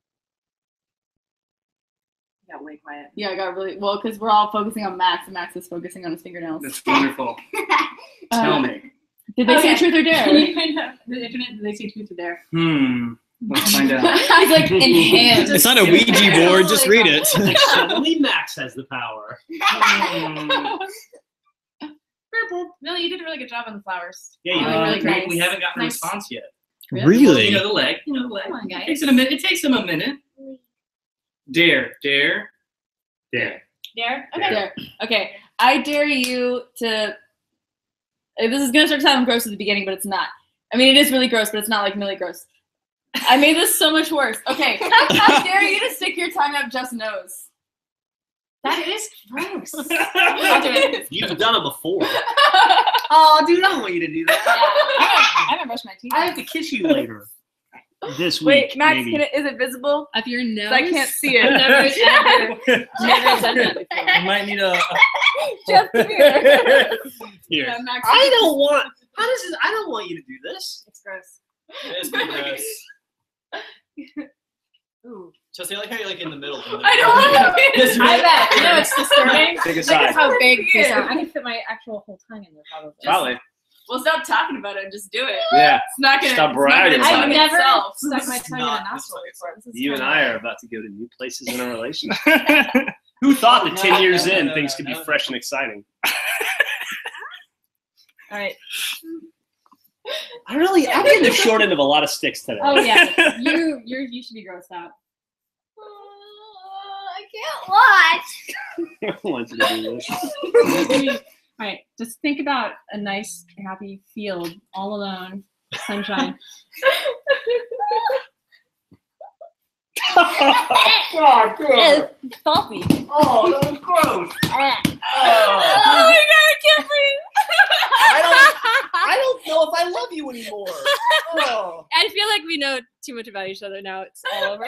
S1: You got way quiet.
S7: Yeah, I got really well because we're all focusing on Max, and Max is focusing on his fingernails.
S5: That's wonderful.
S7: Uh,
S5: Tell me.
S7: Did they say
S1: Okay.
S7: truth or
S1: Can
S7: dare?
S1: you find out the internet? Do they say truth or dare?
S5: Hmm. Let's find out.
S7: He's like enhanced.
S8: It's not a Ouija board. Just read it.
S6: Only Max has the power.
S5: Hmm.
S1: Millie, you did a really good job on the flowers.
S6: Yeah, you
S1: Really,
S5: Uh,
S1: really
S5: we-
S1: great.
S5: we haven't gotten a
S1: Nice.
S5: response yet.
S8: Really?
S5: You know the leg. You know the leg.
S1: Come on,
S5: It
S1: guys.
S5: takes them a minute. It takes them a minute. Dare, dare,
S6: There.
S1: Dare? Okay.
S7: Dare. Okay, I dare you to. uh, This is gonna start sounding gross at the beginning, but it's not. I mean, it is really gross, but it's not like Millie gross. I made this so much worse. Okay, I dare you to stick your tongue up Jeff's nose.
S1: That is gross.
S7: I'll do it.
S6: You've done it before.
S5: Oh, dude, I don't want you to do
S7: I haven't, I haven't brushed my teeth.
S6: I have to kiss you later. This
S7: Wait,
S6: week,
S7: Max,
S6: maybe.
S7: can it, is it visible?
S1: Up your nose.
S7: I can't see it.
S1: I've never, ever, never done that before.
S5: You might need a.
S7: Jeff, come here.
S6: Here.
S7: Yeah, Max,
S6: I don't want. How does this? I don't want you to do this.
S1: It's gross.
S8: It's pretty gross.
S1: Ooh.
S8: Chelsea, I like how you're like in the middle.
S7: I don't want to be.
S8: Yes,
S1: I bet. You know, it's disturbing.
S6: Take a
S1: Look
S6: side.
S1: at how big
S7: Weird.
S1: these are. I can fit my actual whole tongue in there probably.
S6: Probably.
S7: Well, stop talking about it and just do it.
S6: Yeah.
S7: It's not gonna.
S6: Stop
S7: it's not gonna
S6: bragging
S7: talk
S6: about
S1: I've
S6: it.
S1: never
S7: itself.
S1: stuck my tongue in a
S8: not
S1: nostril before. This is
S6: You and
S1: kinda-
S6: I are about to go to new places in our relationship. Who thought that
S8: No,
S6: ten
S8: no,
S6: years
S8: no,
S6: in
S8: no,
S6: things
S8: no,
S6: could
S8: no.
S6: be fresh and exciting?
S7: All right.
S6: I really, I'm getting the short end of a lot of sticks today.
S1: Oh yeah, you you you should be grossed out.
S2: Uh, I can't watch.
S6: I want you to do this.
S1: All right, just think about a nice, happy field, all alone, sunshine.
S6: God, God.
S1: It's salty.
S6: Oh, that was gross.
S2: Uh,
S6: Oh.
S7: Oh my god, I can't breathe.
S8: I don't, I don't know if I love you anymore. Oh.
S1: I feel like we know too much about each other now. It's all over.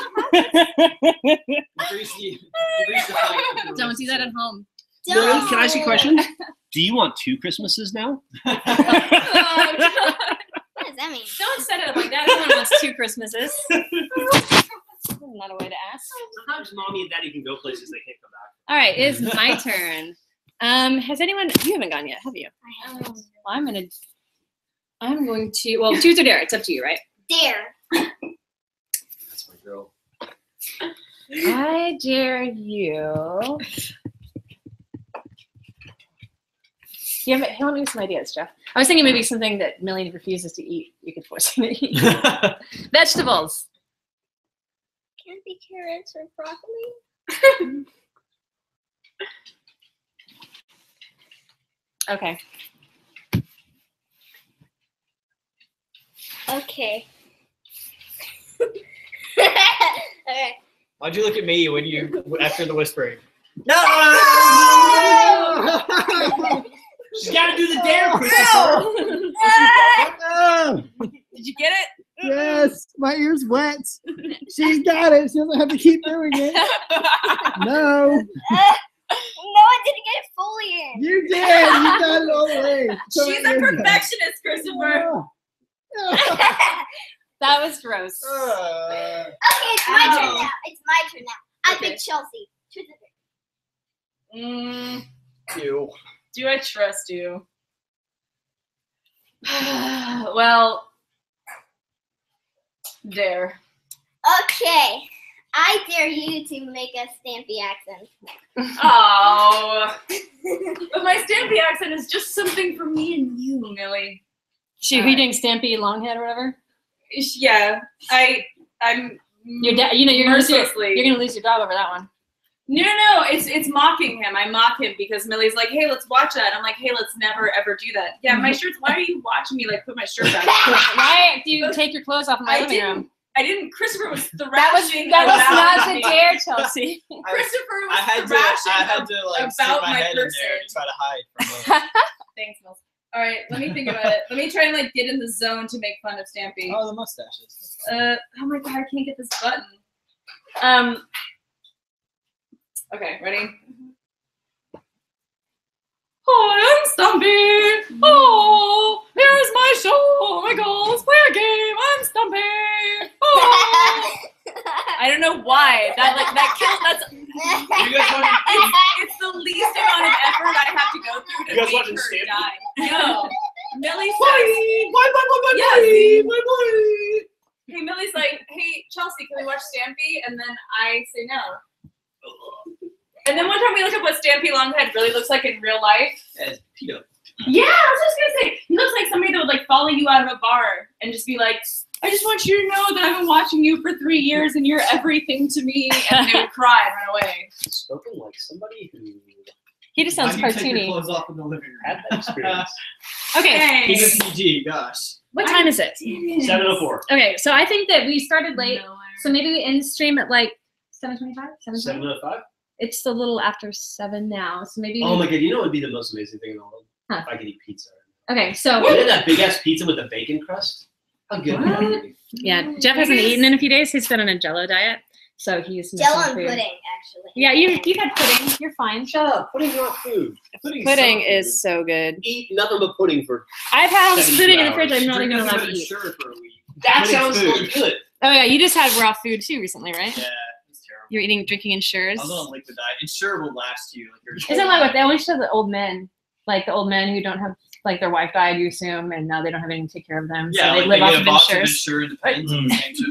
S8: You've reached the, you've reached the point of the
S1: Don't do that at home.
S6: Millie, can I ask you a question?
S2: What
S6: Do you want two Christmases now?
S2: does that mean?
S1: Don't set it up like that. Everyone wants two Christmases. That's not a way to ask.
S6: Sometimes mommy and daddy can go places they can't come back.
S1: All right, it's my turn. Um, has anyone? You haven't gone yet, have you?
S2: I haven't.
S1: Well, I'm gonna. I'm going to. Well, choose or dare. It's up to you, right?
S2: Dare.
S8: That's my girl.
S1: I dare you. You have, hey, let me give some ideas, Jeff. I was thinking maybe something that Millie refuses to eat. You could force her to eat. Vegetables.
S2: Can't be carrots or broccoli.
S1: Okay.
S2: Okay. Okay.
S8: Why'd you look at me when you after the whispering?
S2: No!
S6: She's got to do the dare, Christopher.
S7: Did you get it?
S9: Yes, my ear's wet. She's got it. She doesn't have to keep doing it. No,
S2: No, I didn't get it fully in.
S9: you did. You got it all the way. So
S7: She's
S9: my
S7: a
S9: ear's wet.
S7: perfectionist, Christopher.
S1: That was gross.
S8: Uh,
S2: Okay, it's my turn
S7: Ow.
S2: now. It's my turn now. I
S7: Okay.
S2: picked Chelsea. Truth or dare?
S7: Mm,
S8: you.
S7: do I trust you? Well, dare.
S2: Okay. I dare you to make a Stampy accent.
S7: Oh, but my Stampy accent is just something for me and you, Millie.
S1: She reading Stampy Longhead or whatever.
S7: Yeah, I, I'm.
S1: Your dad, you know, you're gonna lose your,
S7: mercilessly.
S1: you're gonna lose your job over that one.
S7: No, no, no. It's it's mocking him. I mock him because Millie's like, "Hey, let's watch that." I'm like, "Hey, let's never ever do that." Yeah, my shirts. Why are you watching me like put my shirt back on?
S1: Why do you take your clothes off in my
S7: I
S1: living
S7: didn't.
S1: room?
S7: I didn't. Christopher was thrashing.
S1: That was that was
S7: about
S1: not the
S7: me.
S1: dare, Chelsea.
S7: Christopher was
S8: I had to.
S7: thrashing
S8: I had to like stick
S7: about
S8: my
S7: my
S8: head in
S7: person.
S8: there to try to hide from him.
S7: Thanks, Mills. All right, let me think about it. Let me try and like get in the zone to make fun of Stampy.
S8: Oh, the mustaches.
S7: Uh, oh my god, I can't get this button. Um. Okay, ready? Hi, I'm Stumpy. Oh, here's my show. Oh my god, let's play a game. I'm Stumpy. Oh. I don't know why. That like that kills. That's
S6: You guys watching?
S7: it's, it's the least amount of effort I have to go through to
S6: You guys
S7: make
S6: watching
S7: her
S6: Stampy?
S7: die. No, Millie says.
S6: Bye, bye, bye, bye,
S7: Yes.
S6: bye, bye, bye.
S7: Hey, Millie's like, hey, Chelsea, can we watch Stampy? And then I say no. And then one time we look up what Stampy Longhead really looks like in real life.
S8: As Pito.
S7: Yeah, I was just gonna say, he looks like somebody that would like follow you out of a bar and just be like, I just want you to know that I've been watching you for three years and you're everything to me. And they would cry and run away.
S6: Spoken like somebody who
S1: He just sounds
S8: Why'd you take your
S1: cartoony.
S8: clothes off in the living room?
S6: had that experience.
S1: Okay,
S8: Keep
S7: Thanks.
S8: it P G. Gosh.
S1: what time is it?
S6: seven oh four.
S1: Okay, so I think that we started late,
S7: No, I-
S1: so maybe we end stream at like seven twenty-five, seven
S6: seven
S1: twenty.
S6: oh five?
S1: It's a little after seven now, so maybe.
S6: Oh my god, you know what would be the most amazing thing in the world?
S1: Huh.
S6: If I could eat pizza.
S1: Okay, so
S6: You know that big ass pizza with the bacon crust? How good would that be?
S1: yeah, Jeff hasn't eaten in a few days. He's been on a Jello diet, so he's missing
S2: Jello and
S1: food.
S2: pudding, actually.
S1: Yeah, you you had pudding. You're fine.
S6: Shut up. Pudding's not food. Pudding's
S1: Pudding
S6: so
S1: is
S6: good.
S1: so good.
S6: Eat nothing but pudding for.
S1: I've had
S6: seventy-two
S1: pudding in the
S6: hours.
S1: fridge. I'm not even
S8: Drink
S1: allowed
S8: nothing
S1: to
S8: but
S1: eat.
S8: sugar for a week.
S6: That
S8: Pudding's
S6: sounds
S8: food.
S6: really good.
S1: Oh yeah, you just had raw food too recently, right?
S8: Yeah, it's terrible.
S1: You're eating, drinking Ensures.
S8: I was on a liquid diet. And sure will last you. Like your
S1: Isn't like what they always show the old men, like the old men who don't have, like their wife died, you assume, and now they don't have anyone to take care of them,
S8: Yeah,
S1: so they
S8: like
S1: live
S8: they
S1: off
S8: get
S1: of
S8: a box of
S1: Ensures.
S8: Ensure Depends on the same shit.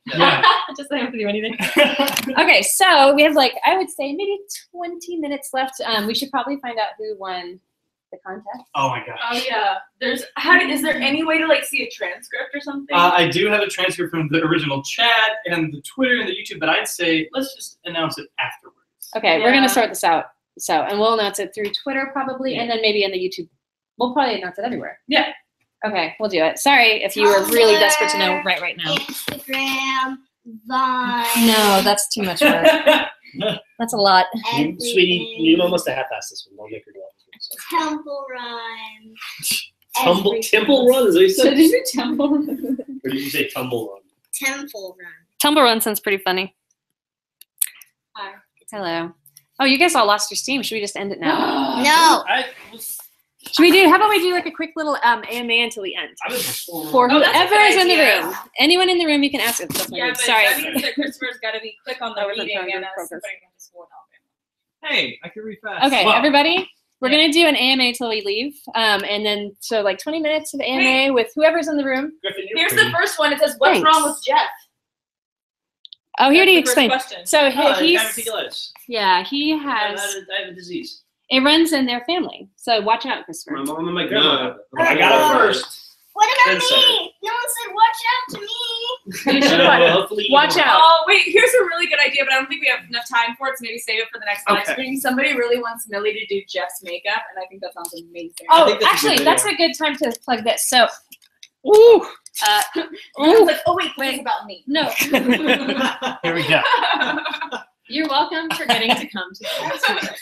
S5: Yeah.
S1: Just so I don't have to do anything. Okay, so we have like, I would say maybe twenty minutes left. Um, we should probably find out who won the contest.
S5: Oh my gosh.
S7: Oh yeah. There's how do, is there any way to like see a transcript or something?
S5: Uh, I do have a transcript from the original chat and the Twitter and the YouTube, but I'd say let's just announce it afterwards.
S1: Okay, we're
S7: Yeah.
S1: gonna sort this out. So, and we'll announce it through Twitter probably, and then maybe in the YouTube. We'll probably announce it everywhere.
S7: Yeah.
S1: Okay, we'll do it. Sorry if you were really desperate to know right right now.
S2: Instagram, Vine.
S1: No, that's too much work. That's a lot.
S6: You, sweetie, you almost have half-assed this one. Don't make her do it.
S2: Temple Run.
S6: Tumble,
S2: Everything.
S6: Temple Run, is what you
S7: So
S6: said?
S7: did you temple?
S6: Or did you say Tumble Run?
S2: Temple Run.
S1: Tumble Run sounds pretty funny.
S7: Hi.
S1: Hello. Oh, you guys all lost your steam. Should we just end it now?
S2: No.
S5: I was,
S1: Should we do? How about we do like a quick little um, A M A until we end?
S6: I was
S1: For
S7: Oh, that's a
S1: whoever
S7: good
S1: is in the
S7: idea.
S1: room, anyone in the room, you can ask it. That's my
S7: Yeah,
S1: name.
S7: but
S1: Sorry.
S7: that means that Christopher's got to be quick on the
S1: I wasn't
S7: reading
S1: trying to
S7: and us
S1: focus.
S7: putting him to school in Alabama.
S8: Hey, I can read fast.
S1: Okay,
S5: Well-
S1: everybody, we're
S7: Yeah.
S1: gonna do an A M A till we leave, um, and then so like twenty minutes of A M A with whoever's in the room.
S6: Griffin, you're
S7: Here's
S6: pretty.
S7: the first one. It says, "What's
S1: Thanks.
S7: wrong with Jeff?"
S1: Oh, he
S7: That's
S1: already
S7: the first
S1: explained.
S7: question.
S1: So
S6: Oh,
S1: he, he's
S6: diverticulitis.
S1: yeah, he
S6: I have,
S1: has
S6: I have a disease.
S1: it runs in their family. So watch out, Christopher.
S6: My mom and my grandma
S8: No.
S6: have it. But I got it first.
S2: What about
S6: Then
S2: me? No one said watch out to me.
S1: You should
S6: So
S1: watch.
S6: hopefully you
S1: Watch
S6: don't-
S1: out.
S7: Oh, wait, here's a really good idea, but I don't think we have enough time for it, so maybe save it for the next live
S6: Okay.
S7: stream. Somebody really wants Millie to do Jeff's makeup, and I think that sounds amazing.
S1: Oh,
S8: think that's a
S1: actually,
S8: good
S1: that's a good time to plug this. So, ooh, uh,
S7: I was
S1: ooh,
S7: like, oh wait,
S1: Wait.
S7: wait, about me.
S1: no,
S5: here we go.
S1: you're welcome for getting to come to. Should we put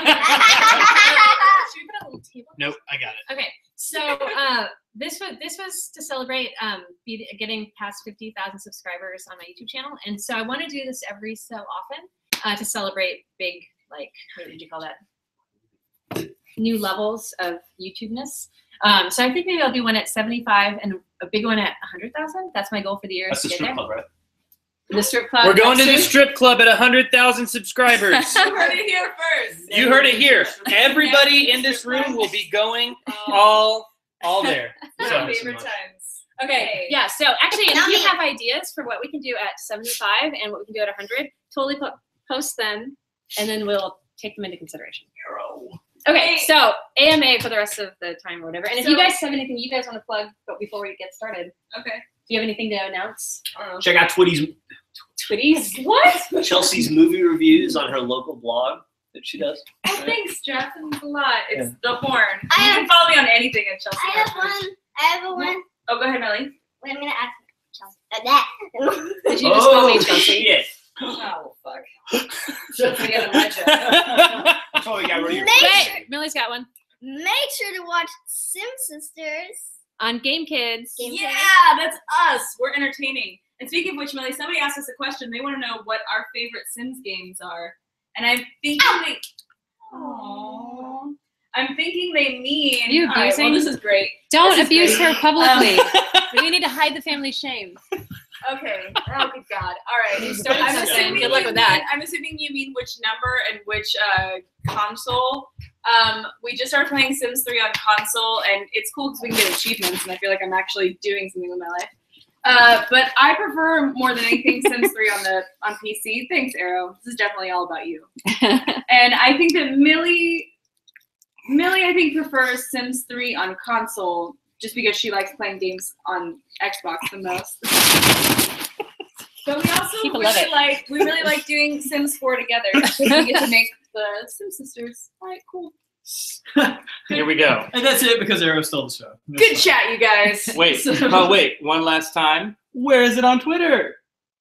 S1: a little table?
S5: Nope, I got it.
S1: Okay, so uh, this was this was to celebrate um, be, getting past fifty thousand subscribers on my YouTube channel, and so I want to do this every so often uh, to celebrate big, like, what did you call that? New levels of YouTubeness. Um, so I think maybe I'll do one at seventy-five and a big one at one hundred thousand. That's my goal for the year.
S6: That's
S1: to
S6: the
S1: get
S6: strip
S1: there.
S6: club, right?
S1: The strip club.
S5: We're going to
S1: next
S5: the
S1: week.
S5: strip club at one hundred thousand subscribers.
S7: You heard it here first.
S5: You heard it here. Everybody in this room will be going all all there.
S7: My
S5: So,
S7: favorite times.
S1: Okay, yeah, so actually, if
S2: Now
S1: you
S2: me.
S1: have ideas for what we can do at seventy-five and what we can do at one hundred, totally po- post them, and then we'll take them into consideration. Okay, so A M A for the rest of the time or whatever. And if you
S7: So-
S1: guys have anything you guys want to plug, but before we get started,
S7: Okay.
S1: do you have anything to announce?
S6: Check out Twitty's
S1: Twitties?
S7: What?
S6: Chelsea's movie reviews on her local blog that she does.
S7: Oh, thanks, Jeff. That means a lot. It's
S6: Yeah.
S7: the horn.
S2: I
S7: You
S2: have-
S7: can follow me on anything at Chelsea.
S2: I have
S7: Harfoush.
S2: one. I have a one.
S7: Oh, go ahead, Millie.
S2: Wait, I'm gonna ask Chelsea. Uh, that.
S1: Did you just call me Chelsea?
S6: Shit.
S7: Oh, fuck. We got a legend.
S6: That's all we got right here.
S2: Make sure,
S1: Wait, Millie's got one.
S2: make sure to watch Sim Sisters.
S1: On Game Kids.
S2: Game
S7: Yeah, that's us. We're entertaining. And speaking of which, Millie, somebody asked us a question. They want to know what our favorite Sims games are. And I'm thinking they... Aww. I'm thinking they mean...
S1: You
S7: All right,
S1: abusing?
S7: well, this is great.
S1: Don't
S7: This is
S1: abuse
S7: great.
S1: her publicly. we need to hide the family shame.
S7: Okay. Oh, good God. All right.
S1: You started
S7: I'm
S1: something.
S7: assuming
S1: Good luck
S7: you
S1: with that.
S7: mean- I'm assuming you mean which number and which uh, console. Um, we just started playing Sims three on console, and it's cool because we can get achievements, and I feel like I'm actually doing something with my life. Uh, but I prefer more than anything Sims three on the on P C. Thanks, Arrow. This is definitely all about you. And I think that Millie, Millie, I think prefers Sims three on console just because she likes playing games on Xbox the most. But we also
S1: People love
S7: really
S1: it.
S7: like we really like doing Sims four together because we get to make the Sim Sisters. All right, cool.
S5: Here we go.
S8: And that's it because Arrow stole the show.
S7: Good chat, you guys.
S5: Wait, oh wait, one last time. Where is it on Twitter?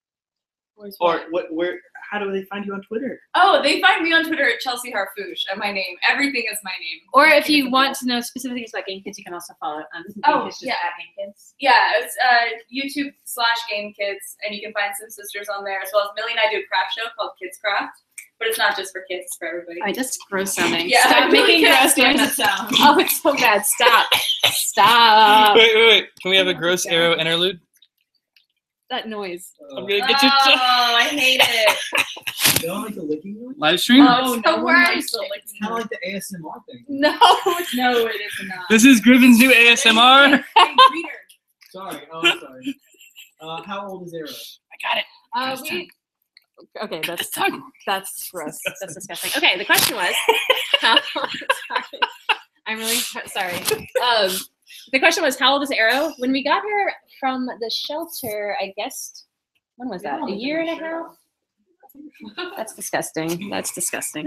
S5: Or what? Where? How do they find you on Twitter?
S7: Oh, they find me on Twitter at Chelsea Harfoush, and my name. Everything is my name.
S1: Or if you want to know specific things about Game Kids, you can also follow it on
S7: Oh,
S1: Kids, just
S7: yeah.
S1: at Game Kids.
S7: Yeah, it's uh, YouTube slash Game Kids, and you can find Sim Sisters on there, as well as Millie and I do a craft show called Kids Craft, but it's not just for kids; it's for everybody.
S1: I just gross sounding.
S7: Yeah, I
S1: Stop
S7: really
S1: making
S7: can't
S1: gross
S7: stand
S1: noises.
S7: that sound.
S1: Oh, it's so bad. Stop. Stop.
S5: Wait, wait, wait. Can we have a gross arrow interlude?
S1: That noise.
S5: I'm gonna
S7: Oh,
S5: get you.
S7: I hate it.
S8: You don't like the licking noise?
S5: Live stream.
S7: Oh,
S1: the
S7: no,
S1: worst.
S7: I'm still
S8: It's kind of like the A S M R thing.
S7: No, no, it is not.
S5: This is Griffin's new A S M R.
S7: Hey, reader.
S8: Sorry. Oh, I'm sorry. Uh, how old is Arrow?
S5: got it.
S1: Uh, we, okay, that's that's gross. That's disgusting. Okay, the question was, how, sorry, I'm really sorry. Um, the question was, how old is Arrow? When we got her from the shelter, I guess, when was that? A year and a half? That's disgusting. That's disgusting.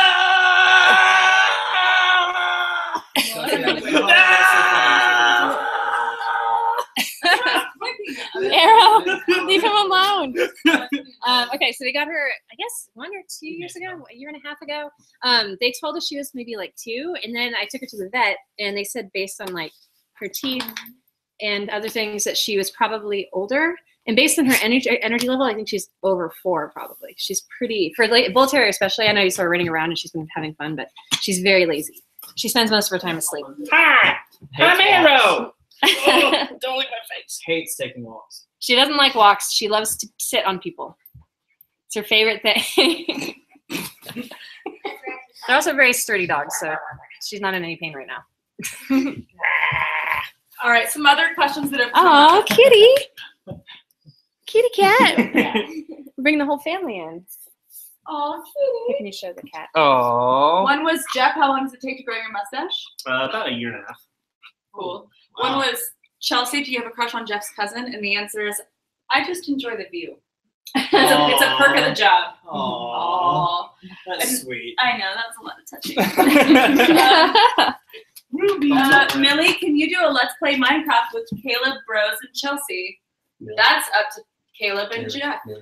S1: Arrow, leave him alone. Um, okay, so we got her, I guess, one or two years ago, a year and a half ago. Um, they told us she was maybe like two, and then I took her to the vet, and they said based on like her teeth and other things that she was probably older. And based on her energy energy level, I think she's over four probably. She's pretty, for like, bull terrier especially, I know you saw her running around and she's been having fun, but she's very lazy. She spends most of her time asleep.
S5: Hi, I'm Arrow. Oh, don't leave my face.
S8: Hates taking walks.
S1: She doesn't like walks. She loves to sit on people. It's her favorite thing. They're also very sturdy dogs, so she's not in any pain right now.
S7: All right, some other questions that have come
S1: Oh,
S7: up.
S1: kitty. Kitty cat. We're bringing the whole family in.
S7: Oh,
S1: Here, can you show the cat?
S5: Oh.
S7: One was, Jeff, how long does it take to grow your mustache?
S6: Uh, about a year and a half.
S7: Cool. One was, Chelsea, do you have a crush on Jeff's cousin? And the answer is, I just enjoy the view. it's, a, it's a perk of the job.
S8: Aww.
S7: Aww.
S8: That's
S7: And-
S8: sweet.
S7: I know, that's a lot of touching.
S6: Ruby.
S7: uh, Millie, can you do a Let's Play Minecraft with Caleb, Bros, and Chelsea?
S6: Yeah.
S7: That's up to Caleb and Jeff.
S6: Yeah.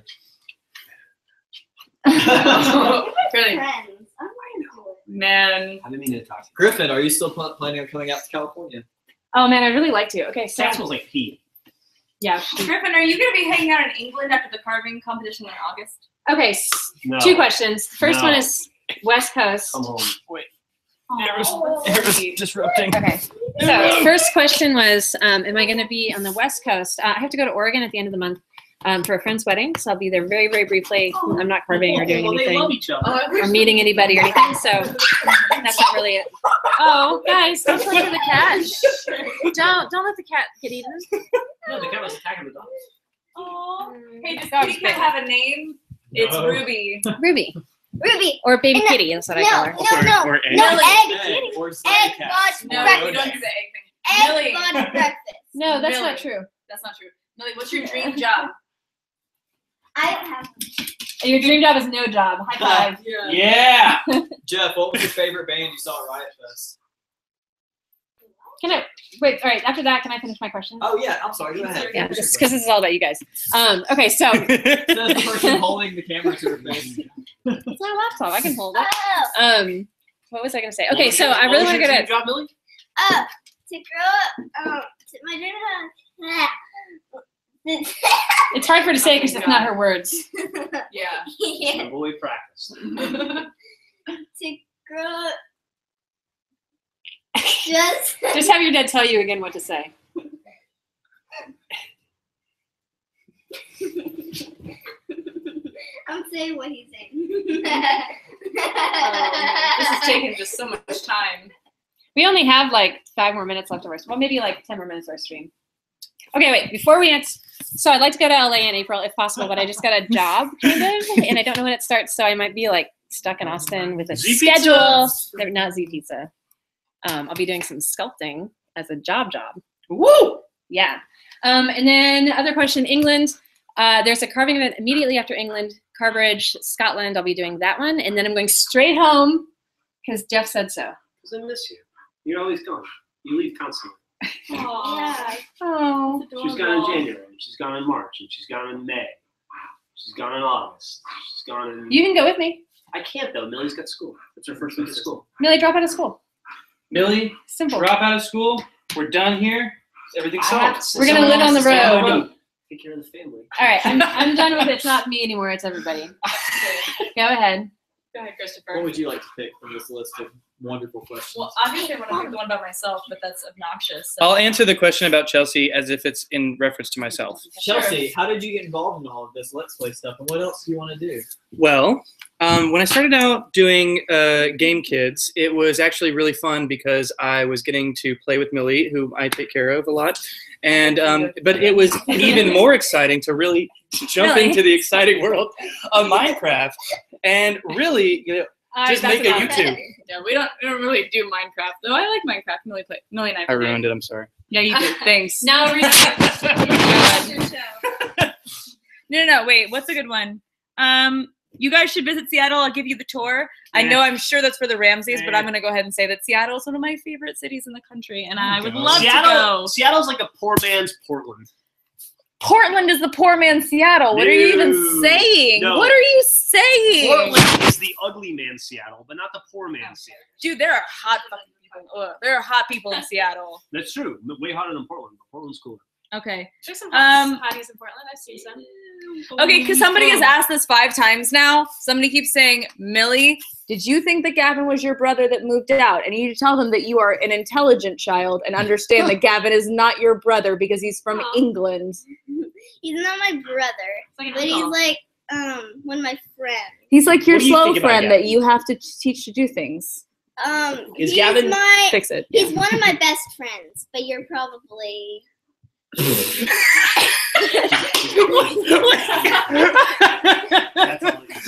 S7: Really,
S2: Friends. I'm going to do it.
S7: man.
S6: I didn't mean to talk.
S8: Griffin, are you still pl- planning on coming out to California?
S1: Oh man, I'd really like to. Okay, so
S6: That smells like pee.
S1: yeah.
S7: Griffin, are you going to be hanging out in England after the carving competition in August?
S1: Okay, s-
S6: No.
S1: two questions. The first
S6: No.
S1: one is West Coast.
S6: Come home.
S7: Oh,
S5: Arrow's disrupting.
S1: Okay. So first question was, um, am I going to be on the West Coast? Uh, I have to go to Oregon at the end of the month um, for a friend's wedding, so I'll be there very, very briefly. I'm not carving or doing
S6: Well, they love
S1: anything
S6: each other.
S1: or meeting anybody or anything, so that's not really it. Oh, guys, don't torture the cat. Don't don't let the cat get eaten.
S6: No, the cat was attacking the dog.
S7: Aw. Hey, does
S1: Dog's
S7: Kitty Cat have a name? It's
S6: No.
S7: Ruby.
S1: Ruby
S2: Ruby.
S1: or baby
S2: No,
S1: kitty. That's what I
S2: no,
S1: call her.
S2: no, no.
S5: Or egg.
S2: No,
S7: Millie.
S2: egg.
S8: Hey, where's the
S2: Egg
S8: cat?
S2: got
S7: No,
S2: breakfast.
S7: we don't do the egg thing.
S2: Egg
S7: Millie.
S2: got breakfast.
S1: No, that's
S7: Millie.
S1: not true.
S7: That's not true. Millie, what's your dream job?
S2: I don't have.
S1: Your dream job is no job. High five.
S5: Yeah.
S8: Jeff, what was your favorite band you saw at Riot Fest?
S1: Can I wait? All right. After that, can I finish my question?
S8: Oh yeah, I'm sorry. Go ahead.
S1: Yeah, just because this is all about you guys. Um, okay, so
S8: That's the person holding the camera to her face.
S1: it's my laptop. I can hold it.
S2: Oh,
S1: Um, what was I gonna say? Okay, so I really want to go to.
S6: job, Millie?
S2: oh, to grow up. Um, to my dream house.
S1: It's hard for her to say because it's not her words.
S7: Yeah.
S2: Yeah.
S6: Boy practice.
S2: To grow up. Just.
S1: Just have your dad tell you again what to say.
S2: I'm saying what he's saying.
S7: Oh, this is taking just so much time.
S1: We only have like five more minutes left of our stream. Well, maybe like ten more minutes of our stream. Okay, wait. Before we answer, so I'd like to go to L A in April if possible, but I just got a job kind of, and I don't know when it starts, so I might be like stuck in Austin with a
S5: Z
S1: schedule. They're not Z Pizza. Um, I'll be doing some sculpting as a job job.
S5: Woo!
S1: Yeah. Um, and then other question, England. Uh, there's a carving event immediately after England, Carbridge, Scotland. I'll be doing that one, and then I'm going straight home because Jeff said so.
S6: Because I miss you. You're always gone. You leave constantly.
S2: Yeah.
S1: Oh.
S6: She's gone in January. She's gone in March. And she's gone in May. She's gone in August. She's gone in.
S1: You can go with me.
S6: I can't though. Millie's got school. It's her first week of school.
S1: Millie, drop out of school.
S5: Millie,
S1: Simple.
S5: drop out of school. We're done here. Everything's
S6: I have
S5: solved.
S6: to-
S1: We're gonna live on the
S6: Someone has to stay
S1: road.
S6: home. Take care of the family.
S1: All right, I'm I'm done with it. It's not me anymore. It's everybody. Go ahead.
S7: Go ahead, Christopher.
S8: What would you like to pick from this list of wonderful questions.
S7: Well, obviously I want to pick the one about myself, but that's obnoxious. So.
S5: I'll answer the question about Chelsea as if it's in reference to myself.
S8: Chelsea, how did you get involved in all of this Let's Play stuff, and what else do you want to do?
S5: Well, um, when I started out doing uh, Game Kids, it was actually really fun because I was getting to play with Millie, who I take care of a lot. And um, but it was even more exciting to really jump
S1: Really?
S5: into the exciting world of Minecraft and really, you know,
S7: Uh,
S5: just
S7: that's
S5: make a
S7: about
S5: YouTube.
S7: it. No, we don't. We don't really do Minecraft though. I like Minecraft. Millie play. Millie and I.
S5: I
S7: play.
S5: ruined it. I'm sorry.
S7: Yeah, you did. Thanks.
S1: Now we're
S7: No, no, no. Wait. What's a good one? Um, you guys should visit Seattle. I'll give you the tour. I know. I'm sure that's for the Ramseys, but I'm gonna go ahead and say that Seattle is one of my favorite cities in the country, and I would love
S6: Seattle,
S7: to go.
S6: Seattle's like a poor man's Portland.
S7: Portland is the poor man's Seattle. What are you even
S6: No.
S7: saying?
S6: No.
S7: What are you saying?
S6: Portland is the ugly man's Seattle, but not the poor man's Seattle.
S7: Dude, there are hot fucking people. Ugh, there are hot people in Seattle.
S6: That's true. Way hotter than Portland, but Portland's cooler.
S7: Okay.
S1: There's some
S7: Um,
S1: hotties in Portland. I've seen some.
S7: Okay, because somebody has asked this five times now. Somebody keeps saying, Millie, did you think that Gavin was your brother that moved out? And you need to tell them that you are an intelligent child and understand that Gavin is not your brother because he's from
S2: Aw.
S7: England.
S2: He's not my brother,
S1: like an
S2: but he's
S1: uncle.
S2: like um one of my friends.
S7: He's like your
S6: What do you
S7: slow
S6: think about
S7: friend
S6: Gavin?
S7: that you have to teach to do things.
S2: Um,
S6: Is
S2: he's
S6: Gavin-
S2: my
S7: Fix it.
S2: he's one of my best friends, but you're probably
S6: That's all you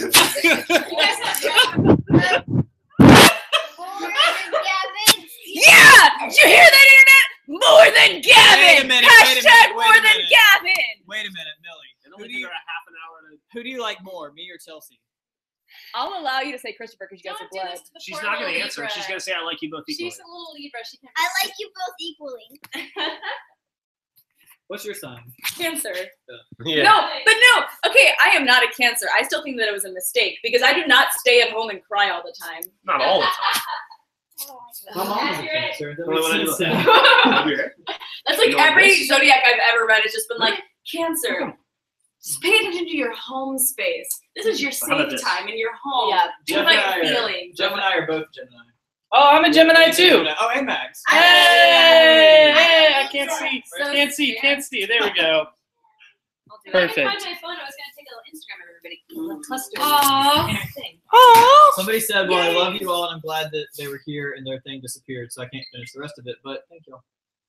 S2: Gavin.
S7: Yeah! Did you hear that, internet? More than Gavin!
S8: Wait a minute, wait a
S7: Hashtag
S8: minute, wait
S7: more
S8: a
S7: than
S8: minute.
S7: Gavin!
S8: Wait a minute, Millie.
S6: It
S8: Who
S6: only
S8: do
S6: took
S8: you
S6: her a half an hour to.
S8: who do you like more, me or Chelsea?
S7: I'll allow you to say Christopher because you guys
S1: Don't
S7: are
S1: do
S7: blood.
S1: this to the
S6: She's
S1: poor
S6: not going
S1: little
S6: to answer.
S1: Libra.
S6: She's going to say, I like you both equally.
S1: She's a little Libra. She can't.
S2: I like you both equally.
S8: What's your sign?
S7: Cancer.
S6: Yeah.
S7: No, but no. Okay, I am not a Cancer. I still think that it was a mistake because I do not stay at home and cry all the time.
S6: Not all the time.
S8: My mom is a Cancer. That
S6: What do I
S8: makes
S6: do?
S8: sense.
S6: I'll be right.
S7: That's like
S6: You want
S7: every
S6: this?
S7: zodiac I've ever read has just been like, Cancer. Just pay attention to your home space. This is your
S6: How about
S7: safe
S6: this?
S7: time in your home.
S1: Yeah.
S7: Don't
S8: Jeff and
S7: like
S8: I are-
S7: feelings.
S8: Jeff and I are both Gemini.
S5: Oh, I'm a Gemini too.
S8: Oh, and Max.
S5: Hey, hey, I can't see.
S7: So
S5: Can't see. Can't see. There we go.
S7: I'll do
S1: If I
S5: Perfect.
S1: could find my phone, I was gonna take a little Instagram of everybody. A little cluster
S7: Aw.
S1: in our thing.
S5: Oh.
S8: Somebody said, well, I love you all, and I'm glad that they were here and their thing disappeared, so I can't finish the rest of it, but thank you.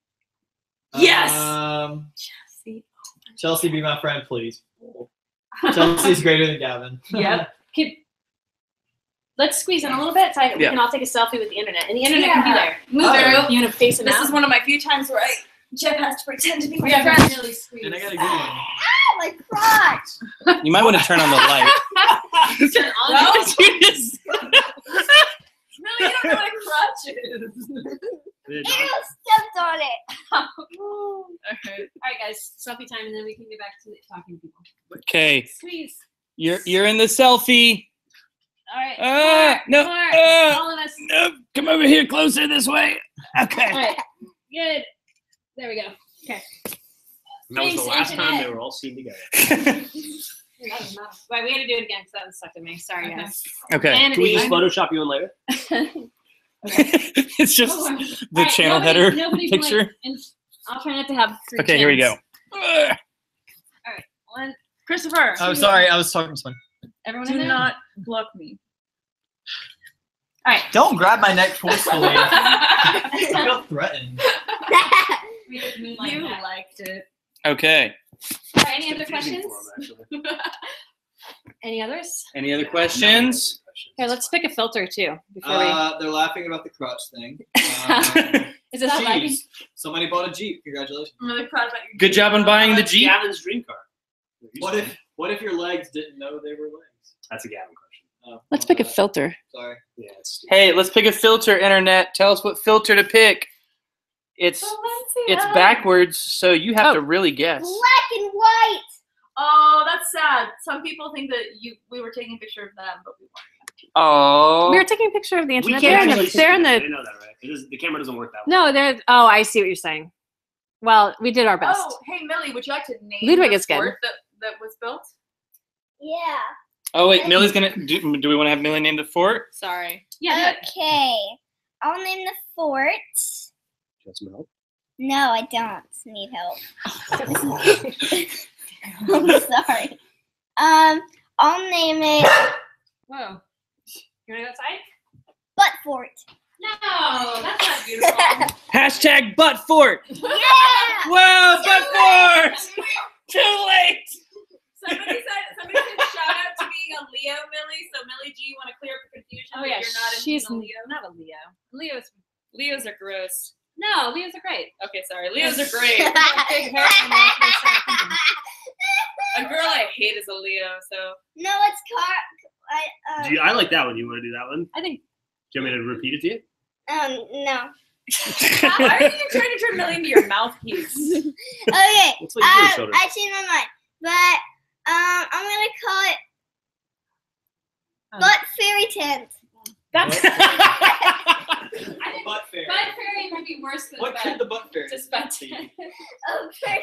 S7: Yes!
S8: Um,
S7: Chelsea.
S8: Chelsea, be my friend, please. Chelsea's greater than Gavin.
S7: Yep.
S1: Could, let's squeeze in a little bit so I, we
S5: Yeah.
S1: can all take a selfie with the internet, and the internet can be
S7: Yeah.
S1: there. Move
S8: Oh.
S1: there. You want to face him
S7: This
S1: out?
S7: is one of my few times where I Jeff has to pretend to be my
S1: Yeah,
S7: friend.
S1: really squeeze.
S8: And I got a good one.
S2: Ah, my crotch.
S5: You might want to turn on the light.
S1: Turn on
S7: No.
S1: the-
S5: You just-
S7: Really, you don't know what a crutch is.
S2: Ew, stepped on it.
S7: Okay.
S1: All right, guys, selfie time, and then we can get back to talking to people.
S5: Okay,
S1: Squeeze.
S5: you're you're in the selfie.
S1: All right.
S5: Ah, no,
S1: More.
S5: ah.
S1: All of us.
S5: No, come over here closer this way.
S1: All
S5: Okay.
S1: right. Good. There we go. Okay.
S6: And that was the
S1: Thanks,
S6: last time
S1: Internet.
S6: they were all seen together.
S1: That was not- Right, we had to do it again because that one sucked at me. Sorry, guys.
S5: Okay.
S6: Can we just
S1: Vanity.
S6: Photoshop you in later?
S5: It's just
S1: Oh, all
S5: the
S1: right,
S5: channel
S1: nobody-
S5: header
S1: nobody can,
S5: picture.
S1: like, and I'll try not to have three
S5: Okay, here we go.
S1: chins.
S5: Ugh.
S1: One.
S7: Christopher,
S8: I'm sorry, I was talking to someone.
S1: Everyone in
S7: do
S1: there?
S7: not block me.
S1: All right.
S8: Don't grab my neck forcefully. I feel threatened.
S1: We did moonlight
S7: You
S1: that.
S7: liked it.
S5: Okay.
S1: All right, any other
S6: Confusing
S1: questions?
S6: for 'em, actually.
S1: Any others?
S5: Any other questions?
S1: Here, let's pick a filter too before
S8: Uh, they're laughing about the crutch thing. Um,
S1: we. Is it not lagging?
S8: Jeeps. Somebody bought a Jeep. Congratulations.
S7: I'm really proud about your
S5: Good job on buying the Jeep.
S6: Gavin's dream car.
S8: What if what if your legs didn't know they were legs?
S6: That's a Gavin question.
S8: Oh,
S1: Let's
S8: my
S1: pick a
S8: bad.
S1: filter.
S8: Sorry.
S6: Yeah, it's
S5: Hey, let's pick a filter, internet. Tell us what filter to pick. It's it's backwards, so you have
S1: Oh.
S5: to really guess.
S2: Black and white.
S7: Oh, that's sad. Some people think that you we were taking a picture of them, but we weren't.
S5: Oh.
S1: We were taking a picture of the
S6: We
S1: internet.
S6: can't
S1: They're in
S6: actually
S1: the.
S6: see
S1: They're in
S6: it.
S1: the.
S6: They know that, right? It is, the camera doesn't work that way.
S1: No, they're. Oh, I see what you're saying. Well, we did our best.
S7: Oh, hey Millie, would you like to name
S1: Ludwig
S7: the
S1: is good.
S7: fort that, that was built?
S2: Yeah.
S5: Oh wait, Millie's gonna do. Do we want to have Millie name the fort?
S7: Sorry.
S1: Yeah.
S2: Okay. I'll name the fort.
S6: Want some help?
S2: No, I don't need help. I'm sorry. Um, I'll name it
S1: Whoa. You wanna go outside?
S2: Butt Fort.
S1: No, that's not beautiful.
S5: Hashtag butt fort.
S2: Yeah!
S5: Whoa, butt fort. Too late.
S7: Somebody said somebody said shout out to being a Leo, Millie. So Millie G, you want to clear up the confusion?
S1: Oh
S7: that
S1: yeah,
S7: you're not into
S1: she's
S7: a Leo.
S1: not a Leo.
S7: Leos, Leos are gross.
S1: No, Leos are great.
S7: Okay, sorry. Leos are great.
S1: Big hair and that's what I started thinking.
S7: A girl I hate is a Leo. So
S2: No, it's car. I,
S6: Do you, I like that one. You want to do that one?
S1: I think
S6: Do you want me to repeat it to you?
S2: um, um, no.
S7: why are you trying to turn Millie into your mouthpiece?
S2: Okay.
S6: Looks like you,
S2: Um,
S6: children.
S2: I changed my mind, but um, I'm gonna call it
S1: Oh.
S2: Butt Fairy Tent.
S1: that's.
S8: I
S1: think
S8: butt fairy.
S1: Butt fairy might be worse than
S8: What
S1: butt.
S8: could the butt fairy
S1: Just butt
S8: be?
S1: tent.
S2: Okay.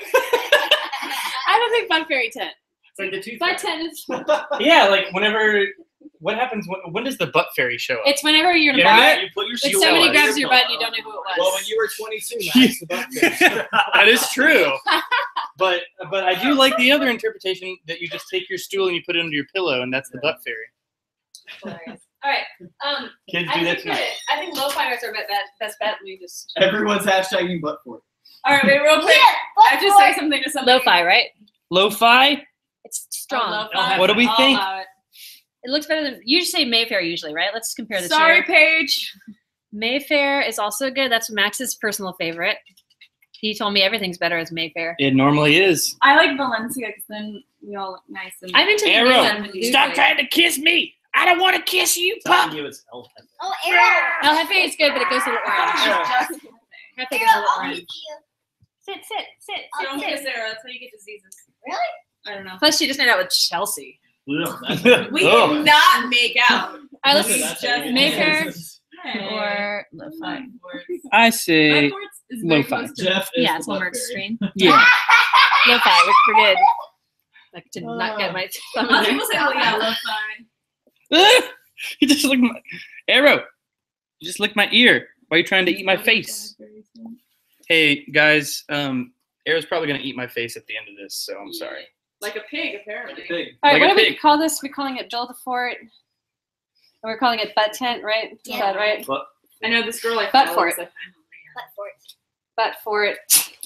S1: I don't think butt fairy tent.
S6: It's like the tooth.
S1: Butt tent is.
S5: Yeah, like whenever. What happens? When, when does the butt fairy show up?
S1: It's whenever you're in a
S5: Internet?
S1: bar.
S6: You put your
S1: When
S6: seal
S1: somebody
S6: on
S1: grabs your
S6: phone.
S1: butt and you don't know who it was.
S8: Well, when you were twenty-two, Max, the butt fairy.
S5: That is true. But but I do like the other interpretation that you just take your stool and you put it under your pillow and that's the butt fairy.
S1: Hilarious. All right. Um,
S5: Kids
S1: I
S5: do that
S1: think,
S5: tonight.
S1: that, I think low-fi is our best bet. Best bet. We just.
S8: Everyone's hashtagging butt fort.
S7: All right, wait, real quick.
S2: Yeah,
S7: I have
S2: Butt
S7: to say
S2: Fort.
S7: something to somebody.
S1: Lo-fi, right?
S5: Lo-fi?
S1: It's strong.
S7: Oh, lo-fi?
S5: What do we
S7: I'll
S5: think?
S7: allow it.
S1: It looks better than you say Mayfair usually, right? Let's compare the
S7: Sorry,
S1: two.
S7: Paige.
S1: Mayfair is also good. That's Max's personal favorite. He told me everything's better as Mayfair.
S5: It normally is.
S7: I like Valencia because then we all look nice and.
S1: I'm into
S5: Arrow,
S1: the
S5: stop trying to kiss me. I don't want to kiss you, pup.
S6: Telling you it's elf.
S2: Oh, Arrow.
S1: El Jefe is good, but it goes a little orange.
S7: Just
S1: Jefe goes a
S2: Arrow,
S1: little
S2: I'll
S1: orange.
S2: kiss you.
S1: Sit, sit, sit,
S7: you don't
S1: sit,
S7: kiss
S1: sit.
S7: Sarah. That's how you get diseases.
S2: Really?
S7: I don't know.
S1: Plus, she just made out with Chelsea.
S6: Ugh.
S7: We
S5: Oh.
S7: did not make out.
S1: All right, let's
S8: That's how you get
S1: Mayfair
S8: diseases.
S1: or lo-fi.
S5: I say
S7: Butt Forts is very
S5: lo-fi.
S7: close to-
S8: Jeff is
S1: Yeah,
S8: the
S1: it's one
S8: butt
S1: more
S8: fairy.
S1: extreme.
S5: yeah.
S1: Lo-fi, which we're good. Like, did not get my thumb
S7: A lot of
S1: in
S7: people
S1: there.
S7: say, oh yeah, lo-fi.
S5: You just licked my Arrow. You just licked my ear. Why are you trying to eat my face? Hey guys, um, Arrow's probably gonna eat my face at the end of this, so I'm sorry.
S7: Like a pig, apparently.
S8: Like a pig.
S1: All right,
S5: Like
S1: what
S5: a
S1: do we
S5: pig.
S1: call this? We're calling it Joel the Fort. And we're calling it butt tent, right?
S2: Yeah.
S1: Is that right?
S7: I know this girl I
S1: Butt
S7: follow
S1: Fort.
S7: is like,
S2: Butt Fort.
S1: Butt fort.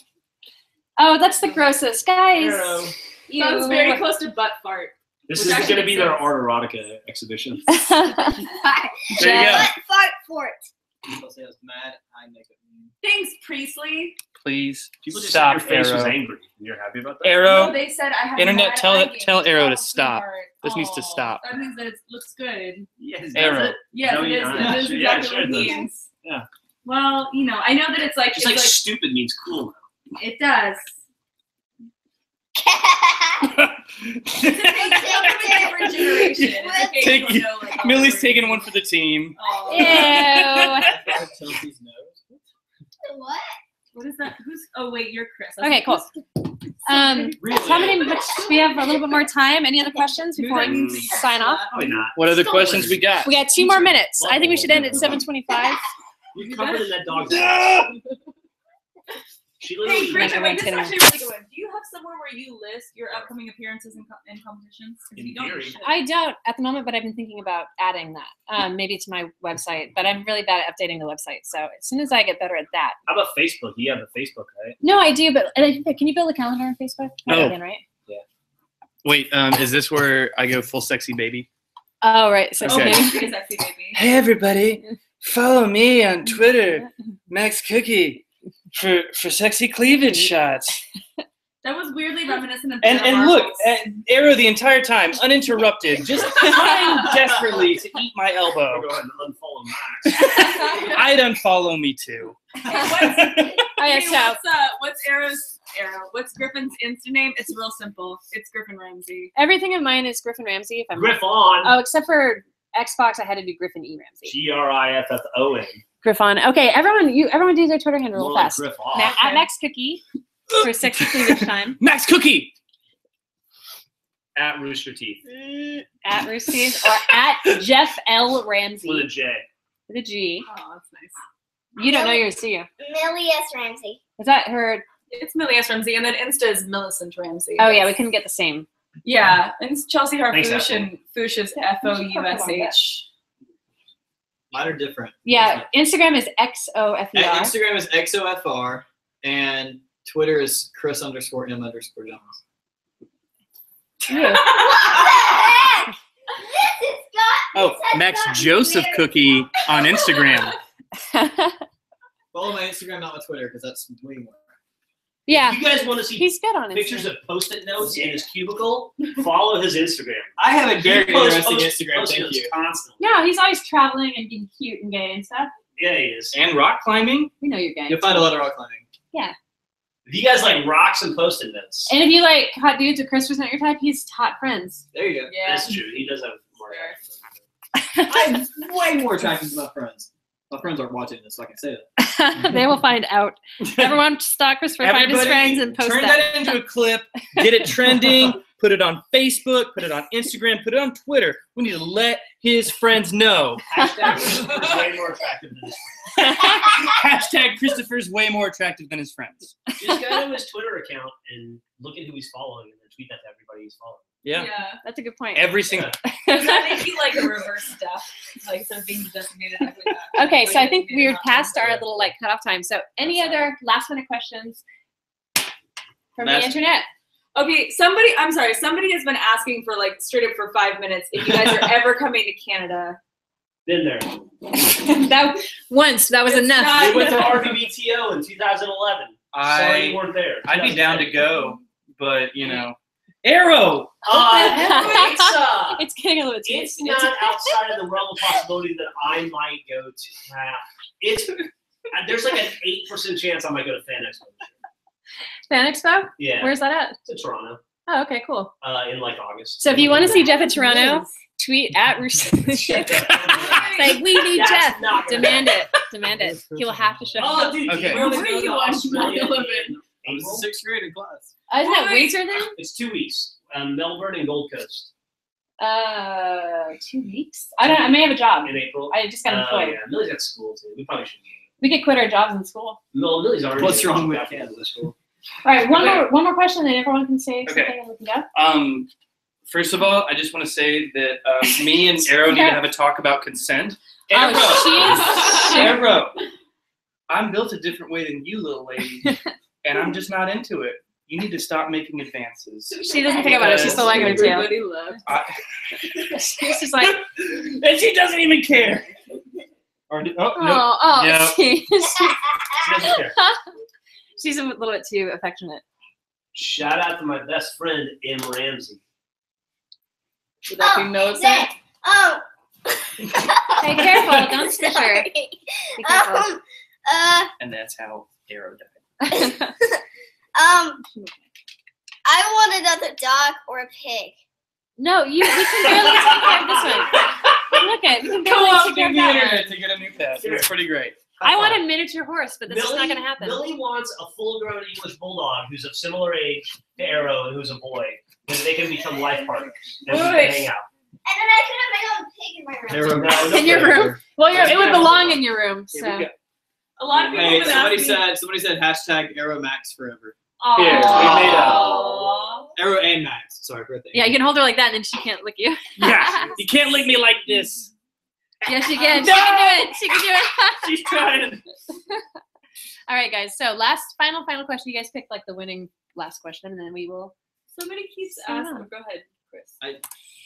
S1: Oh, that's the grossest, guys.
S8: Arrow.
S1: Ew.
S7: sounds very close to butt fart.
S6: This
S7: Which
S6: is
S7: actually
S6: going to be
S7: makes
S6: their
S7: sense.
S6: art erotica exhibition.
S5: There you go.
S2: Butt Fart Fort.
S8: People say I was mad. I make it mean.
S7: Thanks, Priestley.
S5: Please
S6: People just
S5: stop,
S6: said your face
S5: Arrow.
S6: was angry. You're happy about that?
S5: Arrow.
S7: No, they said I have
S5: Internet,
S7: mad
S5: tell
S7: eye
S5: it-
S7: games.
S5: tell Arrow to
S7: Oh,
S5: stop.
S7: sweetheart.
S5: This needs to
S7: Oh,
S5: stop.
S7: That means that it looks good.
S6: Yes,
S5: Arrow.
S6: that's it.
S7: Yes,
S6: No,
S7: it
S6: you
S7: is.
S6: don't.
S7: That is
S6: Yeah,
S7: exactly
S6: sure
S7: what
S6: it
S7: it
S6: does.
S7: means.
S6: Yeah.
S7: Well, you know, I know that it's like
S6: Just
S7: it's
S6: like,
S7: like,
S6: stupid means cool.
S7: it does. It's a different generation. It's okay
S5: Take-
S7: to know, like, all
S5: Millie's
S7: the
S5: taking
S7: words.
S5: one for the team.
S7: Oh.
S1: Ew.
S8: Chelsea's nose.
S2: What?
S7: What is that? Who's? Oh wait, you're Chris.
S1: Okay, cool. Um,
S6: Really?
S1: how many? Much, we have a little bit more time. Any other questions before we
S6: Mm.
S1: sign off?
S6: Probably not.
S5: What other
S6: Still
S5: questions
S6: weird.
S5: we got?
S1: We got two more minutes. I think we should end at seven twenty-five.
S6: You covered in that dog's
S5: Ah!
S6: She
S7: Hey,
S6: literally.
S7: Chris,
S1: Everyone
S7: wait, this is
S1: kidding.
S7: actually a really good one. Do you have somewhere where you list your upcoming appearances in, co- in competitions? 'Cause if
S6: In
S7: you don't, you
S6: theory.
S7: should.
S1: I don't at the moment, but I've been thinking about adding that. Um, maybe to my website. But I'm really bad at updating the website. So as soon as I get better at that.
S6: How about Facebook? You have a Facebook, right?
S1: No, I do. But and I- can you build a calendar on Facebook? Not
S5: No.
S1: again, right?
S5: Wait, um, is this where I go full sexy baby?
S1: Oh, right. So
S5: Okay.
S7: Oh, pretty sexy baby.
S5: Hey everybody, follow me on Twitter, Max Kruemcke, for for sexy cleavage shots.
S7: That was weirdly reminiscent of
S5: And
S7: Jenna
S5: and look,
S7: Marbles.
S5: and Arrow the entire time, uninterrupted, just trying desperately to eat my
S6: I'll
S5: elbow.
S6: go ahead and unfollow Max.
S5: I'd unfollow me too.
S1: Oh yeah.
S7: Hey,
S1: So
S7: what's uh, what's Arrow's Arrow? What's Griffin's Insta name? It's real simple. It's Griffin Ramsey.
S1: everything of mine is Griffin Ramsey. If I'm
S6: Griff on.
S1: oh, except for Xbox, I had to do Griffin E Ramsey.
S6: G R I F F O N.
S1: Griffon. Okay, everyone, you everyone do their Twitter handle
S6: More
S1: real
S6: like
S1: fast.
S6: Griff off.
S1: Ma- at Max Cookie for sexy cleavage time.
S5: Max Cookie.
S6: At Rooster Teeth.
S2: Mm,
S1: At Roosties or at Jeff L
S6: With a
S1: Ramsey.
S6: J.
S1: with a G.
S7: Oh, that's nice.
S1: You don't know yours, do you?
S2: Millie S. Ramsey.
S1: Is that her?
S7: It's Millie S. Ramsey, and then Insta is Millicent Ramsey.
S1: Oh yeah, we couldn't get the same.
S7: Yeah, and it's Chelsea
S6: Thanks,
S7: Harfoush,
S6: Apple.
S7: and Foush is F O U S H.
S8: Mine are different.
S1: Yeah, Instagram is X O F E
S8: And
S1: R.
S8: Instagram is X O F R, and Twitter is Chris underscore M underscore Jones.
S1: Yeah.
S2: What the heck? This is got.
S5: Oh,
S2: this has
S5: Max
S2: got me
S5: Joseph
S2: very-
S5: Cookie on Instagram.
S8: Follow my Instagram, not my Twitter, because that's way more.
S1: Yeah,
S6: If you guys want to see
S1: he's good on
S6: pictures
S1: Instagram.
S6: of post-it notes in his cubicle, follow his Instagram.
S8: I have a very
S6: He posts
S8: interesting
S6: post-
S8: Instagram.
S6: post-it
S8: Thank
S6: notes
S8: you.
S6: Constantly.
S1: Yeah, he's always traveling and being cute and gay and stuff.
S6: Yeah, he is.
S5: And rock climbing.
S1: We know you're gay.
S8: You'll find a lot of rock climbing.
S6: If you guys like rocks and post-it notes,
S1: And if you like hot dudes or Christopher's not your type, he's hot friends.
S8: There you go.
S7: Yeah.
S6: that's true. He does have more.
S8: I'm way more attractive than my friends. My friends aren't watching this, so I can say that.
S1: They will find out. Everyone stalk Christopher, find his
S5: Everybody,
S1: friends, and post
S5: turn
S1: that.
S5: that into a clip. Get it trending. Put it on Facebook. Put it on Instagram. Put it on Twitter. We need to let his friends know.
S6: Hashtag Christopher's way more attractive than his friends.
S5: Hashtag Christopher's way more attractive than his friends.
S6: Just go to his Twitter account and look at who he's following, and then tweet that to everybody he's following.
S5: Yeah.
S1: That's a good point.
S5: Every single.
S7: I think you like a reverse stuff, like something designated like that.
S1: Okay, so I think
S7: Designated
S1: we're
S7: not
S1: past
S7: to-
S1: our little like cutoff time. So any other last minute questions from the
S8: Last-
S1: internet?
S7: Okay, somebody, I'm sorry, somebody has been asking for like straight up for five minutes if you guys are ever coming to Canada.
S6: Been there.
S1: That once that was
S7: It's
S1: enough.
S7: not-
S6: We went to R V B T O in two thousand eleven. Sorry you
S5: I
S6: weren't there.
S5: I'd be down to go, but you know, Arrow.
S6: Uh, it's, uh,
S1: It's getting a little too.
S6: it's not outside of the realm of possibility that I might go to. Uh, it's uh, there's like an eight percent chance I might go to Fan Expo.
S1: Fan Expo?
S6: Yeah,
S1: Where's that at?
S6: to Toronto
S1: Oh, okay, cool.
S6: uh, in like August.
S1: So if you want to see Jeff at Toronto, tweet at Roosh. Like we need
S6: That's
S1: Jeff.
S6: not gonna
S1: Demand it. Demand it. He will have to show
S6: Oh,
S1: up.
S6: dude,
S5: Okay.
S6: where
S7: Where are you on Australia?
S8: I was sixth grade in class.
S1: Uh, isn't that
S7: Wait.
S1: winter then?
S6: It's two weeks. Um, Melbourne and Gold Coast
S1: Uh, two weeks. I don't. I may have a job.
S6: in April.
S1: I just got
S6: Uh,
S1: employed.
S6: yeah, Millie's at school too. We probably should.
S1: We could quit our jobs in school.
S6: No, Millie's already.
S8: What's wrong with
S6: after
S8: Canada?
S6: school?
S1: All right, one
S5: Okay.
S1: more. One more question, and everyone can say
S5: Okay.
S1: something, and we can go.
S5: Um, first of all, I just want to say that um, me and Arrow need to have a talk about consent. Arrow.
S1: Oh, she is.
S5: Arrow. I'm built a different way than you, little lady, and I'm just not into it. You need to stop making advances.
S1: She doesn't think about it. She's still like her too.
S7: Everybody loves.
S5: I,
S1: She's just like,
S5: and she doesn't even care. Or, do- oh,
S1: oh,
S5: no.
S1: oh.
S5: No.
S1: She,
S6: She doesn't care.
S1: she's a little bit too affectionate.
S6: Shout out to my best friend, M. Ramsey.
S7: Would that be
S2: Oh,
S7: nose?
S2: Zach. Oh.
S1: Hey, careful! Don't squish her.
S2: Sorry.
S1: Be careful.
S2: Um, uh,
S5: And that's how Arrow died.
S2: um, I want another dog or a pig.
S1: No, you. We can barely take care of this one. Look at. We can
S5: Come
S1: barely
S5: on,
S1: take care
S5: the
S1: of that one.
S5: internet to get a new pet. It's pretty great.
S1: I want a miniature horse, but this is not
S6: Millie-
S1: going to happen.
S6: Millie wants a full-grown English bulldog who's of similar age to Arrow and who's a boy, and they can become life partners and we can
S7: Wait.
S6: hang out.
S2: And then I could have my own pig in my room.
S8: Arrow.
S6: No, no
S1: In your
S6: fair.
S1: room? Well, you're, it would belong in your room.
S5: Here
S1: So.
S5: we go.
S7: A lot of people
S8: Hey,
S7: have been
S8: somebody
S7: asking.
S8: said somebody said hashtag Arrow Max forever.
S7: Aw.
S5: Here, we made a-
S7: Aw.
S8: Arrow and Max. Sorry, birthday.
S1: Yeah, you can hold her like that, and then she can't lick you.
S5: Yeah, you can't lick me like this.
S1: Yes, she can. She can do it. She can do it.
S5: She's trying.
S1: All right, guys. So last, final, final question. You guys pick like the winning last question, and then we will.
S7: Somebody keeps
S1: I don't
S7: asking.
S1: know.
S7: Go ahead, Chris.
S8: I-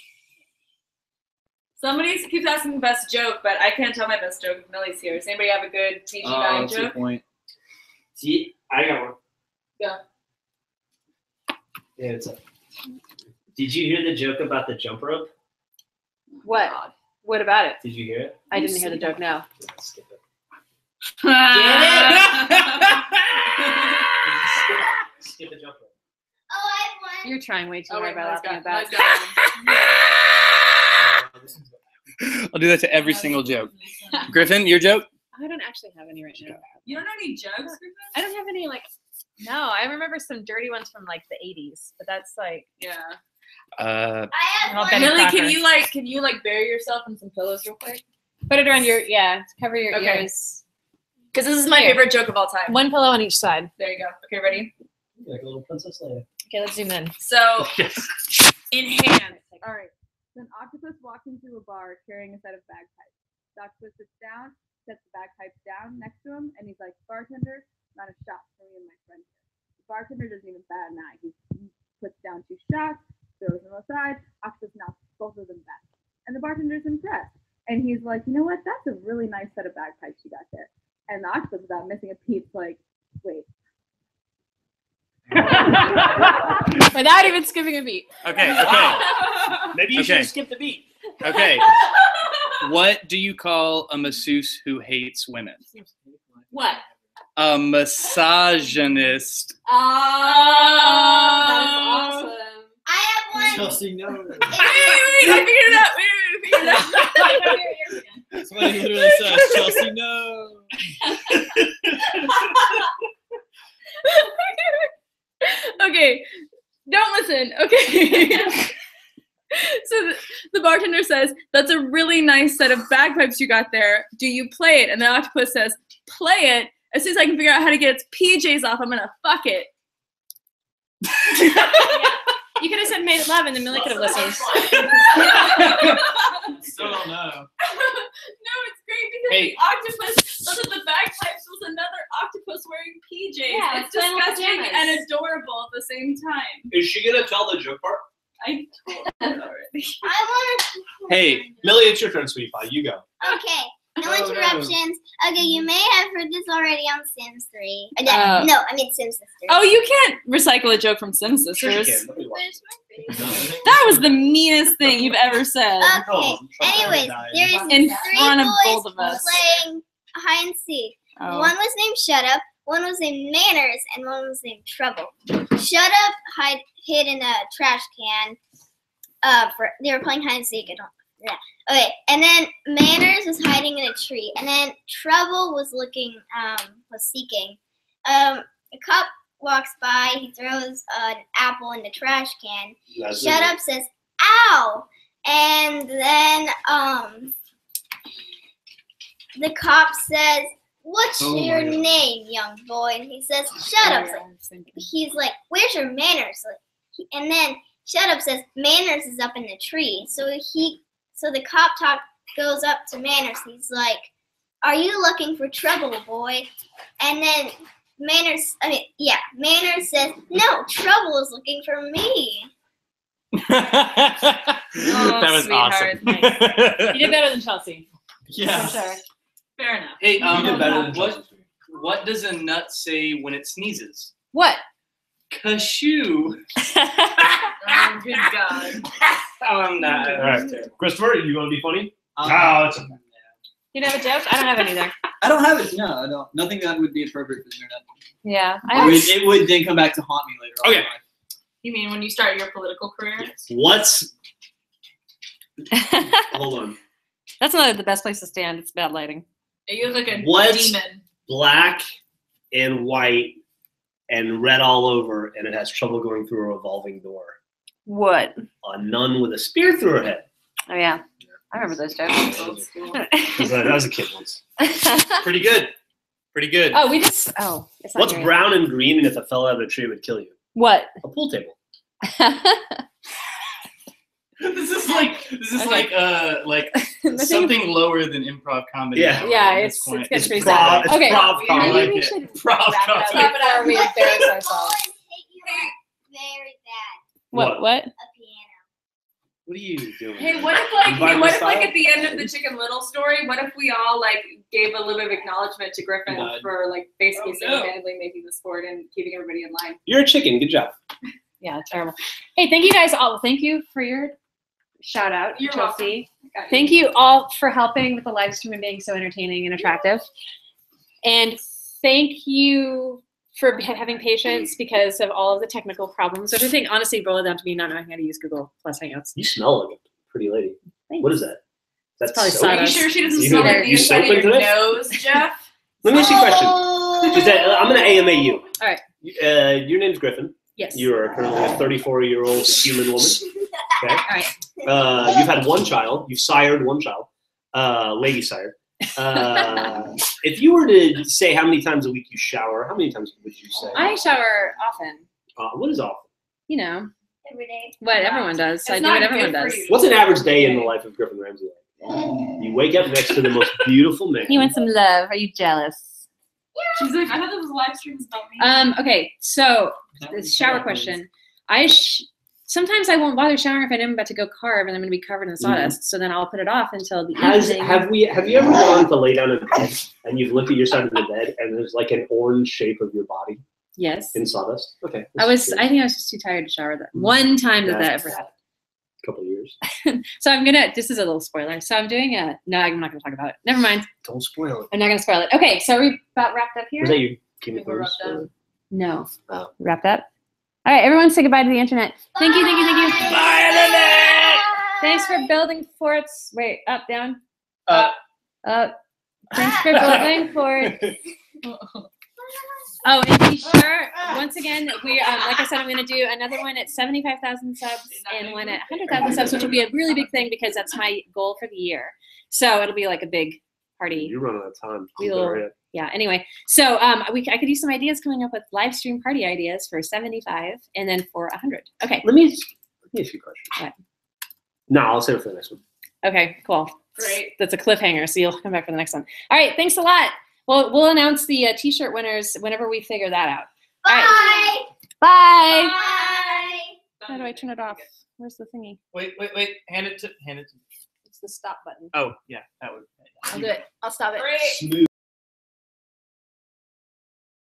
S7: Somebody keeps asking the best joke, but I can't tell my best joke if Millie's here. Does anybody have a good T G
S8: Oh,
S7: nine
S8: that's a good
S7: joke?
S8: point.
S6: See, I got one.
S7: Go.
S6: Yeah, it's a, did you hear the joke about the jump rope?
S1: What? What about it?
S6: Did you hear it?
S1: I didn't hear the joke. No.
S6: Skip it.
S1: You're
S6: Skip the jump rope.
S2: Oh, I have one.
S1: trying way too
S7: Oh,
S1: hard
S7: wait,
S1: by
S7: Millie's
S1: laughing
S7: got-
S1: about
S7: Millie's
S1: it.
S7: got one.
S5: I'll do that to every single joke. Griffin, your joke?
S1: I don't actually have any right now.
S7: You don't know any jokes, Griffin?
S1: I don't have any like. No, I remember some dirty ones from like the eighties, but that's like.
S7: Yeah.
S5: Uh,
S2: I have
S1: I'll
S2: one.
S1: bet
S7: Millie,
S1: Cracker.
S7: can you like can you like bury yourself in some pillows real quick?
S1: Put it around your, yeah, cover your
S7: Okay.
S1: ears.
S7: Because this is my
S1: Here.
S7: favorite joke of all time.
S1: One pillow on each side.
S7: There you go. Okay, ready?
S8: Like a little Princess Leia.
S1: Okay, let's zoom in.
S7: So,
S5: Yes.
S7: in hand. All right. An octopus walks into a bar carrying a set of bagpipes. The octopus sits down, sets the bagpipes down next to him, and he's like, bartender, not a shot for me and my friend here. The bartender doesn't even bat an eye. He puts down two shots, throws them aside, octopus knocks both of them back. And the bartender's impressed. And he's like, you know what? That's a really nice set of bagpipes you got there. And the octopus, without missing a beat's like, wait.
S1: Without even skipping a beat.
S5: Okay, okay,
S6: Maybe you
S5: Okay.
S6: should have skipped the beat.
S5: okay. What do you call a masseuse who hates women?
S7: What?
S5: A misogynist.
S7: Oh, that is awesome.
S2: I have one.
S8: Chelsea, no.
S7: Wait, wait, wait, I figured it out. Wait, wait, wait, I figured it out.
S8: Somebody literally says, Chelsea, no.
S7: Okay, don't listen. Okay. So the, the bartender says, that's a really nice set of bagpipes you got there. Do you play it? And the octopus says, play it? As soon as I can figure out how to get its P Js off, I'm going to fuck it.
S1: You could have said made love and then Millie could have listened.
S8: Still don't know.
S7: No, it's great because
S5: Hey.
S7: the octopus thought that the bagpipes was another octopus wearing P Js.
S1: Yeah,
S7: it's
S1: it's playing with
S7: disgusting
S1: pajamas.
S7: and adorable at the same time.
S6: Is she gonna tell the joke part?
S7: I told that already.
S2: I want to.
S5: Hey,
S6: Millie, it's your turn, sweetie pie. You go.
S2: Okay. No
S8: Oh, no.
S2: interruptions. Okay, you may have heard this already on Sims three. Uh, no,
S7: Uh,
S2: no, I mean Sims Sisters.
S7: Oh, you can't recycle a joke from Sim
S6: Sure
S7: Sisters.
S6: she can. Nobody watches.
S7: That was the meanest thing you've ever said.
S2: Okay. Anyways, there is
S7: In
S2: three
S7: front of
S2: boys
S7: both of us.
S2: playing hide and seek.
S7: Oh.
S2: One was named Shut Up, one was named Manners, and one was named Trouble. Shut Up hide hid in a trash can. Uh, for they were playing hide and seek. I don't. Yeah. Okay, and then Manners was hiding in a tree, and then Trouble was looking, um, was seeking. Um, a cop walks by. He throws an apple in the trash can.
S6: That's
S2: Shut
S6: it.
S2: Up says, "Ow!" And then um, the cop says, "What's
S8: Oh my
S2: your
S8: God.
S2: name, young boy?" And he says, "Shut up." He's like, "Where's your manners?" Like, he- and then Shut Up says, "Manners is up in the tree." So he, so the cop talk goes up to Manners. He's like, "Are you looking for trouble, boy?" And then Manners, I mean, yeah, Manners says, "No, Trouble is looking for me."
S5: that was
S7: sweetheart.
S5: awesome.
S1: You did better than Chelsea.
S8: Yeah.
S1: For sure.
S7: Fair enough.
S5: Hey,
S6: You
S5: um,
S6: did better than
S5: what,
S6: Chelsea.
S5: what does a nut say when it sneezes?
S1: What?
S5: Cashew.
S7: Oh, good God.
S5: Oh, I'm not.
S6: All right, Christopher, you gonna be funny?
S8: Um,
S6: Oh, it's okay.
S1: You don't have a joke? I don't have any either.
S8: I don't have it. No, I don't. Nothing that would be appropriate for the internet.
S1: Yeah.
S8: It
S1: I
S8: would,
S1: have,
S8: it would then come back to haunt me later on. in
S6: Okay.
S8: life.
S7: You mean when you start your political career?
S6: What's hold on?
S1: that's not the best place to stand. It's bad lighting.
S7: You look like a
S6: What's-
S7: demon.
S6: Black and white and red all over, and it has trouble going through a revolving door.
S1: What?
S6: A nun with a spear through her head.
S1: Oh, yeah. I remember those jokes.
S6: That was a kid once.
S5: Pretty good. Pretty good.
S1: Oh, we just. Oh. It's not
S6: What's
S1: here.
S6: brown and green, and if it fell out of a tree, it would kill you?
S1: What?
S6: A pool table.
S5: This is like this is
S1: Okay.
S5: like uh like something lower than improv comedy.
S6: Yeah.
S1: Yeah,
S5: at
S1: it's
S5: this point.
S1: it's getting
S6: It's
S1: pretty
S6: prov,
S1: sad.
S6: it's
S1: Okay.
S6: prov
S5: I
S6: comedy.
S1: Maybe
S5: like
S1: we
S5: it.
S1: should
S5: Prov
S1: wrap it up
S5: comedy.
S1: before we
S2: What
S1: embarrass
S2: big
S1: ourselves.
S2: boys hit you up very bad?
S1: What? What?
S2: A piano.
S6: What are you doing?
S7: Hey, what if like
S6: Environment
S7: hey, what if like
S6: style?
S7: at the end of the Chicken Little story, what if we all like gave a little bit of acknowledgement to Griffin
S8: God.
S7: for like basically
S8: Oh, no.
S7: single-handedly making the sport and keeping everybody in line?
S6: You're a chicken. Good job.
S1: Yeah, terrible. Hey, thank you guys all. Thank you for your shout out,
S7: You're
S1: Chelsea.
S7: welcome.
S1: Thank you all for helping with the live stream and being so entertaining and attractive. And thank you for ha- having patience because of all of the technical problems, which I think honestly boiled down to me not knowing how to use Google Plus Hangouts.
S6: You smell like a pretty lady.
S1: Thanks.
S6: What is that? That's
S1: probably
S6: soap?
S7: Are you
S1: sawdust.
S7: sure she doesn't
S6: You-
S7: smell like the
S6: you
S7: inside of
S6: soaping
S7: your
S6: today?
S7: nose, Jeff?
S6: Let me ask you a question.
S2: Oh.
S6: Is that, I'm going to A M A you.
S1: All right.
S6: Uh, your name's Griffin.
S1: Yes.
S6: You are currently a thirty-four-year-old human woman. Okay.
S1: All right.
S6: Uh, you've had one child. You've sired one child. uh, lady sire. Uh, if you were to say how many times a week you shower, how many times would you say?
S1: I shower often.
S6: Uh, what is often?
S1: You know,
S2: Every day.
S1: what everyone does.
S7: It's
S1: I do
S7: not
S1: what everyone
S7: good for
S1: does.
S7: you.
S6: What's an average day in the life of Griffin Ramsey? You wake up next to the most beautiful man.
S1: You want some love? Are you jealous?
S7: She's like, I thought this was live streams about me.
S1: Um. Okay. So the shower question. I sh- sometimes I won't bother showering if I know I'm about to go carve and I'm going to be covered in sawdust. So then I'll put it off until the
S6: Has,
S1: evening.
S6: have we? Have you ever gone to lay down in bed and you've looked at your side of the bed and there's like an orange shape of your body
S1: Yes.
S6: in sawdust? Okay.
S1: I was. I think I was just too tired to shower. That one time that that ever happened.
S6: A couple of years.
S1: So I'm gonna. This is a little spoiler. So I'm doing a. No, I'm not gonna talk about it. Never mind.
S6: Don't spoil it.
S1: I'm not gonna spoil it. Okay. So are we about wrapped up here?
S6: Was that your Game of
S7: We're
S6: Thrones?
S7: wrapped up.
S1: No.
S6: Oh.
S1: Wrapped up. All right. Everyone, say goodbye to the internet. Thank you. Thank you. Thank you.
S6: Bye, internet!
S1: Thanks for building forts. Wait. Up. Down.
S8: Up.
S1: Up. Thanks for building forts. Oh, and be sure, once again, we um, like I said, I'm going to do another one at seventy-five thousand subs and one at one hundred thousand subs, which will be a really big thing because that's my goal for the year. So it'll be like a big party.
S6: You're running out of time.
S1: We'll, yeah, anyway. So um, we I could use some ideas coming up with live stream party ideas for seventy-five and then for one hundred. Okay.
S6: Let me, let me ask you a question.
S1: What?
S6: No, I'll save it for the next one.
S1: Okay, cool.
S7: Great.
S1: That's a cliffhanger, so you'll come back for the next one. All right, thanks a lot. We'll, we'll announce the uh, t-shirt winners whenever we figure that out.
S2: Bye.
S1: All right. Bye.
S2: Bye.
S1: How do I turn it off? Where's the thingy?
S8: Wait, wait, wait. Hand it to hand it to
S1: It's the stop button.
S8: Oh, yeah, that would
S1: I'll do it. I'll stop it.
S7: Great.
S6: Smooth.